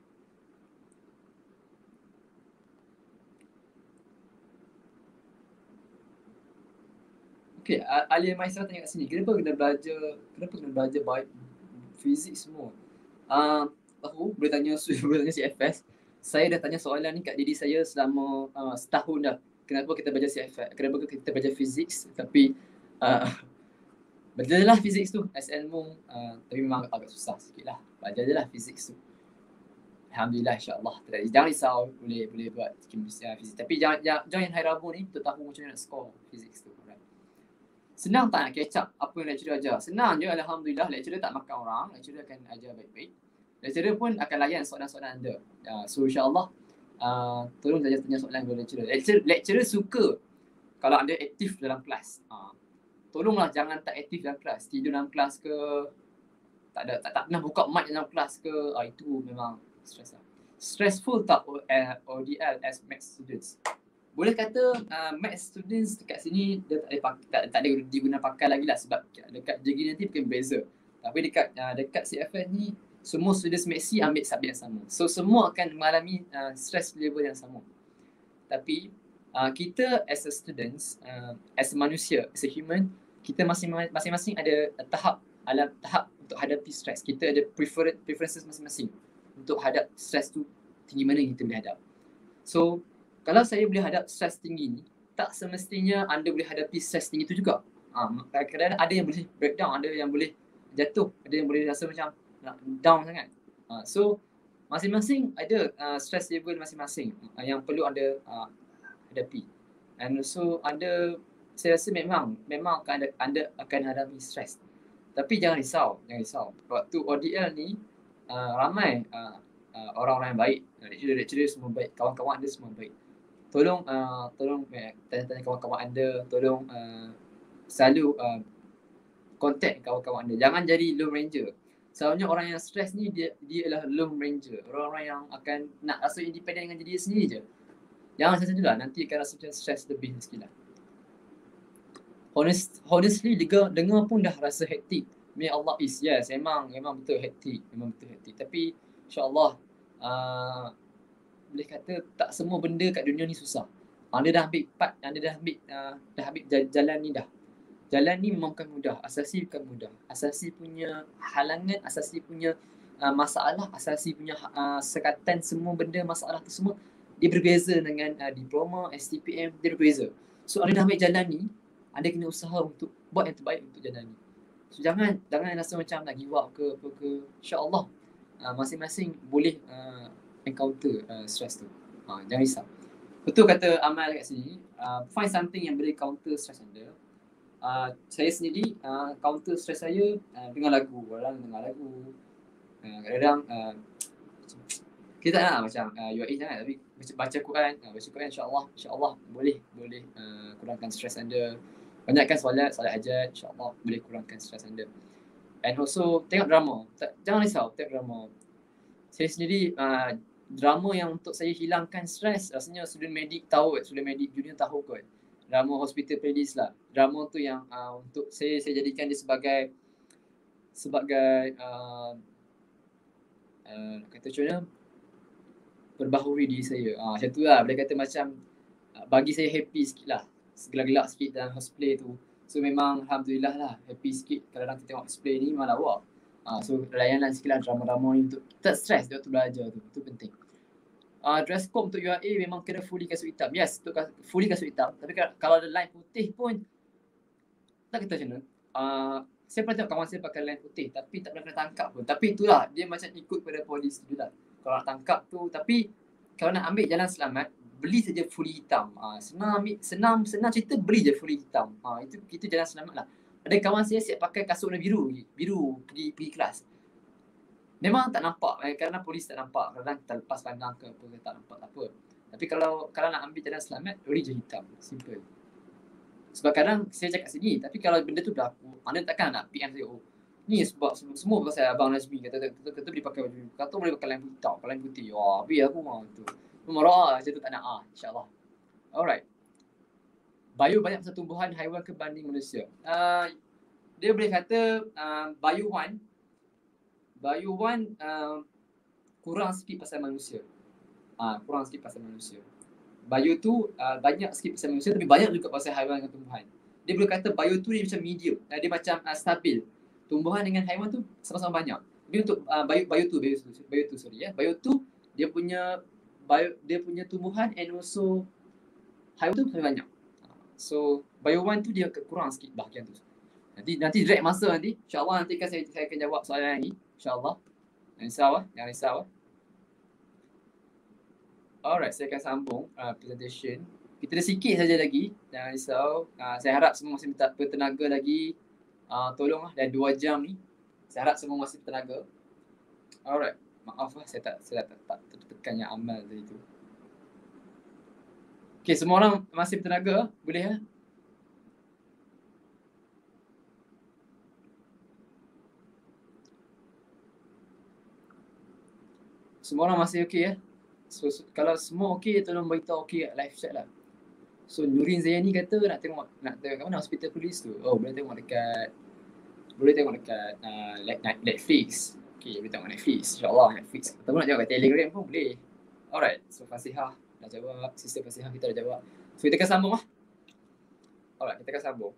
Okay, Alia Maisara tanya kat sini, kenapa kena belajar, kenapa kena belajar baik fizik semua? Uh, aku boleh tanya, boleh tanya C F S. Saya dah tanya soalan ni kat diri saya selama uh, setahun dah. Kenapa kita belajar C F S, kenapa kita belajar fizik, tapi uh, belajarlah fizik tu as ilmu, uh, tapi memang agak susah sikit lah. Belajar je lah fizik tu. Alhamdulillah, insyaAllah. Jangan risau, boleh boleh buat uh, fizik. Tapi jangan, jangan, jangan hari Rabu ni untuk tahu macam mana nak score fizik tu. Senang tak nak catch up apa yang lecturer ajar? Senang je, Alhamdulillah. Lecturer tak makan orang, lecturer akan ajar baik-baik. Lecturer pun akan layan soalan-soalan anda. Uh, so insyaAllah, uh, tolong saja tanya soalan kepada lecturer. Lecturer, lecturer suka kalau anda aktif dalam kelas. Uh, tolonglah jangan tak aktif dalam kelas. Tidur dalam kelas ke, tak ada tak, tak pernah buka mic dalam kelas ke, uh, itu memang stress lah. Stressful tak O D L as maths students? Boleh kata uh, maths students dekat sini dia tak ada, pakai, tak, tak ada diguna pakai lagi lah, sebab dekat J G nanti mungkin beza. Tapi dekat uh, dekat C F S ni semua students maths ambil subjek yang sama. So semua akan mengalami uh, stress level yang sama. Tapi uh, kita as a students, uh, as a manusia, as a human, kita masing-masing ada tahap alam tahap untuk hadapi stress. Kita ada prefer, preferences masing-masing untuk hadap stress tu tinggi mana kita boleh hadap. So kalau saya boleh hadap stres tinggi ni, tak semestinya anda boleh hadapi stres tinggi tu juga. Ha, kadang-kadang ada yang boleh breakdown, ada yang boleh jatuh, ada yang boleh rasa macam down sangat. Ha, so masing-masing ada uh, stress level masing-masing uh, yang perlu anda uh, hadapi. And so anda, saya rasa memang memang akan anda, anda akan hadapi stres. Tapi jangan risau, jangan risau. Waktu O D L ni uh, ramai uh, uh, orang-orang yang baik, lecturer-lecturer semua baik, kawan-kawan anda semua baik. Tolong uh, tolong uh, tanya-tanya kawan-kawan anda, tolong uh, selalu uh, contact kawan-kawan anda. Jangan jadi lone ranger. Selalunya orang yang stres ni dia dia adalah lone ranger. Orang-orang yang akan nak rasa independen dengan diri sendiri je. Jangan macam tu lah, nanti akan rasa macam stres lebih sikit lah. Honest, honestly dengar, dengar pun dah rasa hektik. May Allah is, yes, memang memang betul hektik, memang betul hektik. Tapi insya-Allah uh, boleh kata tak semua benda kat dunia ni susah. Anda dah ambil part, anda dah ambil uh, dah ambil jalan ni dah. Jalan ni memang bukan mudah, asasi bukan mudah. Asasi punya halangan, asasi punya uh, masalah, asasi punya uh, sekatan semua benda masalah tu semua dia berbeza dengan uh, diploma, S T P M, dia berbeza. So anda dah ambil jalan ni, anda kena usaha untuk buat yang terbaik untuk jalan ni. So jangan jangan rasa macam nak give up ke apa ke. Insya-Allah uh, masing-masing boleh uh, encounter uh, stress tu. Ha, jangan risau. Betul kata Amal kat sini, uh, find something yang boleh counter stress anda. Uh, saya sendiri uh, counter stress saya uh, dengar lagu. Orang dengar lagu. Uh, kadang-kadang uh, kita tak nak macam uh, U A E sangat, tapi baca, baca Quran, uh, baca Quran insya-Allah, insya-Allah boleh boleh uh, kurangkan stress anda. Banyakkan solat, solat hajat, insya-Allah boleh kurangkan stress anda. And also tengok drama. Tak, jangan risau, tengok drama. Saya sendiri uh, drama yang untuk saya hilangkan stres, rasanya student medik tahu kot, student medik junior tahu kot. Drama Hospital Playlist lah. Drama tu yang uh, untuk saya saya jadikan dia sebagai sebagai uh, uh, kata macam mana, perbaharui diri saya. Ah, macam tu lah, boleh kata macam uh, bagi saya happy sikit lah. Gelak-gelak sikit dalam cosplay tu. So memang Alhamdulillah lah, happy sikit kadang-kadang kita tengok cosplay ni memang lawa. Uh, so layanan sikit lah drama-drama ni untuk tak stres waktu belajar tu, itu penting. Uh, dress code untuk U A E memang kena fully kasut hitam. Yes, untuk fully kasut hitam. Tapi kalau ada line putih pun tak kata macam mana. Uh, saya pernah tengok kawan saya pakai line putih tapi tak pernah kena tangkap pun. Tapi itulah, dia macam ikut pada polis tu lah. Kalau nak tangkap tu, tapi kalau nak ambil jalan selamat, beli saja fully hitam. Uh, senang ambil, senang senang cerita beli je fully hitam. Uh, itu itu jalan selamat lah. ada kawan saya siap pakai kasut warna biru, biru pergi pergi kelas. Memang tak nampak eh, kerana polis tak nampak, kadang terlepas pandang ke apa ke tak nampak tak apa. Tapi kalau kalau nak ambil jalan selamat, beri je hitam, simple. Sebab kadang saya cakap sini, tapi kalau benda tu berlaku, anda takkan nak P M saya, oh ni sebab semua pasal Abang Nazmi kata kata kata boleh pakai baju, kata boleh pakai lain hitam, lain putih. Wah, habis aku mah tu. Marah macam tu tak nak ah, insya-Allah. Alright. Bio banyak pasal tumbuhan haiwan kebanding manusia. Uh, dia boleh kata uh, bio one Bio one uh, kurang sikit pasal manusia. Ah, uh, kurang sikit pasal manusia. Bio two uh, banyak sikit pasal manusia tapi banyak juga pasal haiwan dan tumbuhan. Dia boleh kata bio two ni macam medium. Uh, dia macam uh, stabil. Tumbuhan dengan haiwan tu sama-sama banyak. Dia untuk uh, bio bio two bio two, bio two sorry ya. Bio two dia punya bio dia punya tumbuhan and also haiwan tu lebih banyak. So bio one tu dia kurang sikit bahagian tu. Nanti nanti direct masa nanti. InsyaAllah nanti kan saya, saya akan jawab soalan lagi. InsyaAllah. Jangan risau lah. Jangan risau lah. Alright, saya akan sambung uh, presentation. Kita ada sikit saja lagi. Jangan risau. Uh, saya harap semua masih bertenaga lagi. Uh, tolonglah dah dua jam ni. Saya harap semua masih bertenaga. Alright. Maaf lah saya tak saya tak, tak tertekan yang amal tadi tu. Okay, semua orang masih bertenaga? Boleh ya? Semua orang masih okey ya? So, so, kalau semua okey, tolong beritahu okey kat live chat lah. So Nurin Zayani kata nak tengok nak tengok kat mana hospital polis tu. Oh, boleh tengok dekat boleh tengok dekat uh, Netflix. Okey, boleh tengok Netflix. InsyaAllah Netflix. Ataupun nak jawab kat Telegram pun boleh. Alright, so Fasihah dah jawab. Sister Fasihah kita dah jawab. So kita akan sambung lah. Alright, kita akan sambung.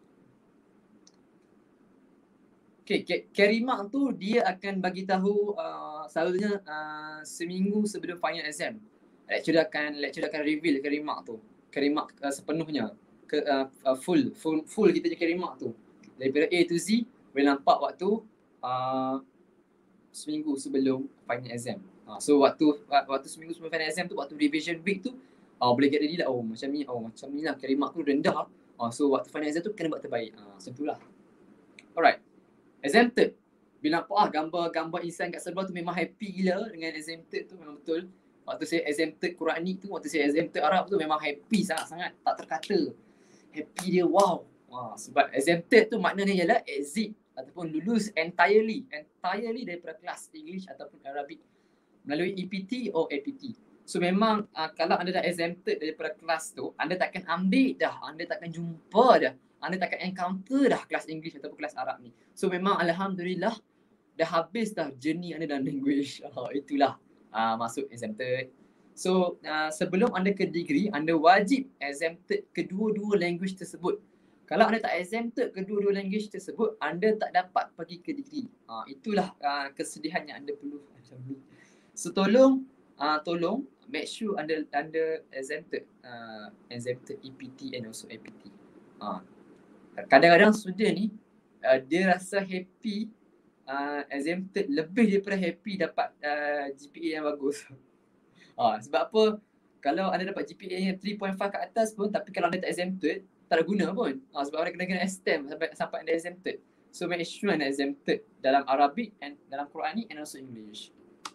Okay, Karimak tu dia akan bagi tahu uh, selalunya uh, seminggu sebelum final exam. Lecturer akan lecturer akan reveal Karimak tu. Karimak uh, sepenuhnya ke uh, uh, full full full kita je Karimak tu. Daripada A to Z boleh nampak waktu uh, seminggu sebelum final exam. Uh, so waktu uh, waktu seminggu sebelum final exam tu, waktu revision week tu uh, boleh get ready lah. Oh macam ni, oh macam ni lah Karimak tu rendah. Uh, so waktu final exam tu kena buat terbaik. Uh, macam tu lah. Alright. Exempted. Bila nampak ah gambar-gambar insan kat sebelah tu memang happy gila dengan exempted tu, memang betul. Waktu saya exempted Quranic tu, waktu saya exempted Arab tu memang happy sangat-sangat. Tak terkata. Happy dia wow. Wah, sebab exempted tu maknanya ialah exit ataupun lulus entirely. Entirely daripada kelas English ataupun Arabic melalui E P T or A P T. So memang uh, kalau anda dah exempted daripada kelas tu, anda takkan ambil dah. Anda takkan jumpa dah. Anda takkan encounter dah kelas English ataupun kelas Arab ni. So memang Alhamdulillah dah habis dah journey anda dalam language. Oh, itulah uh, masuk exempted. So uh, sebelum anda ke degree, anda wajib exempted kedua-dua language tersebut. Kalau anda tak exempted kedua-dua language tersebut, anda tak dapat pergi ke degree. Uh, itulah uh, kesedihan yang anda perlu. So tolong, uh, tolong make sure anda anda exempted, uh, exempted E P T and also A P T. Uh, Kadang-kadang student ni uh, dia rasa happy uh, exempted lebih daripada happy dapat uh, G P A yang bagus. uh, sebab apa? Kalau anda dapat G P A yang three point five ke atas pun, tapi kalau anda tak exempted, tak ada guna pun. Uh, sebab anda kena-kena extend sampai, sampai anda exempted. So make sure anda exempted dalam Arabic and dalam Quranic and also English.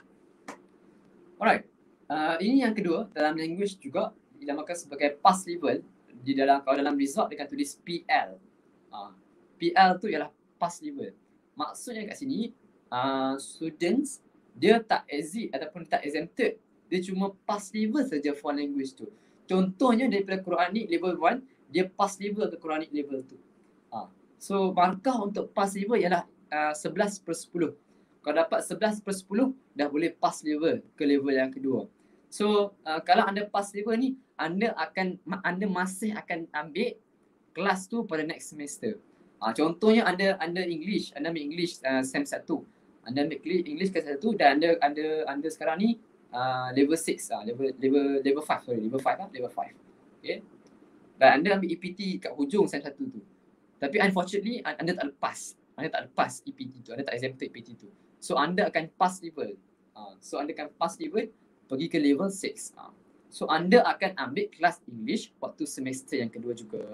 Alright. Uh, ini yang kedua, dalam language juga dinamakan sebagai pass level. Di dalam kalau dalam result dia akan tulis P L. Uh, P L tu ialah pass level. Maksudnya kat sini uh, students dia tak exit ataupun tak exempted. Dia cuma pass level saja for language tu. Contohnya daripada Quranic level one, dia pass level ke Quranic level tu. Uh, so markah untuk pass level ialah uh, eleven per ten. Kalau dapat eleven per ten dah boleh pass level ke level yang kedua. So uh, kalau anda pass level ni, anda akan anda masih akan ambil kelas tu pada next semester. Uh, contohnya anda anda English, anda ambil English uh, sem one. Anda ambil English kelas one dan anda anda anda sekarang ni uh, level six ah, uh, level level level five sorry, level five lah, level five. Okay? Dan anda ambil E P T kat hujung sem one tu. Tapi unfortunately anda tak lepas. Anda tak lepas E P T tu, anda tak exempted E P T tu. So anda akan pass level. Uh, so anda akan pass level pergi ke level six. Uh. So anda akan ambil kelas English waktu semester yang kedua juga.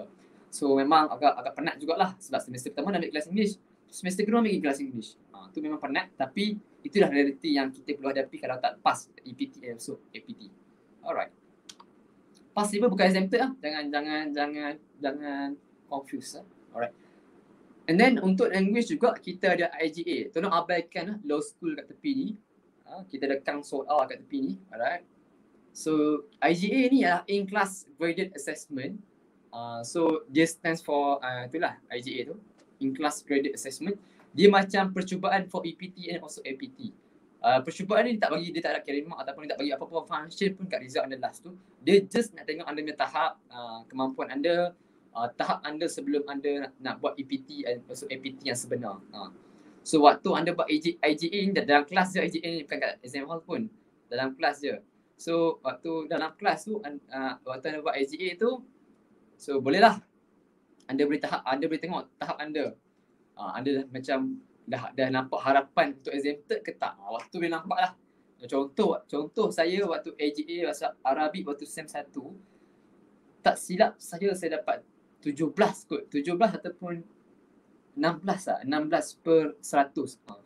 So memang agak agak penat jugalah sebab semester pertama ambil kelas English, semester kedua ambil kelas English. Ha, tu memang penat, tapi itulah realiti yang kita perlu hadapi kalau tak pass E P T and also A P T. Alright. Possible bukan exempted lah. Jangan jangan jangan jangan confuse lah. Alright. And then untuk language juga kita ada I G A. Tolong abaikan lah law school kat tepi ni. Ha, kita ada Kang Soal kat tepi ni. Alright. So I G A ni adalah in class graded assessment. Uh, so dia stands for uh, itulah I G A tu, in class graded assessment. Dia macam percubaan for E P T and also A P T. Uh, percubaan ni dia tak bagi, dia tak ada kira mark ataupun dia tak bagi apa-apa function pun kat result anda last tu. Dia just nak tengok anda punya tahap, uh, kemampuan anda, uh, tahap anda sebelum anda nak, nak buat E P T dan also A P T yang sebenar. Uh. So waktu anda buat I G A ni dalam kelas je, I G A ni bukan kat exam hall pun, dalam kelas je. So waktu dalam kelas tu, uh, waktu anda buat I G A tu, so bolehlah anda boleh tahap, anda boleh tengok tahap anda. Uh, anda dah macam dah dah nampak harapan untuk exempted ke tak. Uh, waktu boleh nampak lah. Contoh, contoh saya waktu A G A bahasa Arabic waktu sem satu, tak silap saya saya dapat tujuh belas kot. tujuh belas ataupun enam belas lah. enam belas per seratus. Uh.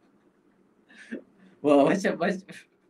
Wah, macam macam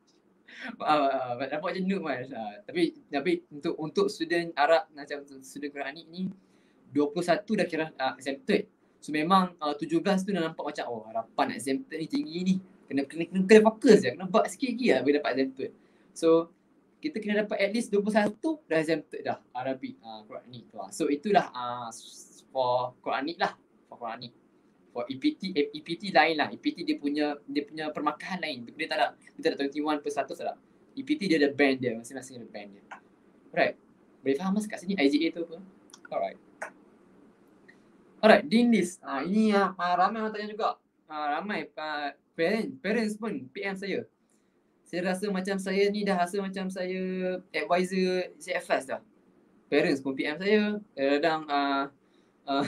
Uh, nampak macam noob kan. Uh, tapi tapi untuk untuk student Arab macam student Quranic ni dua puluh satu dah kira uh, exempted. So memang uh, tujuh belas tu dah nampak macam oh harapan exempted ni tinggi ni. Kena kena kena, kena fokus je. Kena buat sikit lagi lah boleh dapat exempted. So kita kena dapat at least dua puluh satu dah exempted dah Arabic uh, Quranic tu lah. So itulah uh, for Quranic lah, for Quranic. For E P T, E P T lain lah. E P T dia punya dia punya permakahan lain. Dia tak ada, dia tak ada dua puluh satu per seratus tak ada. E P T dia ada band dia, masing-masing ada band dia. Alright. Boleh faham mas kat sini I G A tu apa? Alright. Alright, Dean List. Ha, ini uh, ramai orang tanya juga. Uh, ramai uh, parents, parents pun P M saya. Saya rasa macam saya ni dah rasa macam saya advisor C F S dah. Parents pun P M saya. Kadang-kadang uh, uh,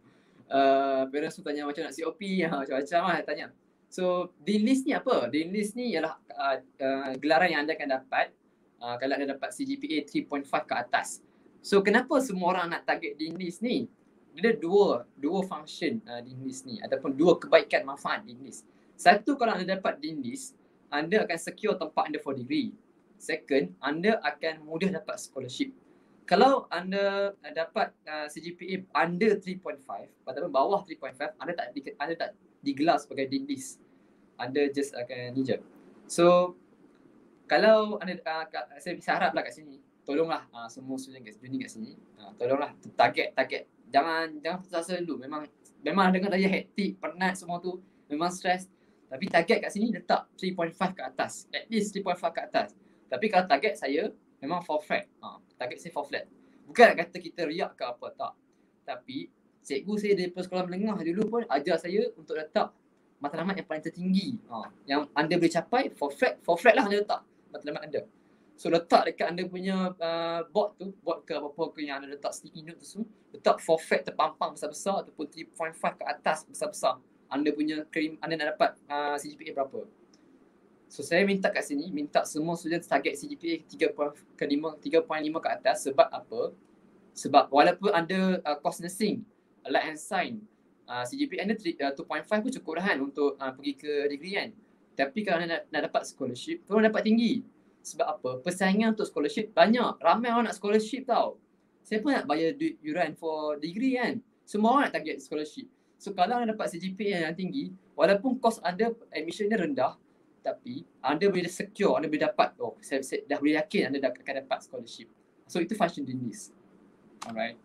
Uh, parents tu tanya macam nak C O P, ha, macam-macam lah tanya. So Dean List ni apa? Dean List ni ialah uh, uh, gelaran yang anda akan dapat uh, kalau anda dapat C G P A tiga perpuluhan lima ke atas. So kenapa semua orang nak target Dean List ni? Dia ada dua, dua function uh, Dean List ni ataupun dua kebaikan manfaat Dean List. Satu, kalau anda dapat Dean List, anda akan secure tempat anda for degree. Second, anda akan mudah dapat scholarship. Kalau anda dapat uh, C G P A under tiga perpuluhan lima ataupun bawah tiga perpuluhan lima, anda tak di, anda tak digelar sebagai Dean List. Anda just akan ni je. So kalau anda uh, saya bisa haraplah kat sini, tolonglah uh, semua student kat sini kat sini, uh, tolonglah target target. Jangan jangan putus asa dulu. Memang memang dengar saya hektik, penat semua tu, memang stres. Tapi target kat sini letak tiga perpuluhan lima ke atas. At least tiga perpuluhan lima ke atas. Tapi kalau target saya memang for flat. Ha, target saya for flat. Bukan nak kata kita riak ke apa, tak. Tapi cikgu saya daripada sekolah menengah dulu pun ajar saya untuk letak matlamat yang paling tertinggi. Ha, yang anda boleh capai for flat, for flat lah anda letak matlamat anda. So letak dekat anda punya uh, board tu, board ke apa-apa ke yang anda letak sticky note tu semua, letak for flat terpampang besar-besar ataupun tiga perpuluhan lima ke atas besar-besar. Anda punya krim, anda nak dapat uh, C G P A berapa. So saya minta kat sini, minta semua student target C G P A tiga perpuluhan lima ke atas. Sebab apa? Sebab walaupun anda uh, course nursing, light and science, uh, C G P A anda uh, dua perpuluhan lima pun cukup dah kan untuk uh, pergi ke degree kan. Tapi kalau anda nak, nak dapat scholarship, tolong dapat tinggi. Sebab apa? Persaingan untuk scholarship banyak. Ramai orang nak scholarship tau. Siapa nak bayar duit yuran for degree kan? Semua orang nak target scholarship. So kalau anda dapat C G P A yang tinggi, walaupun cost anda admission dia rendah, tapi anda boleh secure, anda boleh dapat, oh saya, saya dah boleh yakin anda akan dapat scholarship. So itu function Dean List. Alright.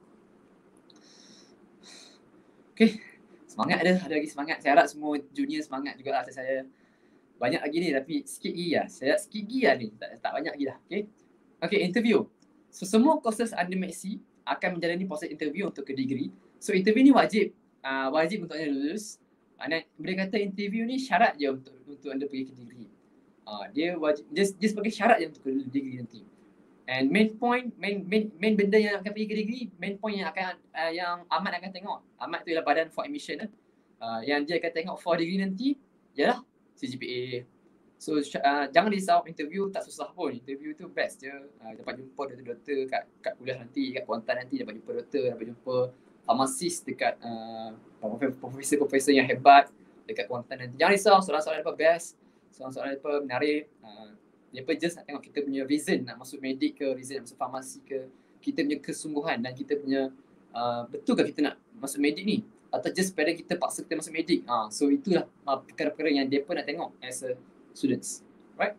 Okay, semangat ada, ada lagi semangat. Saya harap semua junior semangat juga lah. Saya banyak lagi ni tapi sikit lagi lah. Saya sikit lagi lah ni, tak, tak banyak lagi lah. Okay, okay interview. So semua courses under Maxi akan menjalani proses interview untuk ke degree. So interview ni wajib, uh, wajib untuk anda lulus. Anda boleh kata interview ni syarat je untuk untuk anda pergi ke degree. Uh, dia wajib, dia, dia sebagai syarat je untuk ke degree nanti. And main point, main main main benda yang akan pergi ke degree, main point yang akan uh, yang Ahmad akan tengok. Ahmad tu ialah badan for admission lah. Uh, yang dia akan tengok for degree nanti ialah C G P A, So uh, jangan risau, interview tak susah pun. Interview tu best je. Uh, dapat jumpa doktor-doktor kat, kat kuliah nanti, kat Kuantan nanti dapat jumpa doktor, dapat jumpa farmasis dekat uh, profesor-profesor yang hebat dekat Kuantan nanti. Jangan risau, soalan-soalan apa best. Soalan-soalan apa menarik. Uh, dia apa just nak tengok kita punya reason nak masuk medik ke, reason nak masuk farmasi ke, kita punya kesungguhan dan kita punya uh, betul ke kita nak masuk medik ni, atau just pada kita paksa kita masuk medik. Uh, so itulah uh, perkara-perkara yang mereka nak tengok as a students. Right?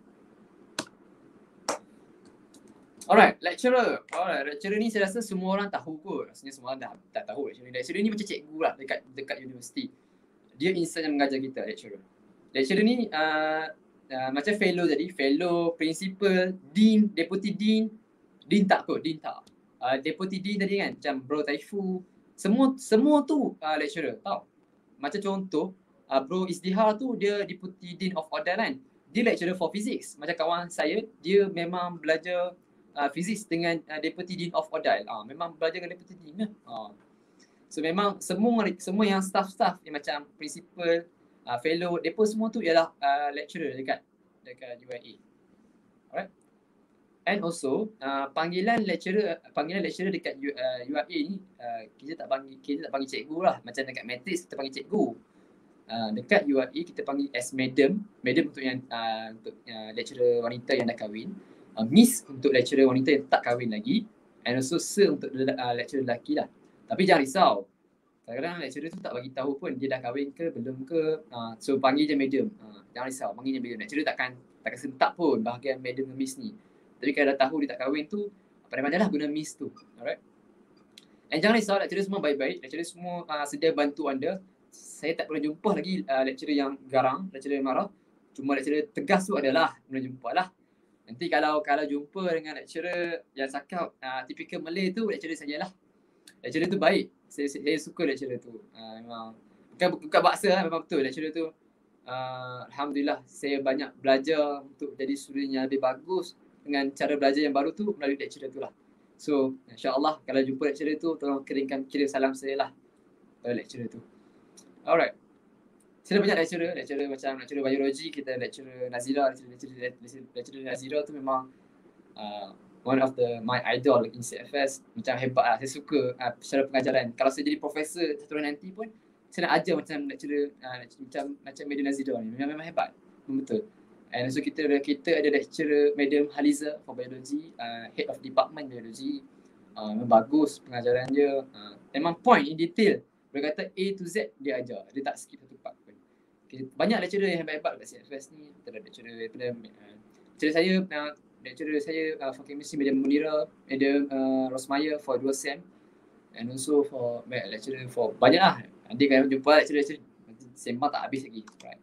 Alright, lecturer. Alright, lecturer ni saya rasa semua orang tahu kot. Rasanya semua orang dah tak tahu lecturer ni. Lecturer ni macam cikgu lah dekat dekat universiti. Dia insan yang mengajar kita, lecturer. Lecturer ni uh, uh, macam fellow tadi, fellow, principal, dean, deputy dean. Dean tak kot, dean tak. Uh, deputy dean tadi kan, macam Bro Taifu. Semua semua tu uh, lecturer, tahu. Macam contoh, uh, Bro Izdihar tu dia deputy dean of Odal kan. Dia lecturer for physics. Macam kawan saya, dia memang belajar uh, physics dengan uh, deputy dean of Odal. Uh, memang belajar dengan deputy dean lah. Uh. So memang semua semua yang staff-staff yang macam principal, uh, fellow, depa semua tu ialah uh, lecturer dekat dekat U I A. Alright. And also uh, panggilan lecturer panggilan lecturer dekat U, uh, U I A ni uh, kita tak panggil kita tak panggil cikgu lah. Macam dekat matrix kita panggil cikgu. Uh, dekat U I A kita panggil as madam. Madam untuk yang uh, untuk uh, lecturer wanita yang dah kahwin. Uh, miss untuk lecturer wanita yang tak kahwin lagi. And also sir untuk uh, lecturer lelaki lah. Tapi jangan risau. Kadang-kadang lecturer tu tak bagi tahu pun dia dah kahwin ke belum ke. Uh, so panggil je madam. Uh, jangan risau, panggil je madam. Lecturer takkan takkan sentak pun bahagian madam dengan miss ni. Tapi kalau dah tahu dia tak kahwin tu, pandai-pandailah guna miss tu. Alright. And jangan risau, lecturer semua baik-baik. Lecturer semua uh, sedia bantu anda. Saya tak pernah jumpa lagi uh, lecturer yang garang, lecturer yang marah. Cuma lecturer tegas tu adalah pernah jumpa lah. Nanti kalau kalau jumpa dengan lecturer yang cakap uh, typical Malay tu, lecturer sajalah. Lecturer tu baik. Saya, saya suka lecturer tu. Uh, memang bukan bukan baksa lah, memang betul lecturer tu. Uh, Alhamdulillah saya banyak belajar untuk jadi student yang lebih bagus dengan cara belajar yang baru tu melalui lecturer tu lah. So insya-Allah kalau jumpa lecturer tu tolong kirimkan kira salam saya lah pada lecturer tu. Alright. Saya ada banyak lecturer, lecturer macam lecturer biologi, kita lecturer Nazira, lecturer, lecturer, lecturer, lecturer Nazira tu memang uh, one of the my idol in C F S. Macam hebat lah, saya suka uh, secara pengajaran. Kalau saya jadi profesor satu hari nanti pun saya nak ajar macam lecturer uh, macam macam Madam Nazira ni. Memang, memang hebat, memang betul. And also kita kita ada lecturer Madam Haliza for biology, uh, head of department biology. Uh, memang bagus pengajaran dia. Uh, memang point in detail. Boleh kata A to Z dia ajar. Dia tak skip satu part pun. Okay. Banyak lecturer yang hebat-hebat kat C F S ni. Kita ada lecturer daripada uh, lecturer saya, uh, lecturer saya uh, for chemistry Madam Munira, Madam uh, Rosmaya for dua sem. And also for uh, lecturer for banyak lah. Nanti kalau jumpa lecturer-lecturer sembang tak habis lagi. Right.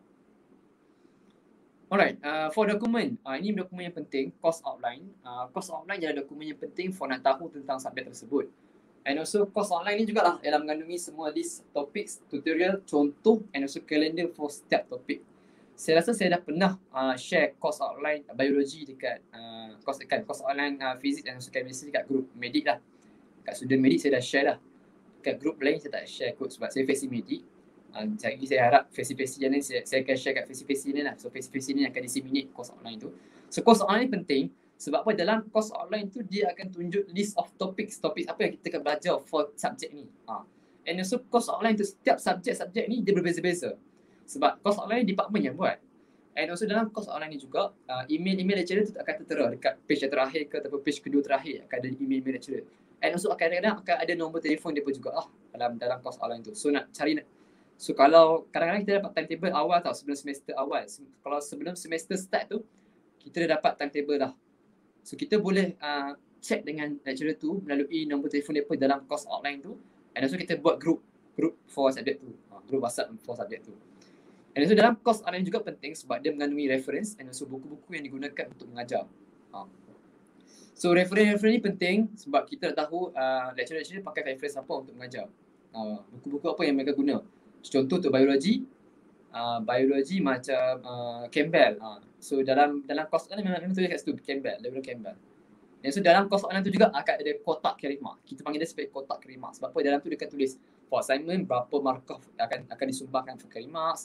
Alright, uh, for dokumen, uh, ini dokumen yang penting, course outline. Uh, course outline adalah dokumen yang penting for nak tahu tentang subjek tersebut. And also course outline ni jugalah ialah mengandungi semua list topics, tutorial, contoh and also calendar for setiap topik. Saya rasa saya dah pernah uh, share course outline biologi dekat uh, course, dekat course outline uh, physics dan also chemistry dekat group medik lah. Dekat student medik saya dah share lah. Dekat group lain saya tak share kot sebab saya facing medik. Uh, jadi saya harap face-to-face yang ni saya, saya akan share kat face-to-face ni lah. So face-to-face ni akan disseminate course outline tu. So course outline ni penting sebab apa, dalam course outline tu dia akan tunjuk list of topics, topik apa yang kita akan belajar for subjek ni. Uh. And also course outline tu setiap subjek-subjek ni dia berbeza-beza. Sebab course outline ni department yang buat. And also dalam course outline ni juga uh, email-email lecturer tu akan tertera dekat page yang terakhir ke ataupun page kedua terakhir akan ada email-email lecturer. And also kadang-kadang akan ada nombor telefon dia pun juga lah dalam dalam course outline tu. So nak cari So kalau kadang-kadang kita dapat timetable awal tau sebelum semester awal. Kalau sebelum semester start tu kita dah dapat timetable dah. So kita boleh uh, check dengan lecturer tu melalui nombor telefon dia pun dalam course outline tu. And also kita buat group group for subjek tu. Uh, group WhatsApp for subjek tu. And also dalam course outline juga penting sebab dia mengandungi reference and also buku-buku yang digunakan untuk mengajar. Uh. So reference-reference ni penting sebab kita nak tahu uh, lecturer-lecturer pakai reference apa untuk mengajar. Uh, buku-buku apa yang mereka guna. Contoh untuk biologi, uh, biologi macam uh, Campbell. Uh. So dalam dalam course ni memang, memang tulis kat situ Campbell, label Campbell. Dan so dalam course online tu juga akan ada kotak carry mark. Kita panggil dia sebagai kotak carry mark. Sebab apa, dalam tu dia akan tulis for assignment berapa markah akan akan disumbangkan for carry marks.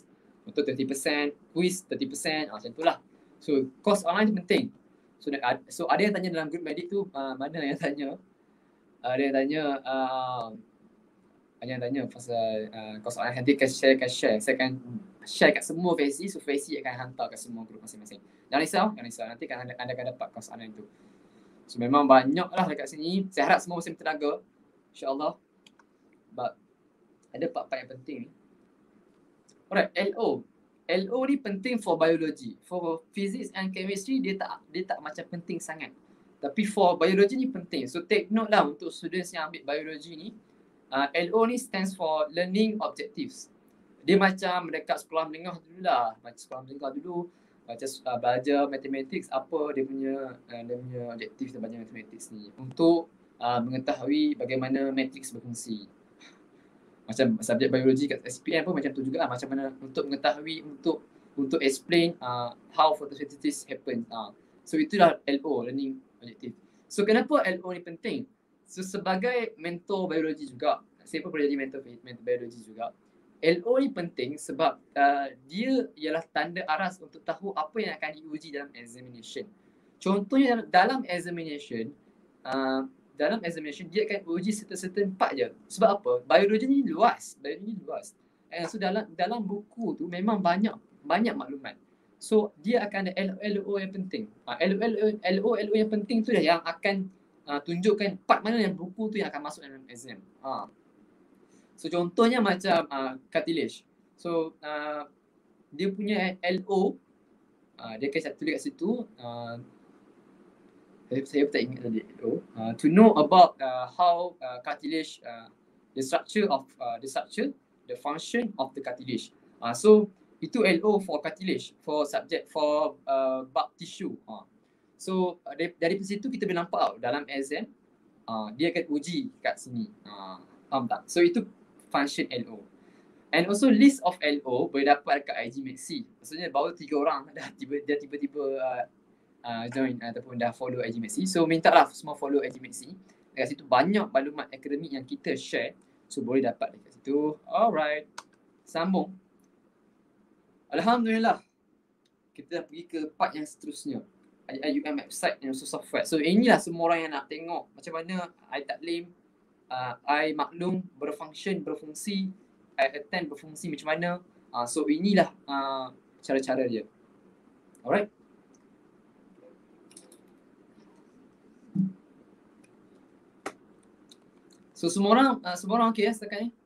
Untuk thirty percent, quiz thirty percent, ah, macam itulah. So course online tu penting. So, so ada yang tanya dalam group medik tu, uh, mana yang tanya? Uh, ada yang tanya, uh, ada yang tanya pasal uh, course online. Nanti akan share, akan share. Saya akan share kat semua Faci, so Faci akan hantar kat semua group masing-masing. Jangan risau, jangan risau. Nanti kan anda, anda akan dapat course online tu. So memang banyak lah dekat sini. Saya harap semua masih bertenaga, InsyaAllah. But ada part-part yang penting ni. Alright, L O. L O ni penting for biology. For physics and chemistry, dia tak dia tak macam penting sangat. Tapi for biology ni penting. So take note lah untuk students yang ambil biology ni. Uh, L O ni stands for Learning Objectives. Dia macam dekat sekolah menengah dulu lah. Macam sekolah menengah dulu. Macam uh, belajar mathematics, apa dia punya uh, dia punya objektif dan belajar mathematics ni. Untuk uh, mengetahui bagaimana matrix berfungsi. Macam subjek biologi kat S P M pun macam tu juga lah. Macam mana untuk mengetahui, untuk untuk explain uh, how photosynthesis happens. Uh. So itulah L O, learning objective. So kenapa L O ni penting? So sebagai mentor biologi juga, saya pun boleh jadi mentor, mentor biologi juga. L O ni penting sebab uh, dia ialah tanda aras untuk tahu apa yang akan diuji dalam examination. Contohnya dalam examination, uh, dalam examination dia akan uji certain-certain part je. Sebab apa? Biologi ni luas. Biologi ni luas. And so dalam dalam buku tu memang banyak banyak maklumat. So dia akan ada L O yang penting. Uh, L O L O yang penting tu dah yang akan uh, tunjukkan part mana yang buku tu yang akan masuk dalam exam. Uh. So contohnya macam uh, cartilage. So uh, dia punya L O, uh, dia akan tulis kat situ. Uh, saya tak ingat tadi. Oh, uh, to know about uh, how uh, cartilage, uh, the structure of uh, the structure, the function of the cartilage. Uh, so itu L O for cartilage, for subject, for uh, bulk tissue. Uh. So uh, dari, dari situ kita boleh nampak tau, dalam exam uh, dia akan uji kat sini. Uh, faham tak? So itu function L O. And also list of L O boleh dapat dekat I G Maxi. Maksudnya baru tiga orang dah tiba dia tiba-tiba uh, Uh, join uh, ataupun dah follow I G Maxi. So minta lah semua follow I G Maxi. Dekat situ banyak maklumat akademik yang kita share. So boleh dapat dekat situ. Alright. Sambung. Alhamdulillah. Kita dah pergi ke part yang seterusnya. I U M website and also software. So inilah semua orang yang nak tengok macam mana I Taklim, uh, I Maklum berfunction, berfungsi, I Attend berfungsi macam mana. Uh, so inilah uh, cara-cara dia. Alright. So semua orang, uh, semua orang okey ya setakat ni?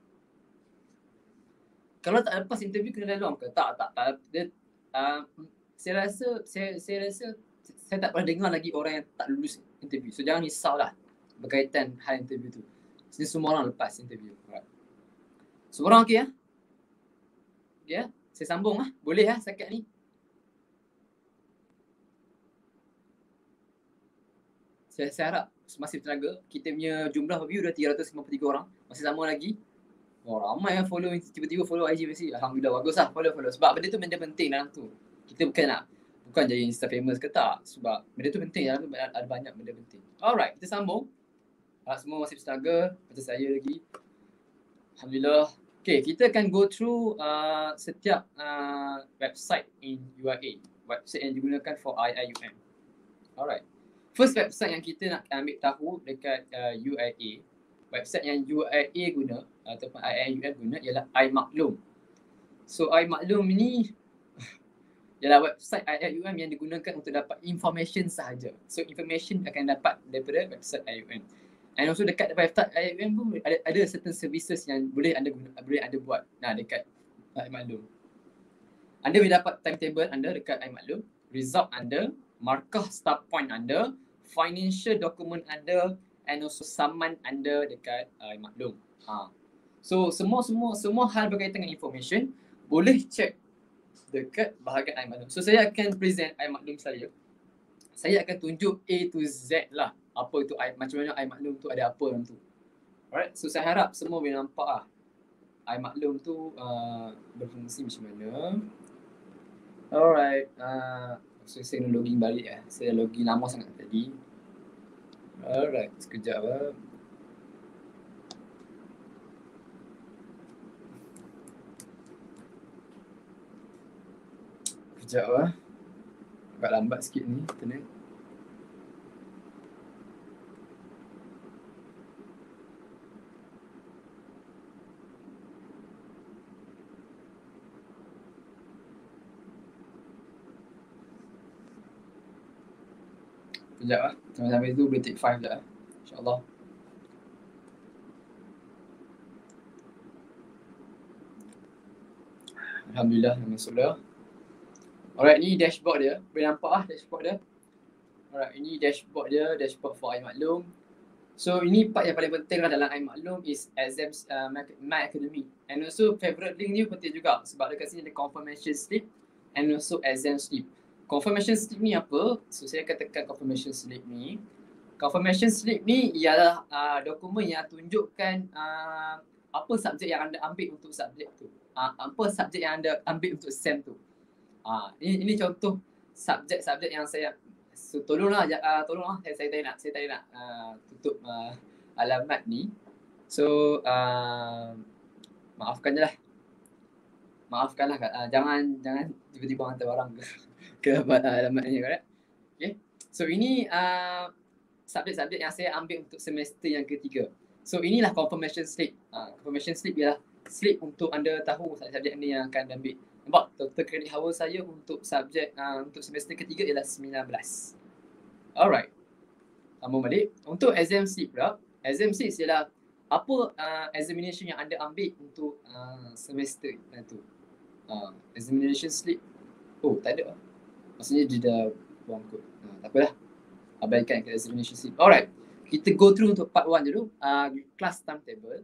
Kalau tak lepas interview kena dalam ke? Tak, tak, tak. Dia, uh, saya rasa, saya, saya rasa saya tak pernah dengar lagi orang yang tak lulus interview. So jangan risaulah berkaitan hal interview tu. Jadi semua orang lepas interview. Alright. Semua orang okey ya? Ya, saya sambung lah. Boleh ya setakat ni? Saya, saya harap masih bertenaga. Kita punya jumlah view dah tiga ratus lima puluh tiga orang. Masih sama lagi. Oh, ramai yang follow, tiba-tiba follow I G Maxi. Alhamdulillah, bagus lah follow-follow. Sebab benda tu benda penting dalam tu. Kita bukan nak, bukan jadi Insta famous ke tak. Sebab benda tu penting, dalam tu ada banyak benda penting. Alright, kita sambung. Harap semua masih bertenaga. Macam saya lagi. Alhamdulillah. Okay, kita akan go through uh, setiap uh, website in U I A. Website yang digunakan for I I U M. Alright. First website yang kita nak ambil tahu dekat uh, U I A, website yang U I A guna ataupun I I U M guna ialah iMaklum. So iMaklum ni ialah website I I U M yang digunakan untuk dapat information sahaja. So information akan dapat daripada website I I U M. And also dekat website I I U M pun ada ada certain services yang boleh anda guna, boleh anda buat nah dekat iMaklum. Anda boleh dapat timetable anda dekat iMaklum, result anda, markah start point anda, financial document anda, and also saman anda dekat uh, iMaklum. Ha. So semua semua semua hal berkaitan dengan information boleh check dekat bahagian iMaklum. So saya akan present iMaklum saya. Saya akan tunjuk A to Z lah apa itu macam mana iMaklum tu ada apa dalam tu. Alright, so saya harap semua boleh nampak lah iMaklum tu uh, berfungsi macam mana. Alright, uh, so saya nak login balik lah. Saya login lama sangat tadi. Alright, sekejap lah. Sekejap lah. Agak lambat sikit ni internet. Sekejap lah. Sampai-sampai tu boleh take five sekejap lah. InsyaAllah. Alhamdulillah, masuk dah. Alright, ni dashboard dia. Boleh nampak lah dashboard dia. Alright, ini dashboard dia, dashboard for iMaklum. So, ini part yang paling penting lah dalam iMaklum is exams uh, My Academy. And also, favorite link ni penting juga sebab dekat sini ada confirmation slip and also exam slip. Confirmation slip ni apa? So, saya akan tekan confirmation slip ni. Confirmation slip ni ialah uh, dokumen yang tunjukkan uh, apa subjek yang anda ambil untuk subjek tu. Uh, apa subjek yang anda ambil untuk SEM tu. Uh, ini, ini contoh subjek-subjek yang saya, so, tolonglah, uh, tolonglah saya, saya tak nak, saya tak nak uh, tutup uh, alamat ni. So, uh, maafkan je lah. Maafkanlah, uh, jangan jangan tiba-tiba hantar barang ke, ke alamat ni, correct? Okay. So, ini uh, subjek-subjek yang saya ambil untuk semester yang ketiga. So, inilah confirmation slip. Uh, confirmation slip ialah slip untuk anda tahu subjek ni yang akan ambil. Nampak, total credit hour saya untuk subjek uh, untuk semester ketiga ialah sembilan belas. Alright. Sambung balik. Untuk exam slip pula, exam slip ialah apa uh, examination yang anda ambil untuk uh, semester itu. Uh, examination slip. Oh, tak ada. Maksudnya dia dah buang kod. Uh, tak apalah. Abaikan ke examination slip. Alright. Kita go through untuk part one dulu. Uh, class timetable.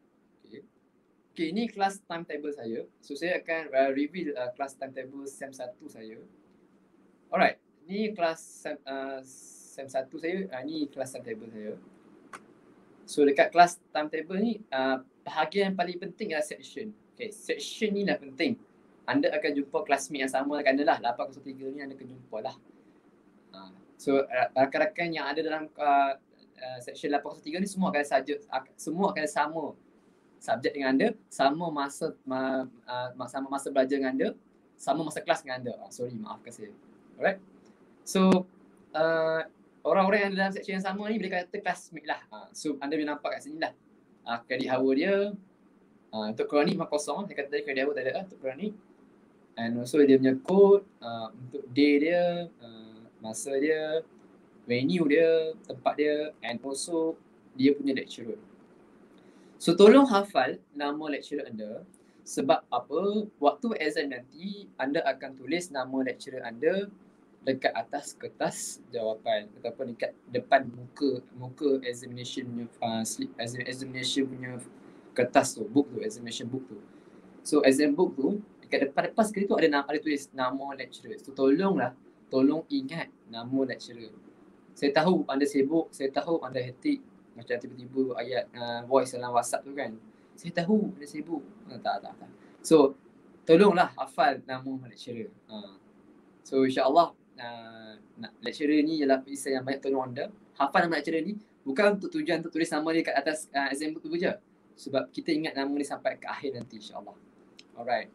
Okay, ini kelas timetable saya. So, saya akan uh, reveal uh, kelas timetable SEM satu saya. Alright, ni kelas uh, SEM satu saya. Uh, ni kelas timetable saya. So, dekat kelas timetable ni, uh, bahagian yang paling penting adalah section. Okay, section ni lah penting. Anda akan jumpa classmate yang sama dengan anda lah. lapan kosong tiga ni anda akan jumpa lah. Uh, so, rakan-rakan yang ada dalam uh, uh, section lapan kosong tiga ni semua akan saja, uh, semua akan sama subjek dengan anda, sama masa ma, uh, sama masa belajar dengan anda, sama masa kelas dengan anda. Oh, sorry, maafkan saya. Alright. So, uh, orang-orang yang dalam section yang sama ni boleh kata classmate lah. Uh, so, anda boleh nampak kat sini lah. Uh, credit hour dia, uh, untuk kronik memang kosong. Saya kata tadi credit hour tak ada lah untuk kronik. And also dia punya code, uh, untuk day dia, uh, masa dia, venue dia, tempat dia, and also dia punya lecturer. So, tolong hafal nama lecturer anda sebab apa? Waktu exam nanti, anda akan tulis nama lecturer anda dekat atas kertas jawapan ataupun dekat depan muka muka examination punya uh, slip, examination punya kertas tu, book tu, examination book tu. So, exam book tu, dekat depan-depan sekali tu ada nama, ada tulis nama lecturer. So, tolonglah, tolong ingat nama lecturer. Saya tahu anda sibuk, saya tahu anda hektik. Macam tiba-tiba ayat uh, voice dalam WhatsApp tu kan. Saya tahu dia sibuk. Uh, tak, tak, tak. So, tolonglah hafal nama lecturer. Uh. So, insyaAllah uh, lecturer ni ialah pisah yang banyak tolong anda. Hafal nama lecturer ni bukan untuk tujuan untuk tulis nama dia kat atas uh, exam book tu je. Sebab kita ingat nama ni sampai ke akhir nanti insyaAllah. Alright.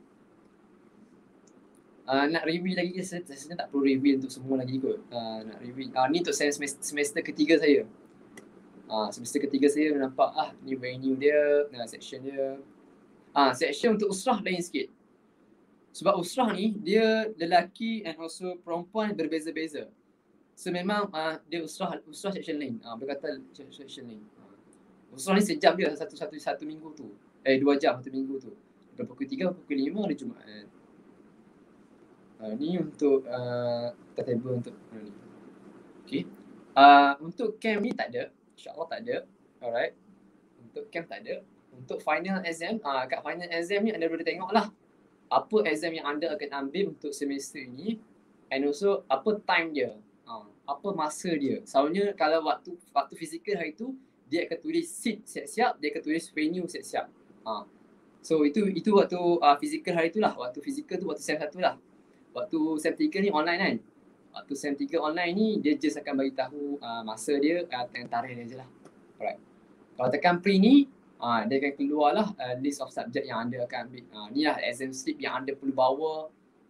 Uh, nak review lagi, saya, saya tak perlu review untuk semua lagi kot. Uh, nak review. Uh, ni untuk semester, semester ketiga saya. Ah, semester ketiga saya nampak ah ni venue dia, nah, section dia. Ah, section untuk usrah lain sikit. Sebab usrah ni dia lelaki and also perempuan berbeza-beza. So memang ah dia usrah usrah section lain. Ah, berkata section lain. Ah. Usrah ni sejam dia satu satu satu minggu tu. Eh dua jam satu minggu tu. Dari pukul tiga pukul lima hari Jumaat. Ah, ni untuk uh, timetable untuk ni. Okey. Ah, untuk camp ni tak ada. InsyaAllah tak ada. Alright. Untuk camp tak ada. Untuk final exam, ah, kat final exam ni anda boleh tengok lah apa exam yang anda akan ambil untuk semester ini and also apa time dia. Ah, apa masa dia. Soalnya kalau waktu waktu fizikal hari tu, dia akan tulis seat siap-siap, dia akan tulis venue siap-siap. Ah. So itu itu waktu uh, fizikal hari tu lah. Waktu fizikal tu waktu SEM satu lah. Waktu SEM tiga ni online kan. Waktu SEM tiga online ni, dia just akan bagi tahu uh, masa dia, uh, tarikh dia je lah. Alright. Kalau tekan pre ni, uh, dia akan keluar lah uh, list of subject yang anda akan ambil. Uh, ni lah exam slip yang anda perlu bawa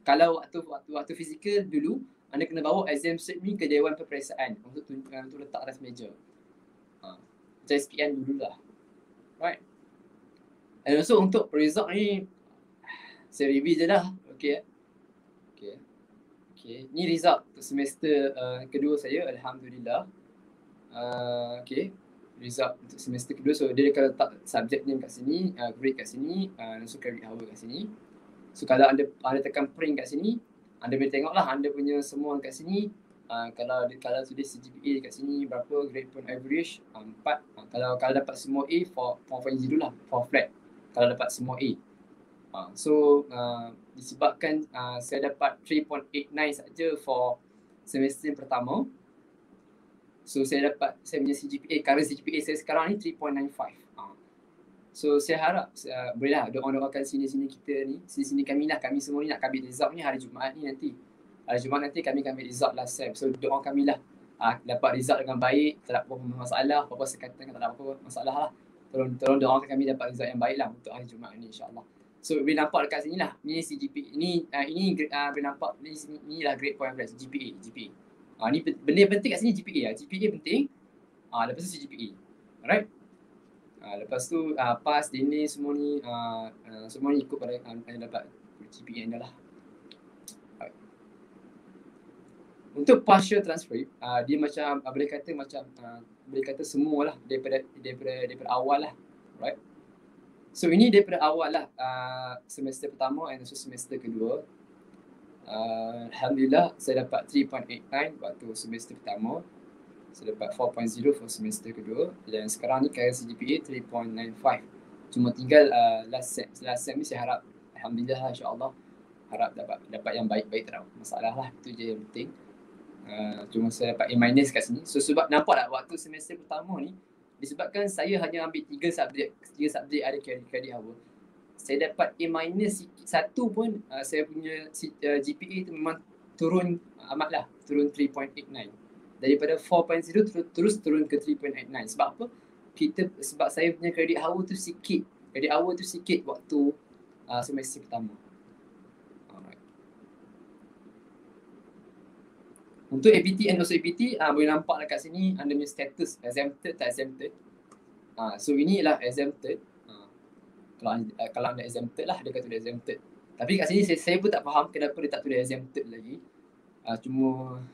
kalau waktu waktu waktu fizikal dulu, anda kena bawa exam cert ni ke Dewan Peperiksaan untuk tunjukkan untuk letak atas meja. Ha, macam S P N dulu lah. Right. And also untuk result ni, saya review je dah. Okay. Okay. Okay. Ni result untuk semester uh, kedua saya, Alhamdulillah. Uh, okay. Result untuk semester kedua, so dia akan letak subject name kat sini, uh, grade kat sini, uh, dan so credit hour kat sini. So kalau anda anda tekan print kat sini, anda boleh tengok lah anda punya semua kat sini. Uh, kalau kalau tulis C G P A kat sini berapa, grade point average empat. Uh, kalau kalau dapat semua A, four point zero lah, four flat. Kalau dapat semua A. Uh, so uh, disebabkan uh, saya dapat three point eight nine saja for semester pertama. So saya dapat, saya punya C G P A, current C G P A saya sekarang ni three point nine five. Uh. So saya harap uh, bolehlah doa-doakan sini-sini kita ni, sini-sini kami lah, kami semua ni nak ambil result ni hari Jumaat ni nanti. Hari Jumaat nanti kami akan ambil result last sem. So doa kami lah uh, dapat result dengan baik, tak ada apa-apa masalah, apa-apa sekatan tak ada apa-apa masalah lah. Tolong, tolong doakan kami dapat result yang baik lah untuk hari Jumaat ni insyaAllah. So boleh nampak dekat sini lah, ni C G P A, ni uh, ini uh, boleh nampak, ni, ni lah grade point average, G P A, G P A. Ah, ni benda yang penting kat sini G P A lah. G P A penting. Ah, lepas tu C G P A. Alright. Ah, lepas tu ah, pass, dini semua ni ah, ah, semua ni ikut pada ah, yang dapat G P A anda lah. Right. Untuk partial transfer, ah, dia macam ah, boleh kata macam ah, boleh kata semualah daripada daripada daripada awal lah. Right. So ini daripada awal lah ah, semester pertama dan also semester kedua. Uh, Alhamdulillah saya dapat three point eight nine waktu semester pertama. Saya dapat four point zero for semester kedua. Dan sekarang ni kaya C G P A three point nine five. Cuma tinggal uh, last sem, last sem ni saya harap Alhamdulillah insyaAllah harap dapat dapat yang baik-baik, tak ada masalah lah. Itu je yang penting. Uh, cuma saya dapat A minus kat sini. So sebab nampak tak waktu semester pertama ni, disebabkan saya hanya ambil tiga subjek, tiga subjek ada credit hour, saya dapat A minus satu pun uh, saya punya uh, G P A tu memang turun uh, amat lah, turun three point eight nine. Daripada four point zero terus, terus turun ke three point eight nine. Sebab apa? Kita, sebab saya punya credit hour tu sikit. Credit hour tu sikit waktu uh, semester pertama. Alright. Untuk A P T and also A P T, uh, boleh nampak dekat sini anda punya status exempted tak exempted. Uh, so inilah exempted. Kalau uh, kalau anda exempted lah, dia kata dia exempted. Tapi kat sini saya, saya pun tak faham kenapa dia tak tulis exempted lagi. Uh, cuma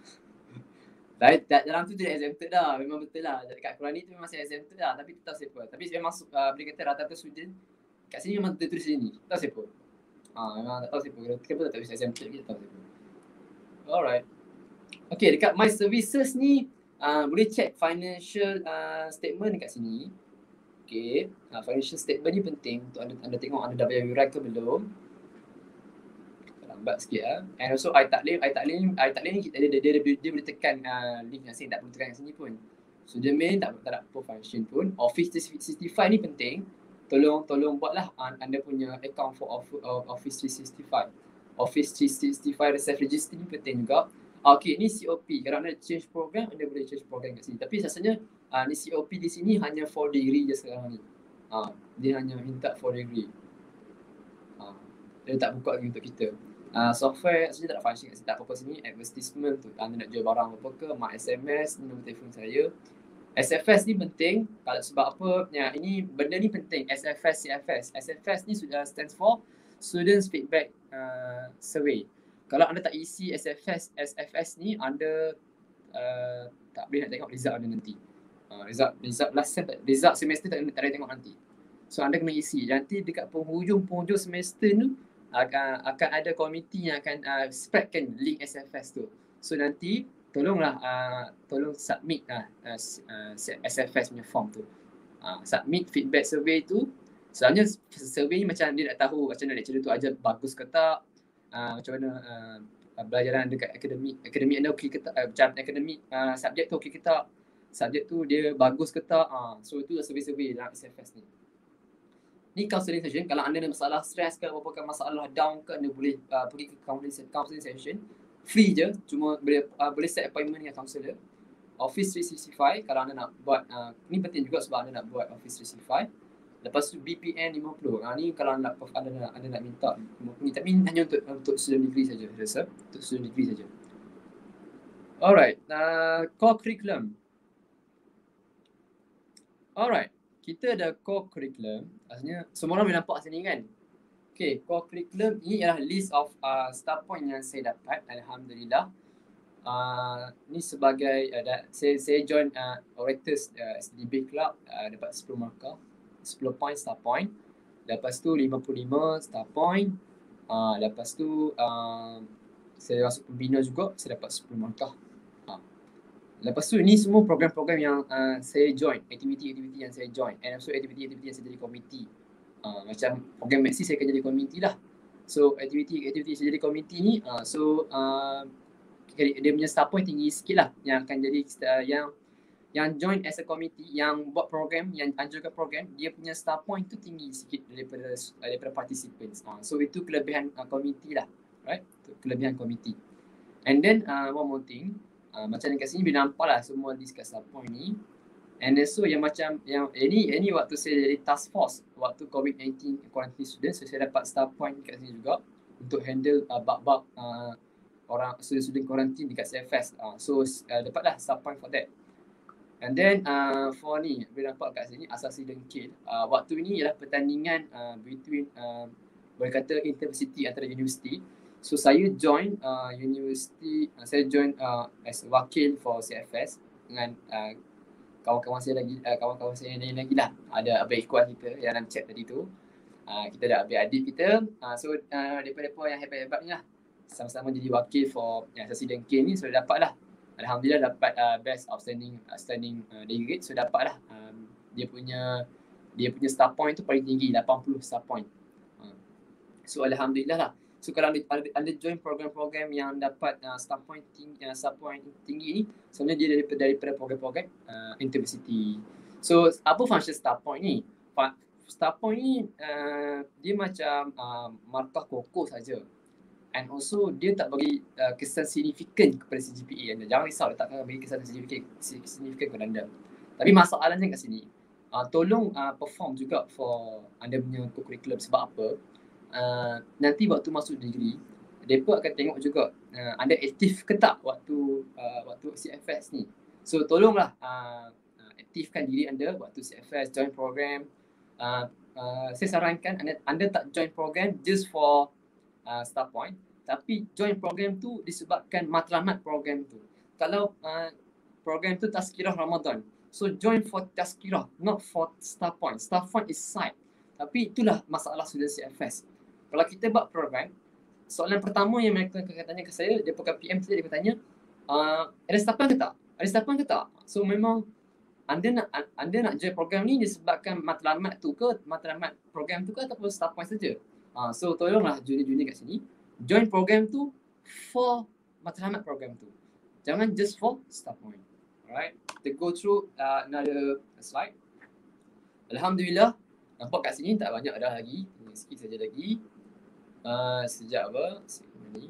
dalam tu dia exempted dah, memang betul lah. Dekat Quran ni tu memang saya exempted dah, tapi tak tahu siapa. Tapi memang uh, boleh kata rata-rata student kat sini memang tertulis sini, tak tahu siapa. Ah, uh, memang tak tahu siapa. Kenapa tak tulis exempted lagi, tak tahu siapa. Alright. Okay, dekat my services ni uh, boleh check financial uh, statement dekat sini. Okay, uh, financial statement ni penting untuk anda, anda tengok anda dah bayar yuran ke belum. Lambat sikit lah. And also I taklim, I taklim, I taklim ni kita, dia, dia, dia, dia, dia boleh tekan uh, link yang saya tak perlu tekan kat sini pun. So dia main tak, tak ada apa function pun. Office three sixty-five ni penting. Tolong tolong buatlah uh, anda punya account for Office three sixty-five. Office three sixty-five self register ni penting juga. Okay, ni C O P. Kalau anda change program, anda boleh change program kat sini. Tapi rasanya uh, ni C O P di sini hanya four degree je sekarang ni. Uh, dia hanya minta four degree. Uh, dia tak buka lagi untuk kita. Uh, software sebenarnya tak ada function kat sini. Tak apa-apa sini. Advertisement tu. Anda nak jual barang apa ke. Mak S M S, nombor telefon saya. S F S ni penting. Kalau sebab apa, ya, ini benda ni penting. S F S, C F S. S F S ni sudah stands for Students Feedback uh, Survey. Kalau anda tak isi S F S, S F S ni, anda uh, tak boleh nak tengok result anda nanti. Uh, result, result last sem, result semester tak, tak boleh tengok nanti. So anda kena isi. Nanti dekat penghujung-penghujung semester ni akan, akan ada komiti yang akan uh, spreadkan link S F S tu. So nanti tolonglah, uh, tolong submit uh, uh, S F S punya form tu. Uh, submit feedback survey tu. Soalnya survey ni macam dia nak tahu macam mana lecturer tu ajar bagus ke tak. Uh, macam mana uh, belajaran dekat akademik, akademik anda okey ke tak, uh, macam akademik uh, subjek tu okey ke tak, subjek tu dia bagus ke tak. Uh, so itu survey-survey dalam S F S ni. Ni counselling session. Kalau anda ada masalah stres ke apa-apa, masalah down ke, anda boleh uh, pergi ke counselling, counselling session. Free je, cuma boleh uh, boleh set appointment dengan counselor. Office three sixty-five kalau anda nak buat, uh, ni penting juga sebab anda nak buat Office three sixty-five. Lepas tu B P N lima puluh. Ha, ni kalau anda, anda, nak, anda nak minta lima puluh, tapi hanya untuk untuk student degree saja, rasa. Untuk student degree saja. Alright, uh, core curriculum. Alright, kita ada core curriculum. Maksudnya semua orang boleh nampak sini kan? Okay, core curriculum ini ialah list of uh, start point yang saya dapat. Alhamdulillah. Uh, ni sebagai uh, da, saya saya join uh, Orators uh, S D B Club, uh, dapat sepuluh markah, sepuluh point start point. Lepas tu lima puluh lima start point. Uh, lepas tu uh, saya masuk pembina juga, saya dapat sepuluh markah. Uh. Lepas tu ni semua program-program yang uh, saya join, aktiviti-aktiviti yang saya join, and also aktiviti-aktiviti yang saya jadi komiti. Uh, macam program Maxi saya akan jadi komiti lah. So aktiviti-aktiviti saya jadi komiti ni, uh, so uh, dia punya start point tinggi sikit lah, yang akan jadi uh, yang yang join as a committee, yang buat program, yang anjurkan program, dia punya start point tu tinggi sikit daripada daripada participants. Uh, so itu kelebihan uh, committee lah, right? Itu kelebihan committee. And then uh, one more thing, uh, macam kat sini boleh nampak lah semua discuss start point ni. And also yang macam yang ini ini waktu saya jadi task force waktu COVID nineteen quarantine students, so saya dapat start point kat sini juga untuk handle uh, bab-bab uh, orang student-student quarantine dekat C F S. Uh, so uh, dapatlah start point for that. And then uh, for ni boleh nampak kat sini asasi dengkil. Uh, waktu ini ialah pertandingan uh, between uh, boleh kata interversity antara universiti. So saya join uh, universiti, uh, saya join uh, as wakil for C F S dengan uh, kawan-kawan saya lagi, uh, kawan-kawan saya lain lagi lah. Ada abang ikhwan kita yang dalam chat tadi tu. Uh, kita ada abang adik kita. Uh, so uh, daripada mereka yang hebat-hebat ni lah, sama-sama jadi wakil for yang asasi dengkil ni, so dapat lah. Alhamdulillah dapat uh, best outstanding outstanding uh, delegate, so dapat lah um, dia punya dia punya start point tu paling tinggi, lapan puluh start point. Uh, so Alhamdulillah lah. So kalau anda, anda join program-program yang dapat uh, start point tinggi, uh, start point tinggi ni, sebenarnya dia daripada, daripada program-program uh, interversity. So apa function start point ni? Start point ni uh, dia macam uh, markah kokoh saja. And also dia tak bagi uh, kesan signifikan kepada C G P A anda. Jangan risau, dia tak akan bagi kesan signifikan, signifikan kepada anda. Tapi masalahnya kat sini, uh, tolong uh, perform juga for anda punya curriculum. Sebab apa? Uh, nanti waktu masuk degree, mereka akan tengok juga uh, anda aktif ke tak waktu uh, waktu C F S ni. So tolonglah uh, uh, aktifkan diri anda waktu C F S, join program. Uh, uh, saya sarankan anda, anda tak join program just for Uh, start point, tapi join program tu disebabkan matlamat program tu. Kalau uh, program tu tazkirah Ramadan, so join for tazkirah, not for start point. Start point is side. Tapi itulah masalah student C F S. Kalau kita buat program, soalan pertama yang mereka akan tanya ke saya, dia pakai P M saya, dia bertanya, uh, ada start point ke tak? Ada start point ke tak? So memang anda nak anda nak join program ni disebabkan matlamat tu ke, matlamat program tu ke, ataupun start point saja? Uh, so tolonglah junior-junior kat sini join program tu for matlamat program tu. Jangan just for start point. Alright. Kita go through uh, another slide. Alhamdulillah, nampak kat sini tak banyak dah lagi. Ini sikit saja lagi. Uh, sejak apa? Ni.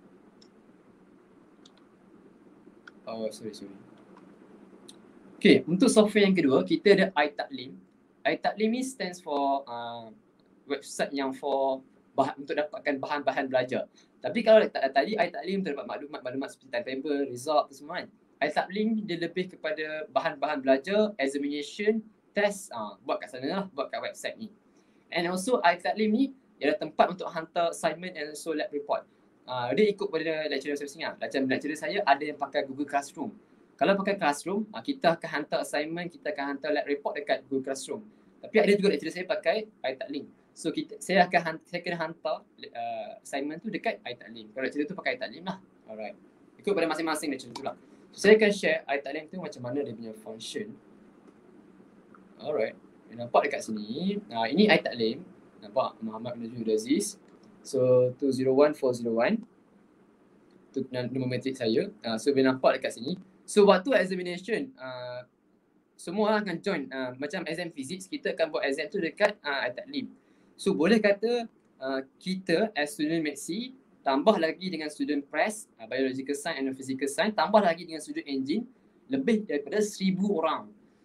Oh, sorry, sorry. Okay, untuk software yang kedua, kita ada iTaklim. iTaklim ni stands for uh, website yang for bahan, untuk dapatkan bahan-bahan belajar. Tapi kalau tadi iTaklim untuk dapat maklumat-maklumat seperti timetable, result tu semua kan. iTaklim dia lebih kepada bahan-bahan belajar, examination, test, uh, buat kat sana lah, buat kat website ni. And also iTaklim ni ialah tempat untuk hantar assignment and also lab report. Uh, dia ikut pada lecturer masing-masing lah. Macam lecturer saya ada yang pakai Google Classroom. Kalau pakai Classroom, uh, kita akan hantar assignment, kita akan hantar lab report dekat Google Classroom. Tapi ada juga lecturer saya pakai iTaklim. So kita, saya akan saya kena hantar uh, assignment tu dekat iTaklim. Kalau lecturer tu pakai iTaklim lah. Alright. Ikut pada masing-masing lecturer tu lah. So saya akan share iTaklim tu macam mana dia punya function. Alright. Nampak dekat sini. Uh, ini iTaklim. Nampak Muhammad Najul Aziz. So two zero one four zero one. Tu nombor matrik saya. Uh, so boleh nampak dekat sini. So waktu examination, uh, semua orang akan join. Uh, macam exam physics, kita akan buat exam tu dekat uh, iTaklim. So boleh kata uh, kita as student Maxi tambah lagi dengan student press, uh, biological science and physical science, tambah lagi dengan student engine, lebih daripada seribu orang.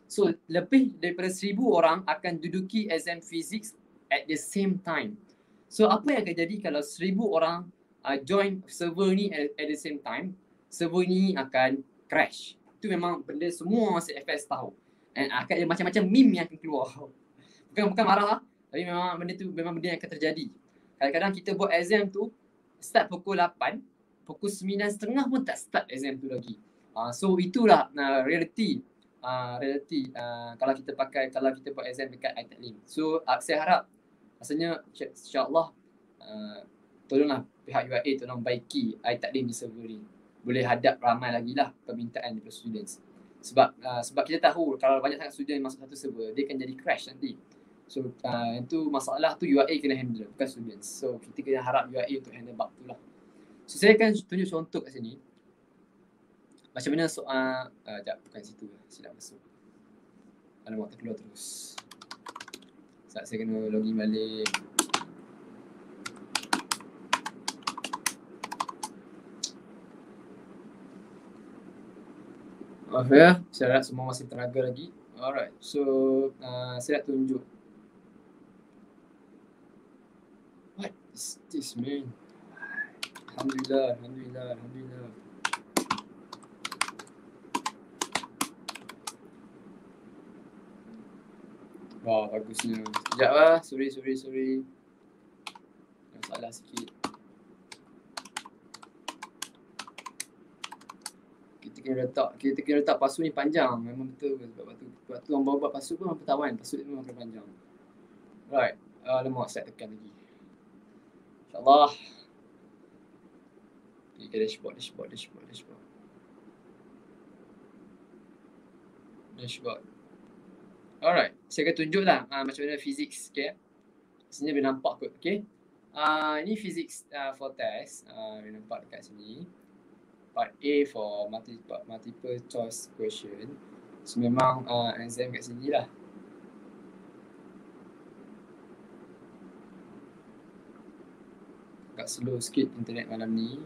So lebih daripada seribu orang akan duduki exam physics at the same time. So apa yang akan jadi kalau seribu orang uh, join server ni at, at the same time, server ni akan crash. Itu memang benda semua masuk F S tahu. And akan ada macam-macam meme yang akan keluar. Bukan bukan marah lah, tapi memang benda tu memang benda yang akan terjadi. Kadang-kadang kita buat exam tu start pukul lapan, pukul sembilan tiga puluh pun tak start exam tu lagi. Uh, so itulah uh, reality. Uh, reality uh, kalau kita pakai, kalau kita buat exam dekat I T A D L I M. So uh, saya harap rasanya insya-Allah uh, tolonglah pihak U I A tolong baiki I T A D L I M di server ni. Boleh hadap ramai lagi lah permintaan daripada students. Sebab uh, sebab kita tahu kalau banyak sangat student masuk satu server, dia akan jadi crash nanti. So uh, itu masalah tu U I A kena handle, bukan students. So kita kena harap U I A untuk handle bug tu lah. So saya akan tunjuk contoh kat sini. Macam mana soal, uh, sekejap, bukan situ lah, silap masuk. Alamak, terkeluar terus. Sekejap, saya kena login balik. Maaf ya, saya harap semua masih tenaga lagi. Alright, so uh, saya nak tunjuk. What is this, man? Alhamdulillah, Alhamdulillah, Alhamdulillah. Wah, bagusnya. Sekejap lah. Sorry, sorry, sorry. Salah sikit. Kita kena letak, kita kena letak pasu ni panjang. Memang betul. Sebab waktu, waktu orang bawa buat pasu pun orang bertawan. Pasu dia memang kena panjang. Right. Uh, lemak saya tekan lagi. InsyaAllah. Okay, dashboard, dashboard, dashboard, dashboard. Dashboard. Alright, saya akan tunjuklah uh, macam mana physics, okay. Sini boleh nampak kot, okay. Uh, ini physics uh, for test, uh, boleh nampak dekat sini. Part A for multiple, multiple choice question. So memang uh, exam kat sini lah. Agak slow sikit internet malam ni.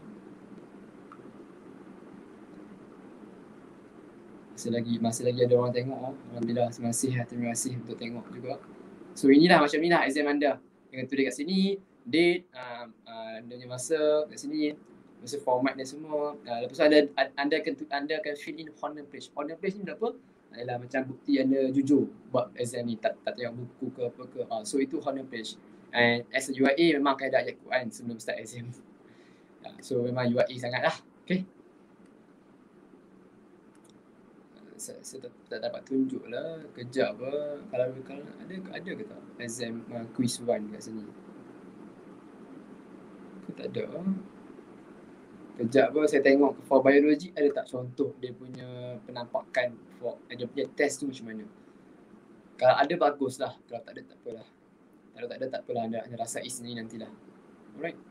Masih lagi, masih lagi ada orang tengok. Alhamdulillah, terima kasih, terima kasih untuk tengok juga. So inilah macam inilah exam anda. Dengan tulis kat sini, date, uh, uh, anda punya masa kat sini, masa format dia semua. Uh, lepas tu anda, anda akan anda akan fill in honor page. Honor page ni apa? Adalah macam bukti anda jujur buat exam ni, tak tak tengok buku ke apa ke. Uh, so itu honor page. And as a U I A memang akan ada ayat Quran sebelum start exam. Uh, so memang U I A sangatlah. Okay. Saya, saya tak, tak dapat tunjuk lah, kejap apa, kalau, kalau ada ada ke tak exam uh, quiz one kat sini? Ke tak ada? Kejap apa, saya tengok for biology ada tak contoh dia punya penampakan for dia punya test tu macam mana? Kalau ada baguslah, kalau tak ada tak apalah. Kalau tak ada tak apalah, anda, anda rasai sendiri nantilah. Alright.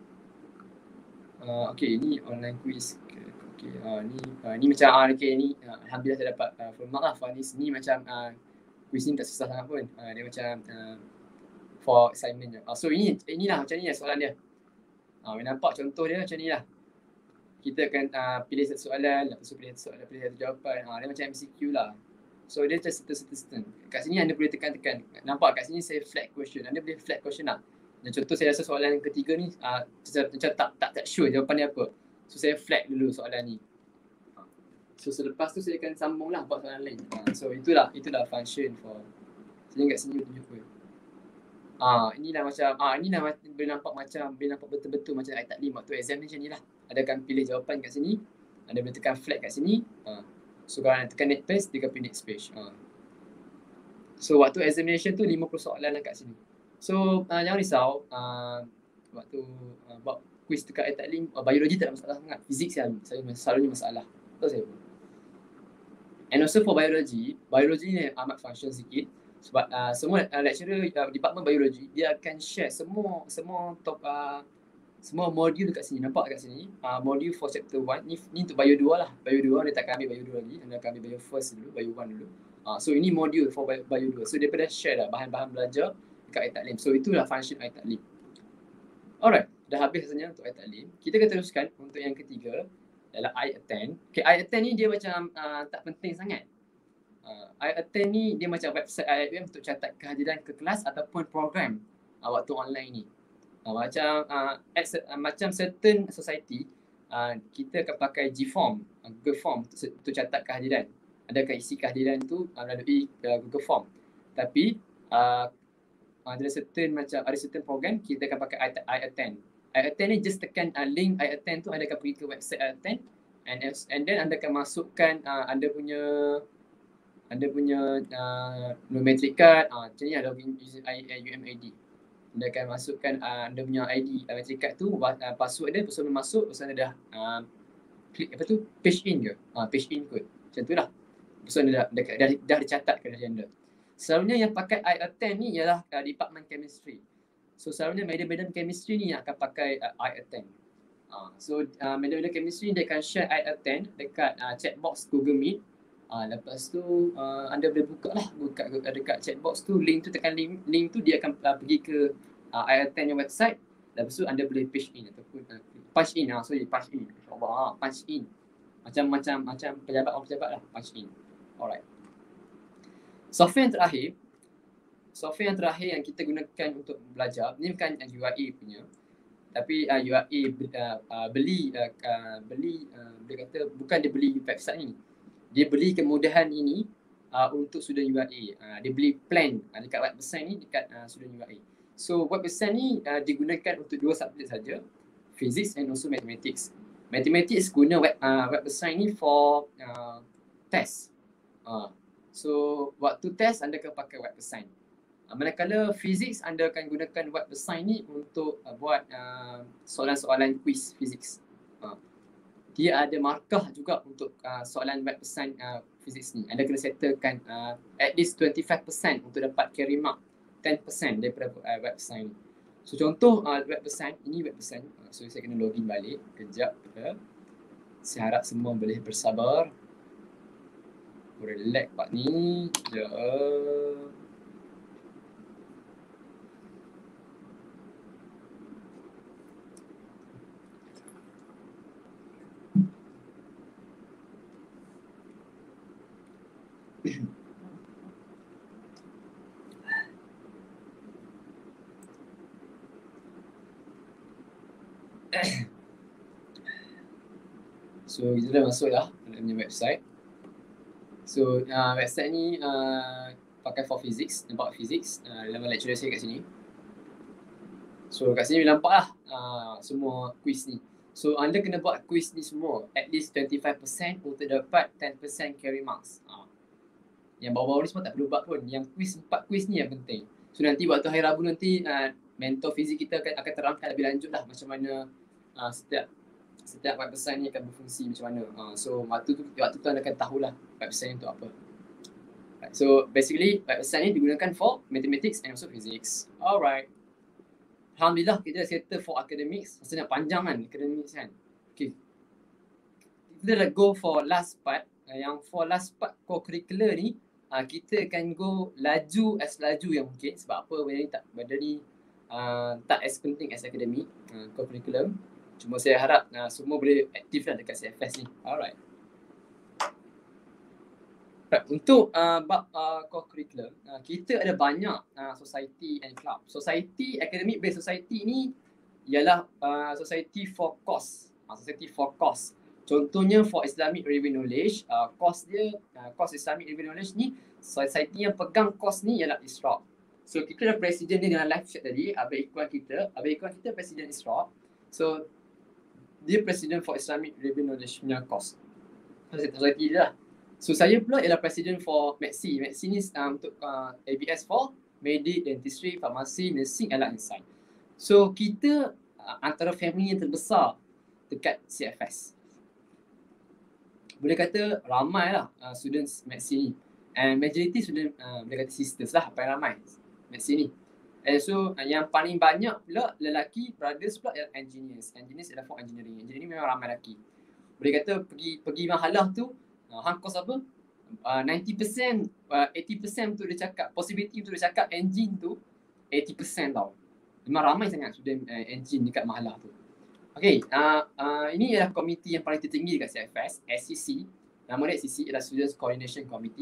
Uh, okay, ini online quiz. Okay. Okay, uh, ni uh, ni macam uh, okay, ni uh, alhamdulillah saya dapat uh, full mark lah for ni. Ni macam uh, quiz ni tak susah sangat pun. Uh, dia macam uh, for assignment je. Uh, so ini inilah macam ni lah soalan dia. Ah uh, nampak contoh dia macam ni lah. Kita akan uh, pilih satu soalan, lepas tu pilih satu soalan, pilih satu jawapan. Ah uh, dia macam M C Q lah. So dia macam certain-certain. Kat sini anda boleh tekan-tekan. Nampak kat sini saya flag question. Anda boleh flag question lah. Dan contoh saya rasa soalan yang ketiga ni uh, macam, macam tak tak tak sure jawapan dia apa. So saya flag dulu soalan ni. So selepas tu saya akan sambung lah buat soalan lain. Ha, so itulah itulah function for. Sini kat sini tunjuk pun. Ah, inilah macam ah inilah boleh nampak macam boleh nampak betul-betul macam I T A D L I M waktu exam macam nilah. Ada akan pilih jawapan kat sini. Ada boleh tekan flag kat sini. Ha. So kalau anda tekan next page, dia akan pilih next page. Ha. So waktu examination tu lima puluh soalan lah kat sini. So uh, jangan risau. Uh, waktu uh, buat quiz dekat I T A D L I M, uh, biologi tak ada masalah sangat. Fizik saya saya selalunya masalah. Betul saya pun. And also for biology, biology ni amat function sikit. Sebab uh, semua uh, lecturer uh, department biologi dia akan share semua semua top uh, semua modul dekat sini. Nampak dekat sini uh, modul for chapter one ni, ni untuk bio dua lah. Bio dua dia tak akan ambil bio dua lagi. Anda akan ambil bio first dulu, bio one dulu. Uh, so ini modul for bio, bio dua. So dia pada share lah bahan-bahan belajar dekat I T A D L I M. So itulah function I T A D L I M. Alright, dah habis rasanya untuk I T A D L I M. Kita akan teruskan untuk yang ketiga adalah I attend. Okay, I attend ni dia macam uh, tak penting sangat. Uh, I attend ni dia macam website I I U M untuk catat kehadiran ke kelas ataupun program uh, waktu online ni. Uh, macam uh, at, uh, macam certain society uh, kita akan pakai G-Form, uh, Google Form untuk, untuk catat kehadiran. Ada akan isi kehadiran tu uh, melalui uh, Google Form. Tapi uh, ada certain macam ada certain program kita akan pakai I, I attend. I attend ni just tekan uh, link I attend tu, anda akan pergi ke website I attend and and then anda akan masukkan uh, anda punya anda punya uh, biometric card, uh, macam ni ada using I U M I D. Anda akan masukkan uh, anda punya I D biometric card tu, uh, password dia, password masuk, lepas anda dah uh, klik apa tu, page in ke? Uh, page in code. Macam tu lah. Lepas anda dah, dah, dah, dah dicatat ke dari anda. Selalunya yang pakai I attend ni ialah uh, Department Chemistry. So selalunya madam-madam chemistry ni yang akan pakai uh, I attend. Uh, so uh, madam-madam chemistry dia akan share I attend dekat uh, chat box Google Meet. Uh, lepas tu uh, anda boleh buka lah buka dekat chat box tu, link tu, tekan link, link tu dia akan uh, pergi ke uh, I attend yang website. Lepas tu anda boleh page in ataupun uh, punch in lah, sorry punch in. InsyaAllah uh, punch in. Macam-macam macam pejabat orang pejabat lah, punch in. Alright. Software yang terakhir, software yang terakhir yang kita gunakan untuk belajar, ni bukan U I A punya. Tapi uh, U I A uh, uh, beli uh, uh, beli uh, dia kata bukan dia beli website ni. Dia beli kemudahan ini uh, untuk student U I A. Uh, dia beli plan uh, dekat website ni dekat uh, student U I A. So website ni uh, digunakan untuk dua subjek saja, physics and also mathematics. Mathematics guna web uh, website ni for uh, test. Uh, so waktu test anda akan pakai website. Uh, manakala physics anda akan gunakan website ni untuk uh, buat uh, soalan-soalan quiz physics. Uh, dia ada markah juga untuk uh, soalan web pesan uh, physics ni. Anda kena settlekan uh, at least twenty-five percent untuk dapat carry mark ten percent daripada uh, web pesan ni. So contoh uh, web pesan, ini web pesan. Uh, so saya kena login balik kejap. Ya. Saya harap semua boleh bersabar. Boleh lag part ni. Sekejap. So kita dah masuk dah dalam website. So uh, website ni uh, pakai for physics, nampak physics uh, dalam lecturer saya kat sini. So kat sini nampak lah uh, semua quiz ni. So anda kena buat quiz ni semua at least twenty-five percent untuk dapat ten percent carry marks. uh. Yang bawah-bawah ni semua tak perlu buat pun. Yang quiz, empat quiz ni yang penting. So nanti waktu hari Rabu nanti uh, mentor fizik kita akan, akan terangkan lebih lanjut lah macam mana uh, setiap setiap website ni akan berfungsi macam mana. Uh, so waktu tu, waktu tu anda akan tahulah website ni untuk apa. Right. So basically website ni digunakan for mathematics and also physics. Alright. Alhamdulillah kita dah settle for academics. Maksudnya panjang kan academics kan. Okay. Kita dah go for last part. Uh, yang for last part co-curricular ni uh, kita akan go laju as laju yang mungkin. Sebab apa benda ni tak, benda ni uh, tak as penting as academic uh, co-curricular. Cuma saya harap uh, semua boleh aktif lah dekat C F S ni. Alright. Right. Untuk uh, bab uh, core curriculum, uh, kita ada banyak uh, society and club. Society, academic based society ni ialah uh, society for cause. Uh, society for cause. Contohnya for Islamic Religious Knowledge, uh, course dia, uh, course Islamic Religious Knowledge ni, society yang pegang course ni ialah Ishraq. So kita ada presiden dia dengan live chat tadi, Abang Ikhwan kita. Abang Ikhwan kita presiden Ishraq. So dia presiden for Islamic Religious Knowledge punya course. Society dia lah. So saya pula ialah presiden for M E D C. M E D C ni um, untuk uh, A B S for Medik, Dentistry, Farmasi, Nursing, and Life Science. So kita uh, antara family yang terbesar dekat C F S. Boleh kata ramai lah uh, students M E D C ni. And majority student uh, boleh kata sisters lah, apa yang ramai M E D C ni. And so uh, yang paling banyak pula lelaki, brothers pula ialah engineers. Engineers ialah for engineering. Engineering memang ramai lelaki. Boleh kata pergi pergi mahalah tu, uh, hang course apa? Uh, ninety percent, uh, eighty percent tu dia cakap, possibility tu dia cakap engine tu eighty percent tau. Memang ramai sangat student uh, engine dekat mahalah tu. Okay, uh, uh, ini ialah komiti yang paling tertinggi dekat C F S, S C C. Nama dia S C C ialah Students Coordination Committee.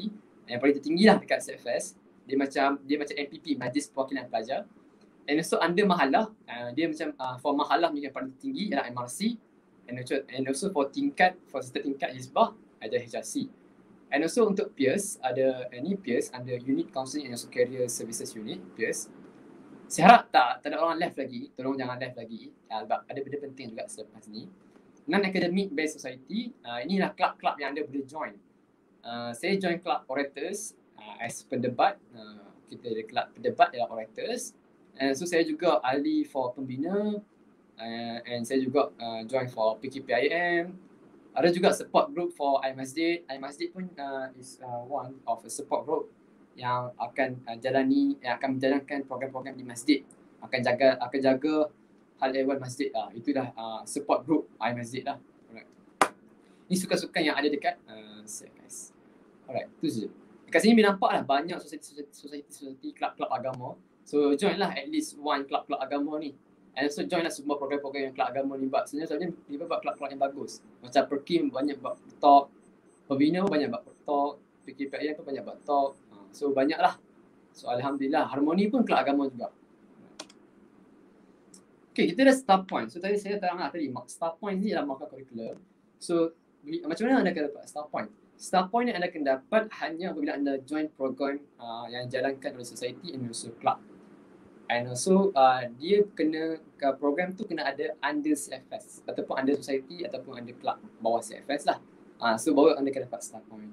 yang paling tertinggi lah dekat C F S. Dia macam dia macam M P P, Majlis Perwakilan Pelajar. And also under Mahalah, uh, dia macam uh, for Mahalah yang paling tinggi ialah M R C. And also, and also for tingkat, for serta tingkat Hizbah ada H R C. And also untuk peers, ada uh, ni peers under Unit Counselling and also Career Services Unit, peers. Saya harap tak, tak ada orang left lagi, tolong jangan left lagi. Uh, sebab ada benda penting juga selepas ni. Non-academic based society, uh, inilah club-club yang anda boleh join. Uh, saya join club Orators uh, as pendebat. Uh, kita ada club pendebat ialah Orators. And so saya juga ahli for pembina uh, and saya juga uh, join for P K P I M. Ada juga support group for iMasjid. iMasjid pun uh, is uh, one of a support group yang akan uh, jalani, yang akan menjalankan program-program di masjid. Akan jaga akan jaga hal ehwal masjid lah. Itulah uh, support group iMasjid lah. Alright. Ini sukan-sukan yang ada dekat uh, C F S. Alright, tu saja. Dekat sini boleh nampak lah banyak society-society, club-club agama. So join lah at least one club-club agama ni. And also join lah semua program-program yang club agama ni buat. Sebenarnya dia buat club-club yang bagus. Macam Perkim banyak buat talk, Pembina banyak buat talk, P K P I pun banyak buat talk. So banyak lah. So Alhamdulillah, Harmoni pun club agama juga. Okay, kita ada star point. So tadi saya terang lah tadi, star point ni adalah markah kurikulum. So macam mana anda akan dapat star point? Star point yang anda akan dapat hanya apabila anda join program uh, yang dijalankan oleh society and also club. And also uh, dia kena, program tu kena ada under C F S ataupun under society ataupun under club bawah C F S lah. Uh, so baru anda akan dapat star point.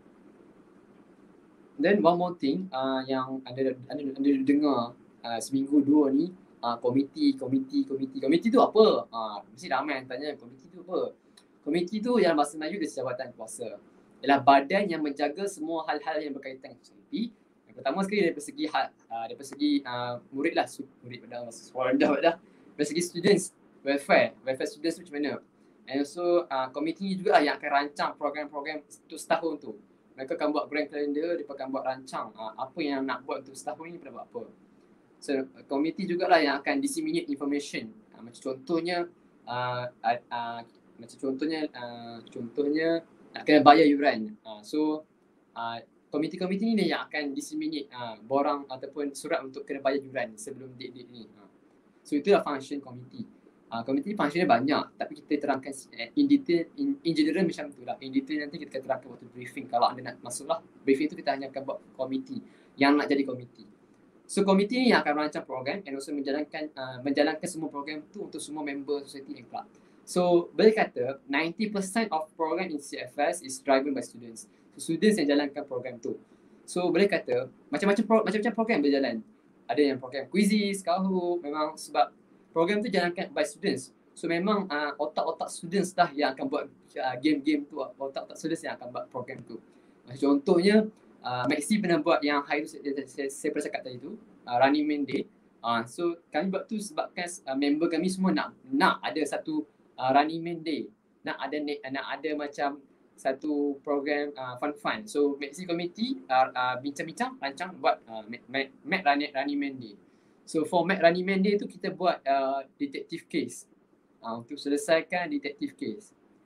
Then one more thing uh, yang anda anda, anda dengar uh, seminggu dua ni, uh, komiti, komiti, komiti. Komiti tu apa? Uh, mesti ramai yang tanya komiti tu apa? Komiti tu yang bahasa Melayu dia Jabatan Kuasa. Ialah badan yang menjaga semua hal-hal yang berkaitan dengan society. Pertama sekali dari segi uh, dari segi uh, murid lah, murid pada suara dah dah. Dari segi students, welfare, welfare students tu macam mana. And also uh, komiti ni juga lah yang akan rancang program-program untuk setahun tu. Mereka akan buat grand calendar, mereka akan buat rancang uh, apa yang nak buat untuk setahun ni pada buat apa. So komiti jugalah yang akan disseminate information. Uh, macam contohnya uh, uh, uh, macam contohnya uh, contohnya nak kena bayar yuran. Uh, so uh, komiti-komiti ni yang akan disseminate uh, borang ataupun surat untuk kena bayar yuran sebelum date-date ni. Uh. So itulah function komiti. Uh, komiti functionnya banyak tapi kita terangkan in detail, in, in general macam tu lah. In detail nanti kita akan terangkan waktu briefing. Kalau anda nak masuk lah, briefing tu kita hanya akan buat komiti yang nak jadi komiti. So komiti ni yang akan merancang program and also menjalankan uh, menjalankan semua program tu untuk semua member society and club. So boleh kata ninety percent of program in C F S is driven by students. So, students yang jalankan program tu. So boleh kata macam-macam pro, macam-macam program berjalan. Ada yang program quizzes, Kahoot, memang sebab program tu jalankan by students. So memang uh, otak-otak students dah yang akan buat uh, game-game tu, otak-otak students yang akan buat program tu. Macam contohnya uh, Maxi pernah buat yang hari tu saya, saya, saya pernah cakap tadi tu, uh, Running Man Day. Uh, so kami buat tu sebabkan uh, member kami semua nak nak ada satu uh, Running Man Day. Nak ada nak ada macam satu program uh, fun-fun. So Maxi Committee uh, uh, bincang-bincang rancang buat uh, Mac Running Man Day. So for Mac Running Man Day tu kita buat uh, detective case. Uh, untuk selesaikan detective case.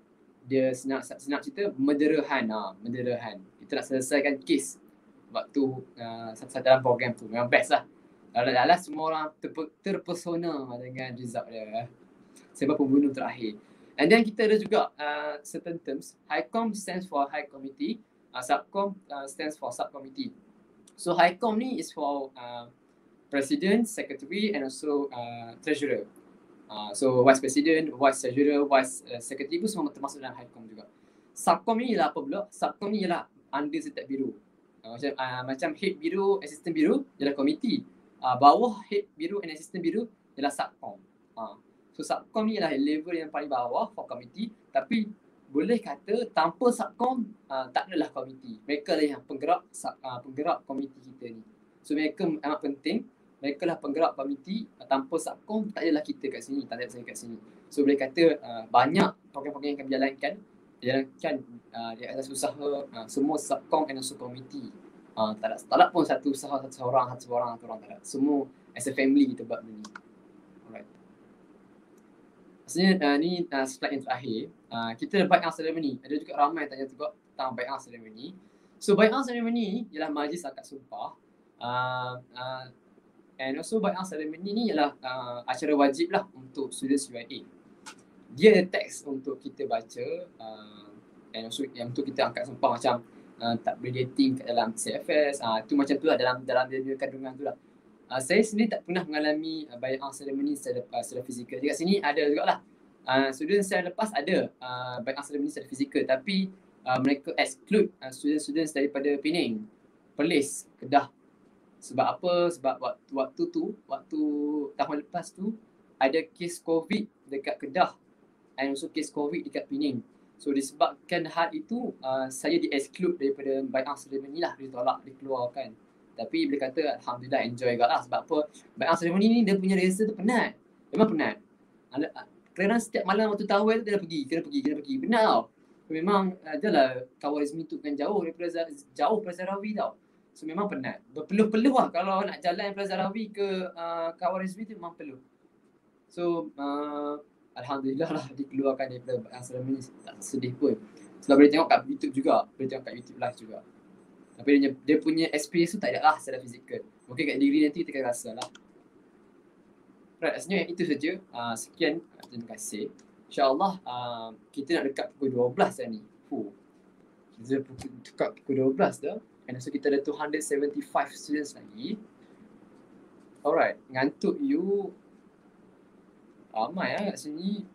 Dia senang senang cerita menderahan ah, menderahan. Kita nak selesaikan case waktu uh, dalam program tu. Memang best lah. Alah semua orang terpe- terpesona dengan result dia. Sebab pembunuh terakhir. And then kita ada juga uh, certain terms. HICOM stands for High Committee. Uh, Subcom uh, stands for Subcommittee. So HICOM ni is for uh, President, Secretary and also uh, Treasurer. Uh, so Vice President, Vice Treasurer, Vice uh, Secretary pun semua termasuk dalam HICOM juga. Subcom ni ialah apa pula? Subcom ni ialah under setiap biru. Uh, macam uh, macam Head Biru, Assistant Biru ialah komiti. Uh, bawah Head Biru and Assistant Biru ialah Subcom. Uh, So Subcom ni adalah level yang paling bawah for komiti. Tapi boleh kata tanpa Subcom uh, tak adalah komiti. Mereka lah yang penggerak uh, penggerak komiti kita ni. So mereka amat penting. Mereka lah penggerak komiti. Uh, tanpa Subcom tak adalah kita kat sini. Tak ada saya kat sini. So boleh kata uh, banyak program-program yang akan dijalankan. Dijalankan uh, di atas usaha uh, semua Subcom and also komiti. Uh, tak ada, tak ada pun satu usaha satu orang, satu orang, satu orang tak ada. Semua as a family kita buat benda ni. Alright. Maksudnya uh, ni uh, slide yang terakhir. Uh, kita ada bai'ah ceremony. Ada juga ramai tanya juga tentang bai'ah ceremony. So bai'ah ceremony ni ialah majlis akad sumpah. Uh, uh, and also bai'ah ceremony ni ialah uh, acara wajib lah untuk students U I A. Dia ada teks untuk kita baca uh, and also yang untuk kita angkat sumpah macam uh, tak boleh dating kat dalam C F S. Uh, tu macam tu lah dalam dalam dia punya kandungan tu lah. Uh, saya sendiri tak pernah mengalami uh, bai'ah ceremony secara, uh, secara fizikal. Dekat sini ada jugalah. Uh, student saya lepas ada uh, bai'ah ceremony secara fizikal, tapi uh, mereka exclude uh, student-student daripada Pening, Perlis, Kedah. Sebab apa? Sebab waktu waktu tu, waktu tahun lepas tu ada kes COVID dekat Kedah and also kes COVID dekat Pening. So disebabkan hal itu, uh, saya di-exclude daripada bai'ah ceremony lah, ditolak, dikeluarkan. Tapi boleh kata alhamdulillah enjoy juga lah. Sebab apa? Bai'ah ceremony ni dia punya rehearsal tu penat. Memang penat. Kerana setiap malam waktu tawel tu dia dah pergi, kena pergi, kena pergi. Penat tau. Memang adalah kawal Rizmi tu kan jauh daripada jauh daripada Zahrawi tau. So memang penat. Berpeluh-peluh lah kalau nak jalan daripada Zahrawi ke uh, kawal Rizmi tu memang peluh. So uh, alhamdulillah lah dikeluarkan daripada bai'ah ceremony. Tak sedih pun. Sebab boleh tengok kat YouTube juga, boleh tengok kat YouTube live juga. Tapi dia, dia punya experience tu tak ada lah secara fizikal. Mungkin kat degree nanti kita akan rasa lah. Right, rasanya itu saja. Uh, sekian, terima kasih. InsyaAllah uh, kita nak dekat pukul dua belas dah ni. Fuh. Kita dah dekat pukul dua belas dah. And so kita ada two hundred seventy-five students lagi. Alright, ngantuk you. Ramai lah kat sini.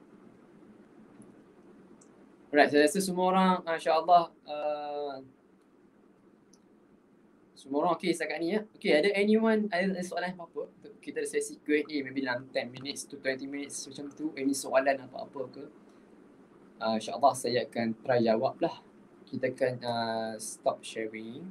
Alright, saya rasa semua orang uh, insyaAllah uh, semua orang okey setakat ni ya. Okey, ada anyone ada soalan apa-apa? Kita ada sesi Q and A maybe dalam ten minutes to twenty minutes macam tu. Any soalan apa-apa ke? Uh, InsyaAllah saya akan try jawab lah. Kita akan uh, stop sharing.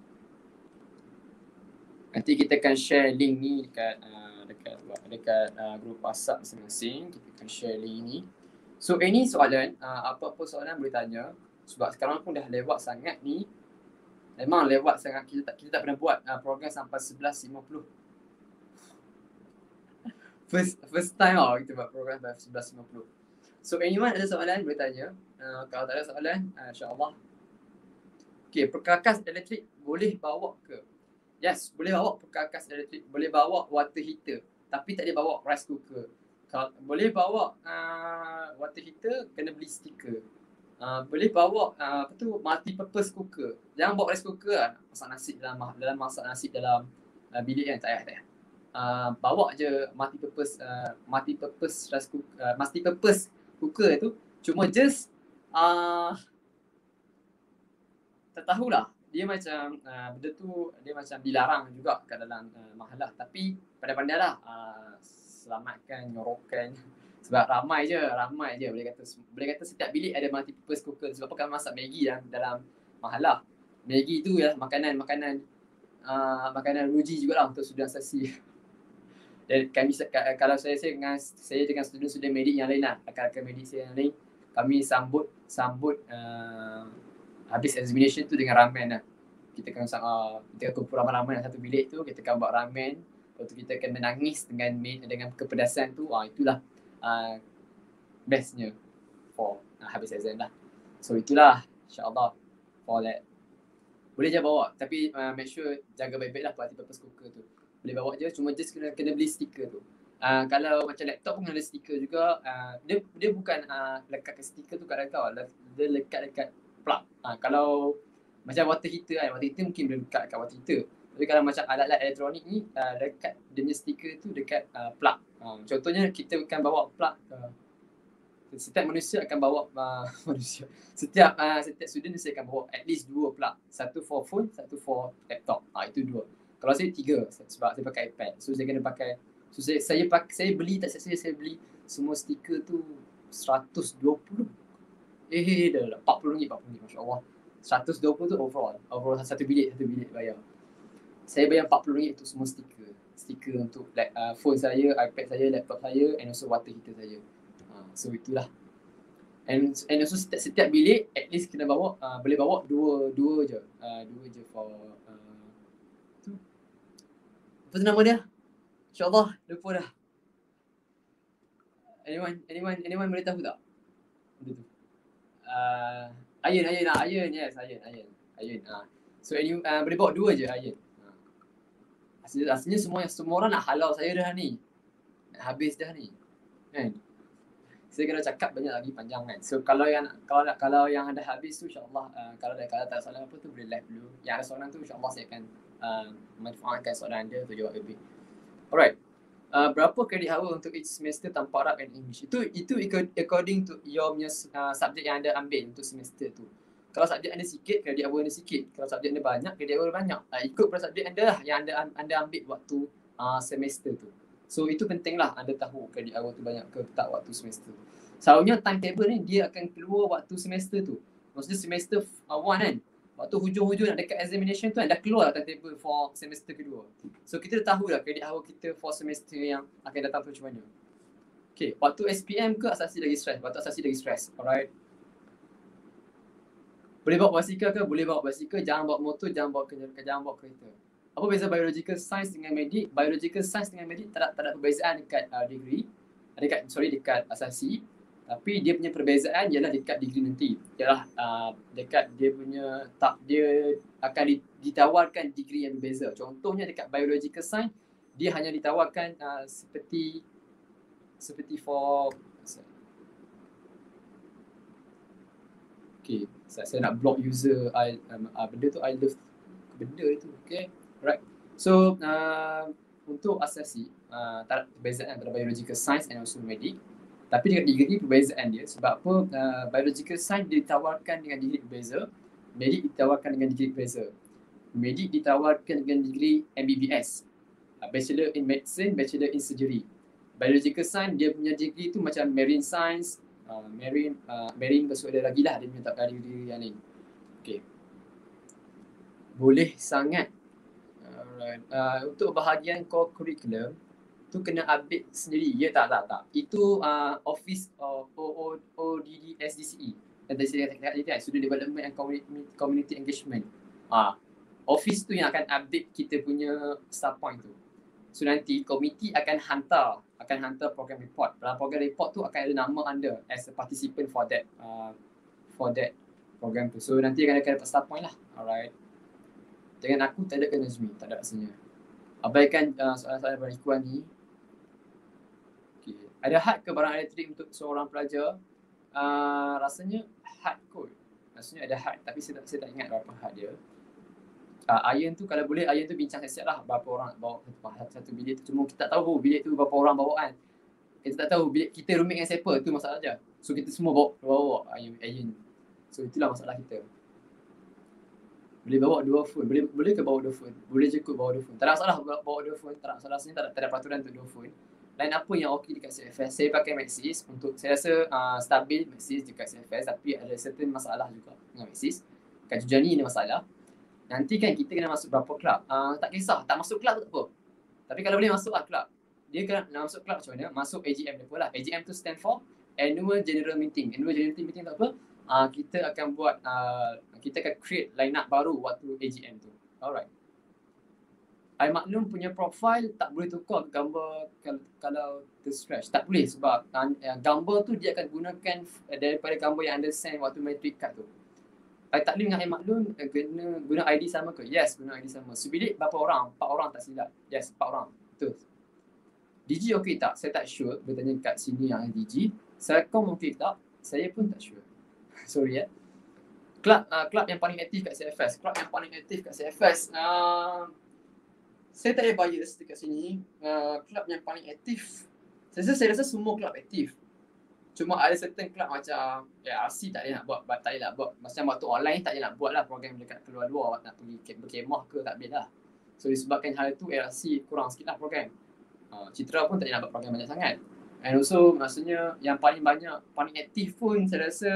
Nanti kita akan share link ni dekat uh, dekat dekat uh, grup WhatsApp masing-masing. Kita akan share link ni. So any soalan, uh, apa-apa soalan boleh tanya. Sebab sekarang pun dah lewat sangat ni. Memang lewat sangat, kita tak, kita tak pernah buat uh, program sampai eleven fifty. First first time tau kita buat program sampai eleven fifty. So anyone ada soalan boleh tanya. Uh, kalau tak ada soalan, uh, insyaAllah. Okay, perkakas elektrik boleh bawa ke? Yes, boleh bawa perkakas elektrik. Boleh bawa water heater. Tapi tak boleh bawa rice cooker. Kalau boleh bawa uh, water heater, kena beli stiker. Uh, boleh bawa uh, apa tu multi-purpose cooker. Jangan bawa rice cooker lah. Masak nasi dalam dalam masak nasi dalam uh, bilik kan. Tak payah, tak payah. Uh, bawa je multi-purpose uh, multi-purpose rice cooker, uh, multi-purpose cooker tu. Cuma just uh, tak tahulah. Dia macam uh, benda tu dia macam dilarang juga kat dalam uh, mahalah. Tapi pandai-pandailah uh, selamatkan, nyorokkan. Sebab ramai je, ramai je boleh kata boleh kata setiap bilik ada multi-purpose cooker. Sebab apa kami masak Maggi dalam, dalam mahalah. Maggi tu ya makanan-makanan uh, makanan ruji jugalah untuk student asasi. Dan kami kalau saya saya dengan saya dengan student-student medik yang lain lah, rakan-rakan medik saya yang lain, kami sambut sambut uh, habis examination tu dengan ramen lah. Kita akan uh, kita kumpul ramai-ramai dalam satu bilik tu, kita akan buat ramen. Lepas tu kita akan menangis dengan dengan kepedasan tu. Ah, itulah Uh, bestnya for uh, habis exam lah. So itulah insyaAllah for that. Boleh je bawa tapi uh, make sure jaga baik-baik lah multi-purpose cooker tu. Boleh bawa je, cuma just kena, kena beli stiker tu. Uh, kalau macam laptop pun ada stiker juga. Uh, dia dia bukan uh, lekat ke stiker tu kat kau. Dia lekat dekat plug. Uh, kalau macam water heater kan, water heater mungkin boleh lekat kat water heater. Tapi kalau macam alat-alat elektronik ni, uh, dekat dia punya stiker tu dekat uh, plug. Uh, contohnya kita akan bawa plug. Uh, setiap manusia akan bawa uh, manusia. Setiap uh, setiap student saya akan bawa at least dua plug. Satu for phone, satu for laptop. Ah uh, itu dua. Kalau saya tiga sebab saya pakai iPad. So saya kena pakai. So saya saya pakai saya beli tak saya saya beli semua stiker tu seratus dua puluh. Eh dah empat puluh ringgit, empat puluh ringgit masya-Allah. seratus dua puluh tu overall. Overall satu bilik, satu bilik bayar. Saya bayar empat puluh ringgit untuk semua stiker. Stiker untuk like, uh, phone saya, iPad saya, laptop saya and also water heater saya. Uh, so itulah. And and also setiap, setiap bilik at least kena bawa, uh, boleh bawa dua dua je. Uh, dua je for uh, tu. Apa tu nama dia? InsyaAllah lupa dah. Anyone, anyone, anyone boleh tahu tak? Benda tu. Uh, iron, iron lah, iron, yes, iron, iron. Ayun. Ha. So any, uh, boleh bawa dua je Ayun. Ha. Aslinya, aslinya semua yang semua orang nak halau saya dah ni. Nak habis dah ni. Kan? Saya kena cakap banyak lagi panjang kan. So kalau yang kalau kalau yang dah habis tu insya-Allah uh, kalau dah kalau tak soalan apa tu boleh live dulu. Yang ada soalan tu insya-Allah saya akan uh, manfaatkan soalan anda untuk jawab lebih. Alright. Uh, berapa kredit hawa untuk each semester tanpa Arab and English? Itu itu according to your punya uh, subjek yang anda ambil untuk semester tu. Kalau subjek anda sikit, kredit hawa anda sikit. Kalau subjek anda banyak, kredit hawa banyak. Uh, ikut pada subjek anda lah yang anda anda ambil waktu uh, semester tu. So itu pentinglah anda tahu kredit awal tu banyak ke tak waktu semester. Selalunya timetable ni dia akan keluar waktu semester tu. Maksudnya semester awal kan. Waktu hujung-hujung nak dekat examination tu kan dah keluar timetable for semester kedua. So kita dah tahu dah kredit awal kita for semester yang akan datang tu macam mana. Okay, waktu S P M ke asasi lagi stress? Waktu asasi lagi stress. Alright. Boleh bawa basikal ke? Boleh bawa basikal. Jangan bawa motor, jangan bawa kereta, jangan bawa kereta. Apa beza biological science dengan medik? Biological science dengan medik tak ada, tak ada perbezaan dekat uh, degree. Dekat, sorry, dekat asasi. Tapi dia punya perbezaan ialah dekat degree nanti. Ialah uh, dekat dia punya, tak, dia akan ditawarkan degree yang berbeza. Contohnya dekat biological science, dia hanya ditawarkan uh, seperti seperti for okay, saya, saya nak block user I, um, uh, benda tu I love benda itu, okay. Right. So uh, untuk asasi uh, tak ada perbezaan antara biological science and also medik. Tapi dekat degree perbezaan dia sebab apa uh, biological science ditawarkan dengan degree berbeza, medik ditawarkan dengan degree berbeza. Medik ditawarkan dengan degree M B B S, uh, Bachelor in Medicine, Bachelor in Surgery. Biological science dia punya degree tu macam marine science, uh, marine uh, marine besok ada lagi lah dia punya tak degree yang ni. Okay. Boleh sangat. Alright. Uh, untuk bahagian core curriculum tu kena update sendiri. Ya tak tak tak. Itu uh, Office of O D D S D C E. Dan tadi saya kata Student Development and Community Engagement. Ah, uh, office tu yang akan update kita punya start point tu. So nanti komiti akan hantar akan hantar program report. Dalam program report tu akan ada nama anda as a participant for that uh, for that program tu. So nanti akan akan dapat start point lah. Alright. Jangan aku tak ada kan Nazmi, tak ada rasanya. Abaikan uh, soalan-soalan Abang Ikuan ni. Okay. Ada had ke barang elektrik untuk seorang pelajar? Uh, rasanya had kot. Maksudnya ada had tapi saya tak, saya tak ingat berapa had dia. Uh, iron tu kalau boleh iron tu bincang siap-siap lah berapa orang bawa satu, satu bilik tu. Cuma kita tak tahu bilik tu berapa orang bawa kan. Kita tak tahu bilik kita roommate dengan siapa, tu masalah je. So kita semua bawa bawa iron, iron. So itulah masalah kita. Boleh bawa dua phone. Boleh boleh ke bawa dua phone? Boleh je kot bawa dua phone. Tak ada masalah bawa dua phone. Tak ada masalah. Sebenarnya tak ada, tak ada peraturan untuk dua phone. Lain apa yang okey dekat C F S? Saya pakai Maxis untuk, saya rasa uh, stabil Maxis dekat C F S. Tapi ada certain masalah juga dengan Maxis. Kat Jujani ni masalah. Nanti kan kita kena masuk berapa club. Uh, tak kisah. Tak masuk club tu tak apa. Tapi kalau boleh masuk lah club. Dia kena nak masuk club macam mana? Masuk A G M dia lah. A G M tu stand for Annual General Meeting. Annual General Meeting tak apa. Uh, kita akan buat, uh, kita akan create line up baru waktu A G M tu. Alright. I maklum punya profile tak boleh tukar gambar kalau, kalau ter-stretch. Tak boleh sebab uh, gambar tu dia akan gunakan daripada gambar yang anda send waktu matric card tu. I tak boleh dengan I maklum uh, kena guna I D sama ke? Yes, guna I D sama. Sebilik berapa orang? Empat orang tak silap. Yes, empat orang. Betul. D G okey tak? Saya tak sure. Bertanya kat sini yang D G. Saya kom okey tak? Saya pun tak sure. Sorry ya. Club, uh, club yang paling aktif kat C F S. Club yang paling aktif kat C F S. Uh, saya tak ada bias dekat sini. Uh, club yang paling aktif. Saya rasa, saya rasa semua club aktif. Cuma ada certain club macam ya, R C tak boleh nak buat. Tak boleh nak buat. Macam waktu online tak boleh nak buat lah program dekat keluar-luar. Nak pergi berkemah ke tak boleh lah. So disebabkan hal itu R C kurang sikit lah program. Uh, Citra pun tak boleh nak buat program banyak sangat. And also maksudnya yang paling banyak, paling aktif pun saya rasa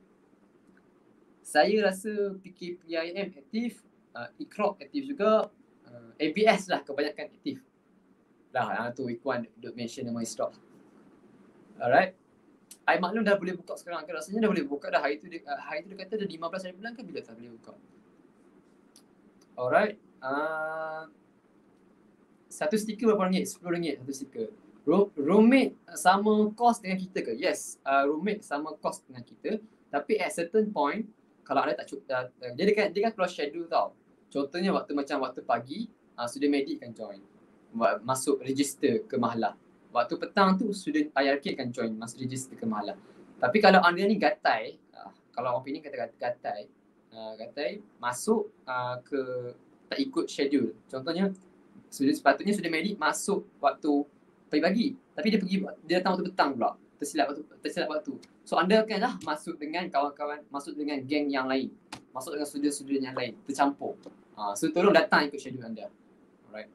Saya rasa P K P I M aktif, uh, I C R O K aktif juga, uh, A B S lah kebanyakan aktif. Dah, yang tu Ikuan duk mention nama I C R O K. Alright. I maklum dah boleh buka sekarang ke? Rasanya dah boleh buka dah. Hari tu dia, uh, hari tu dia kata dah lima belas hari bulan ke bila tak boleh buka. Alright. Uh, satu stiker berapa ringgit? sepuluh ringgit satu stiker. Roommate sama kos dengan kita ke? Yes. Uh, roommate sama kos dengan kita. Tapi at certain point, kalau anda tak cukup, uh, dia, dia, kan, dia kan keluar schedule tau. Contohnya waktu macam waktu pagi, uh, student medik kan join. Masuk register ke mahalah. Waktu petang tu student I R K akan join, masuk register ke mahalah. Tapi kalau anda ni gatai, uh, kalau orang Penang kata gatai, uh, gatai masuk uh, ke tak ikut schedule. Contohnya student sepatutnya student medik masuk waktu pagi-pagi, tapi dia pergi dia datang waktu petang pula. Tersilap waktu tersilap waktu. So anda akan lah masuk dengan kawan-kawan, masuk dengan geng yang lain. Masuk dengan student-student yang lain, tercampur. Uh, so tolong datang ikut schedule anda. Alright.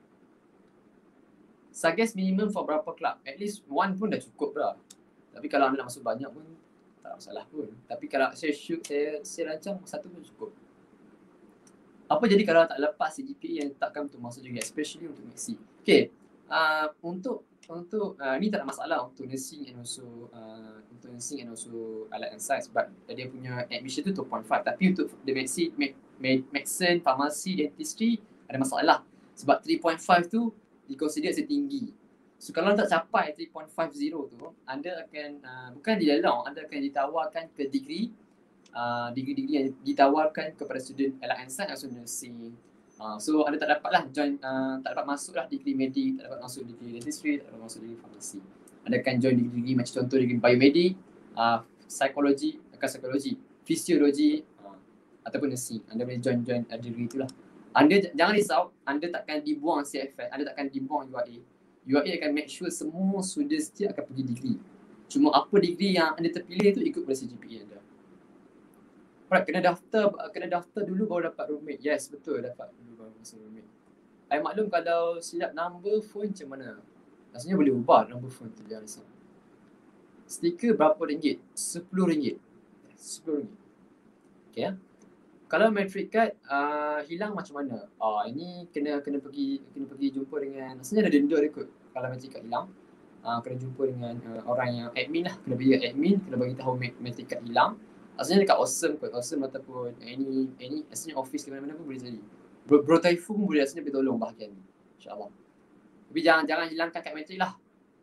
Suggest minimum for berapa club? At least one pun dah cukup dah. Tapi kalau anda nak masuk banyak pun tak ada masalah pun. Tapi kalau saya shoot, saya, saya rancang satu pun cukup. Apa jadi kalau tak lepas C G P A yang ditetapkan untuk masuk juga, especially untuk Maxi? Okay, uh, untuk untuk uh, ni tak ada masalah untuk nursing and also uh, untuk nursing and also allied and science, but dia punya admission tu two point five. Tapi untuk the Maxi, medicine, pharmacy, dentistry ada masalah sebab three point five tu dikonsider setinggi. So kalau tak capai three point five zero tu, anda akan uh, bukan dilalong, anda akan ditawarkan ke degree uh, degree-degree yang ditawarkan kepada student allied and science atau nursing. Uh, so anda tak dapatlah join, uh, tak dapat masuklah degree medik, tak dapat masuk degree dentistry, tak dapat masuk degree pharmacy. Anda akan join degree-degree macam contoh degree biomedik, uh, psikologi, akan psikologi, fisiologi uh, ataupun nursing. Anda boleh join-join uh, degree itulah. Anda jangan risau, anda takkan dibuang C F S, anda takkan dibuang U R A. U R A akan make sure semua students dia akan pergi degree. Cuma apa degree yang anda terpilih tu ikut pada C G P A anda. Alright, kena daftar, kena daftar dulu baru dapat roommate. Yes, betul, dapat dulu baru masuk roommate. I maklum kalau silap number phone macam mana? Rasanya boleh ubah number phone tu, jangan risau. Stiker berapa ringgit? Sepuluh ringgit. Sepuluh ringgit. Okay ya. Kalau matric card uh, hilang macam mana? Ah uh, ini kena kena pergi kena pergi jumpa dengan, rasanya ada denda dia kot. Kalau matric card hilang, uh, kena jumpa dengan uh, orang yang admin lah, kena pergi ke admin, kena bagi tahu matric card hilang. Rasanya dekat Awesome kot, Awesome ataupun any any rasanya office ke mana-mana pun boleh jadi. Bro, Bro Typhoon boleh rasanya boleh tolong bahagian ni. Insya-Allah. Tapi jangan jangan hilangkan kad matric lah.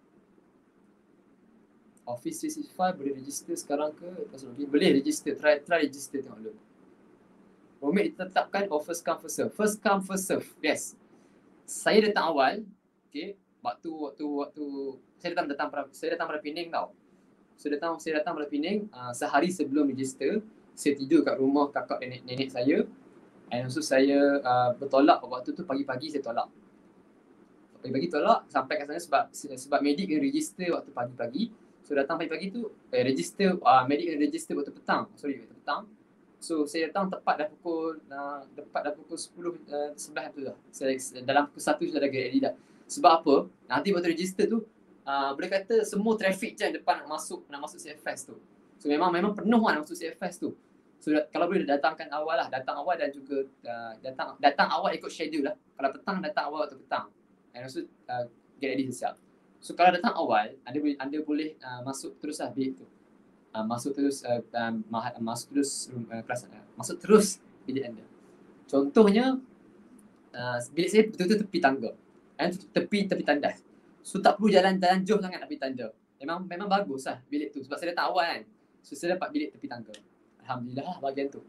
Office three sixty-five boleh register sekarang ke? Boleh register, try try register tengok dulu. Roommate ditetapkan or first come first serve? First come first serve, yes. Saya datang awal, okay. Waktu waktu waktu saya datang datang pada saya datang pada Penang tau. So datang saya datang pada Penang uh, sehari sebelum register, saya tidur kat rumah kakak nenek nenek saya. And also saya uh, bertolak waktu tu pagi-pagi saya tolak. Pagi-pagi tolak sampai kat sana sebab sebab medik kena register waktu pagi-pagi. So datang pagi-pagi tu eh, register uh, medik kena register waktu petang. Sorry waktu petang. So saya datang tepat dah pukul uh, tepat dah pukul sepuluh uh, sebelas tu dah. Saya dalam pukul satu sudah ada get ready dah. Sebab apa? Nanti waktu register tu uh, boleh kata semua traffic jam depan nak masuk nak masuk C F S tu. So memang memang penuh lah nak masuk C F S tu. So kalau boleh datangkan awal lah, datang awal dan juga uh, datang datang awal ikut schedule lah. Kalau petang datang awal waktu petang. And also uh, get ready siap. So kalau datang awal, anda boleh anda boleh uh, masuk terus lah bilik tu. Uh, masuk terus uh, um, mahat, masuk terus uh, kelas uh, masuk terus bilik anda. Contohnya uh, bilik saya betul-betul tepi tangga. And tepi tepi tandas. So tak perlu jalan-jalan jauh sangat nak pergi tangga. Memang memang bagus lah bilik tu sebab saya datang awal kan. So saya dapat bilik tepi tangga. Alhamdulillah lah bahagian tu.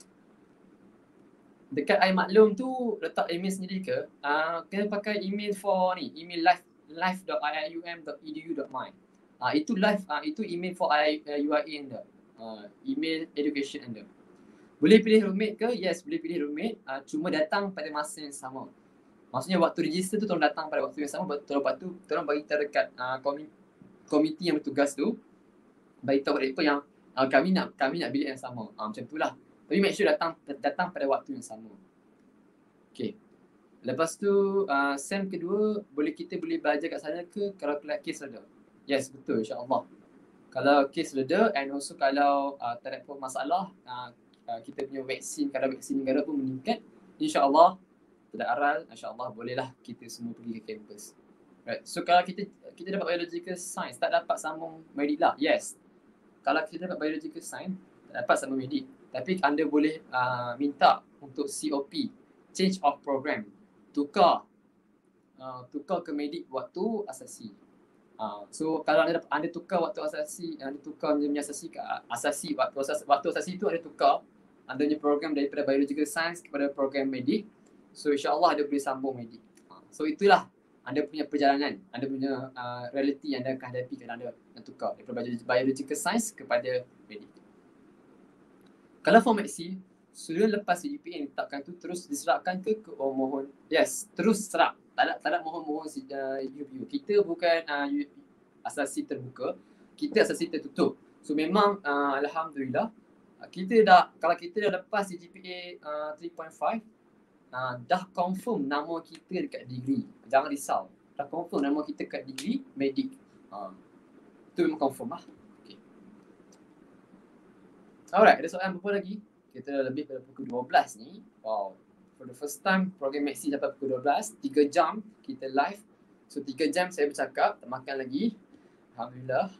Dekat I Maklum tu letak email sendiri ke? Uh, kena pakai email for ni, email live live dot i i u m dot e d u dot my. Ah uh, itu live ah uh, itu email for I, uh, U R A anda. Uh, email education anda. Boleh pilih roommate ke? Yes, boleh pilih roommate. Uh, cuma datang pada masa yang sama. Maksudnya waktu register tu tolong datang pada waktu yang sama. Tolong lepas tu tolong bagi tahu dekat uh, komiti, komiti yang bertugas tu. Bagi tahu mereka yang uh, kami nak kami nak bilik yang sama. Uh, macam itulah. Tapi make sure datang datang pada waktu yang sama. Okay. Lepas tu uh, sem kedua boleh kita boleh belajar kat sana ke kalau kes reda? Yes, betul, insya-Allah. Kalau kes reda and also kalau uh, tak ada pun masalah, uh, uh, kita punya vaksin, kadar vaksin negara pun meningkat, insya-Allah tidak aral, insya-Allah bolehlah kita semua pergi ke kampus. Right. So kalau kita kita dapat biological science, tak dapat sambung medik lah. Yes. Kalau kita dapat biological science, tak dapat sambung medik. Tapi anda boleh uh, minta untuk C O P, change of program, tukar uh, tukar ke medik waktu asasi. Uh, so kalau anda, anda tukar waktu asasi, anda tukar menjadi asasi ke asasi, waktu asasi, waktu asasi itu anda tukar anda punya program daripada biological science kepada program medik. So insyaAllah anda boleh sambung medik. Uh, so itulah anda punya perjalanan, anda punya uh, reality yang anda akan hadapi kalau anda tukar daripada biological science kepada medik. Kalau format C, sudah lepas C G P A yang ditetapkan tu terus diserahkan ke ke oh, mohon. Yes, terus serap. Tak ada, tak ada mohon-mohon uh, U P U. Kita bukan uh, asasi terbuka, kita asasi tertutup. So memang uh, Alhamdulillah, kita dah, kalau kita dah lepas C G P A uh, tiga titik lima, uh, dah confirm nama kita dekat degree. Jangan risau. Dah confirm nama kita dekat degree medik. Uh, itu memang confirm lah. Okay. Alright, ada soalan apa lagi? Kita dah lebih pada pukul dua belas ni. Wow. For the first time, program Maxi dapat pukul dua belas. tiga jam kita live. So tiga jam saya bercakap, tak makan lagi. Alhamdulillah.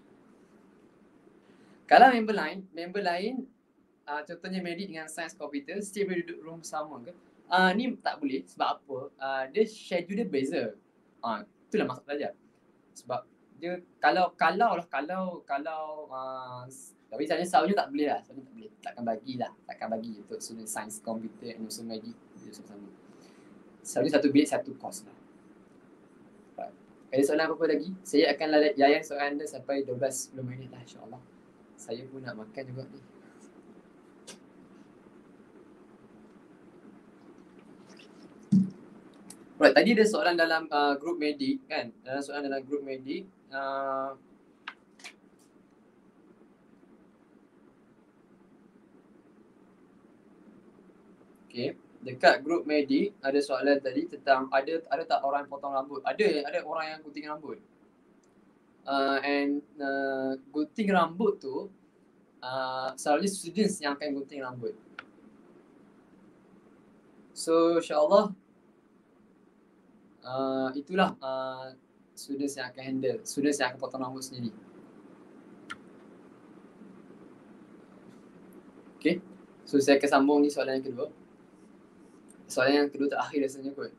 Kalau member lain, member lain, uh, contohnya medik dengan sains komputer, still boleh duduk room sama ke? Uh, ni tak boleh. Sebab apa? Uh, dia schedule dia beza. Uh, itulah maksud saja. Sebab dia kalau kalau lah kalau kalau uh, tapi saya selalunya tak boleh lah, selalunya tak boleh, takkan bagilah, takkan bagi untuk student science, komputer and also medik dia sama-sama. Selalunya satu bilik satu course lah. Right. Ada soalan apa-apa lagi? Saya akan layan soalan anda sampai dua belas sepuluh minit lah insyaAllah. Saya pun nak makan juga ni. Right, tadi ada soalan dalam uh, group medik kan? Dalam soalan dalam group medik. Uh, Okay, dekat grup medik ada soalan tadi tentang ada ada tak orang yang potong rambut? Ada, ada orang yang gunting rambut. Uh, and uh, gunting rambut tu uh, selalunya students yang akan gunting rambut. So insyaAllah uh, itulah uh, students yang akan handle, students yang akan potong rambut sendiri. Okay, so saya akan sambung ni soalan yang kedua. Soalan yang kedua terakhir rasanya kot.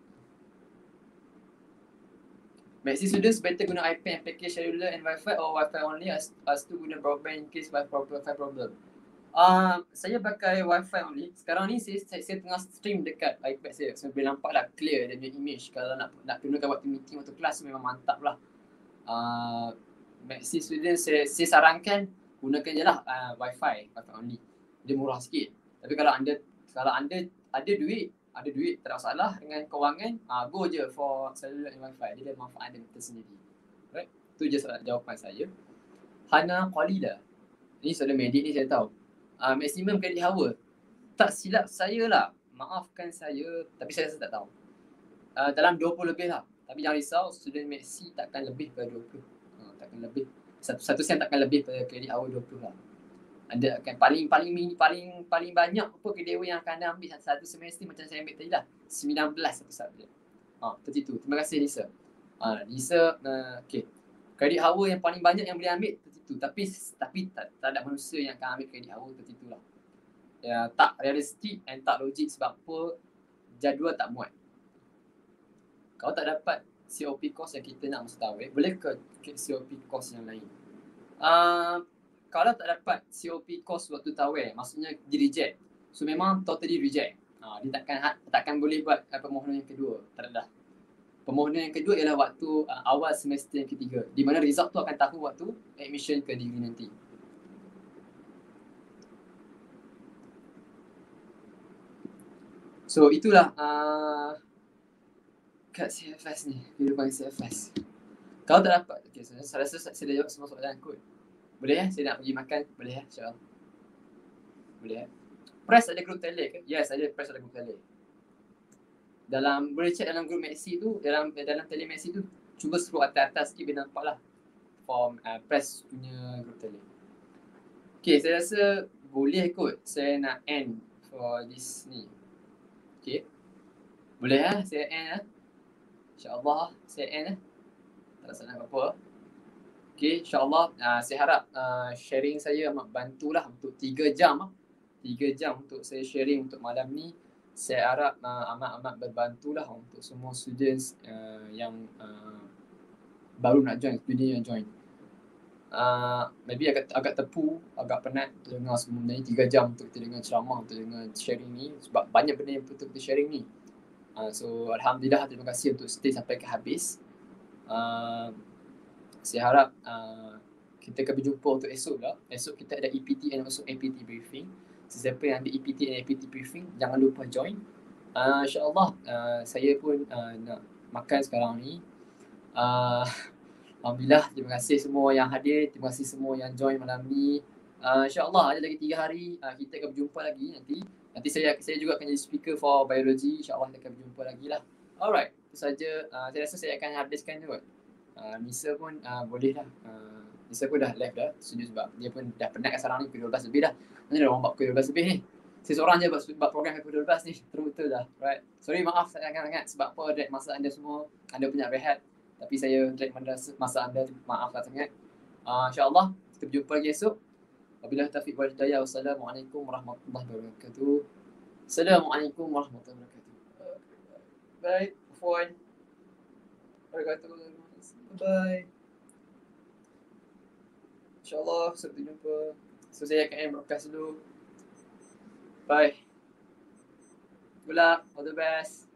Maxi students better guna iPad and package cellular and Wi-Fi or Wi-Fi only as, as to guna broadband in case Wi-Fi problem. Uh, saya pakai Wi-Fi only. Sekarang ni saya, saya, saya tengah stream dekat iPad saya. So boleh nampak lah clear dia punya image. Kalau nak nak gunakan waktu meeting, waktu kelas memang mantap lah. Uh, Maxi students saya, saya sarankan gunakan je lah uh, Wi-Fi, Wi-Fi only. Dia murah sikit. Tapi kalau anda kalau anda ada duit, ada duit, tak ada masalah dengan kewangan, uh, go je for cellular and Wi-Fi. Dia ada manfaat dia tersendiri. Right? Itu je jawapan saya. Hana Qalila. Ini soalan medik ni saya tahu. Uh, maximum credit hour. Tak silap saya lah. Maafkan saya, tapi saya rasa tak tahu. Uh, dalam dua puluh lebih lah. Tapi jangan risau, student Maxi takkan lebih pada dua puluh. Uh, takkan lebih. Satu, satu sen takkan lebih pada credit hour dua puluh lah. Anda akan paling paling paling paling banyak apa credit hour yang akan anda ambil satu semester macam saya ambil tadi lah. sembilan belas satu subjek. Ha, seperti itu. Terima kasih Lisa. Ha, Lisa, uh, okay. Credit hour yang paling banyak yang boleh ambil seperti itu. Tapi tapi tak, tak ada manusia yang akan ambil credit hour seperti itulah. Ya, tak realistik and tak logik sebab apa jadual tak muat. Kalau tak dapat C O P course yang kita nak masa tarawih, boleh ke C O P course yang lain? Uh, kalau tak dapat C O P course waktu tarawih, maksudnya di reject. So memang totally reject. Uh, dia takkan takkan boleh buat uh, permohonan yang kedua. Tak ada. Permohonan yang kedua ialah waktu uh, awal semester yang ketiga. Di mana result tu akan tahu waktu admission ke degree nanti. So itulah uh, kat C F S ni, kehidupan C F S. Kalau tak dapat, okay, so, saya rasa saya dah jawab semua soalan kot. Boleh ya? Saya nak pergi makan, boleh ya? InsyaAllah. Boleh ya? Press ada group tele ke? Yes, ada press ada group tele. Dalam, boleh check dalam group Maxi tu, dalam dalam tele Maxi tu, cuba scroll atas-atas sikit, boleh nampak lah form uh, press punya group tele. Okay, saya rasa boleh kot saya nak end for this ni. Okay. Boleh ya? Saya end ya? InsyaAllah saya end ya? Tak ada salah apa-apa. Okay, insyaAllah uh, saya harap uh, sharing saya amat bantulah untuk tiga jam. tiga jam untuk saya sharing untuk malam ni. Saya harap uh, amat-amat berbantulah untuk semua students uh, yang uh, baru nak join, student yang join. Uh, maybe agak agak tepu, agak penat untuk dengar semua benda ni, tiga jam untuk kita dengar ceramah, untuk dengar sharing ni, sebab banyak benda yang betul kita sharing ni. Uh, so Alhamdulillah, terima kasih untuk stay sampai ke habis. Uh, saya harap uh, kita akan berjumpa untuk esok lah. Esok kita ada E P T and also A P T briefing. Sesiapa yang ada E P T and A P T briefing, jangan lupa join. Uh, InsyaAllah uh, saya pun uh, nak makan sekarang ni. Uh, Alhamdulillah, terima kasih semua yang hadir, terima kasih semua yang join malam ni. Uh, InsyaAllah ada lagi tiga hari uh, kita akan berjumpa lagi nanti. Nanti saya saya juga akan jadi speaker for biology. InsyaAllah kita akan berjumpa lagi lah. Alright, itu saja. Uh, saya rasa saya akan habiskan tu. Uh, Nisa pun uh, boleh lah. Uh, Nisa pun dah left dah studio sebab dia pun dah penat sekarang ni, pukul dua belas lebih dah. Nanti dah orang buat pukul dua belas lebih ni. Saya seorang je buat, buat program pukul dua belas ni. Terus-betul dah. Right. Sorry, maaf sangat-sangat sebab apa drag masa anda semua. Anda punya rehat. Tapi saya drag masa anda, maaf sangat. Uh, InsyaAllah kita berjumpa lagi esok. Wabillahi taufiq wal hidayah. Wassalamualaikum warahmatullahi wabarakatuh. Assalamualaikum warahmatullahi wabarakatuh. Bye. Puan. Wabarakatuh. Bye. InsyaAllah sampai jumpa. So saya akan end broadcast dulu. Bye. Good luck. All the best.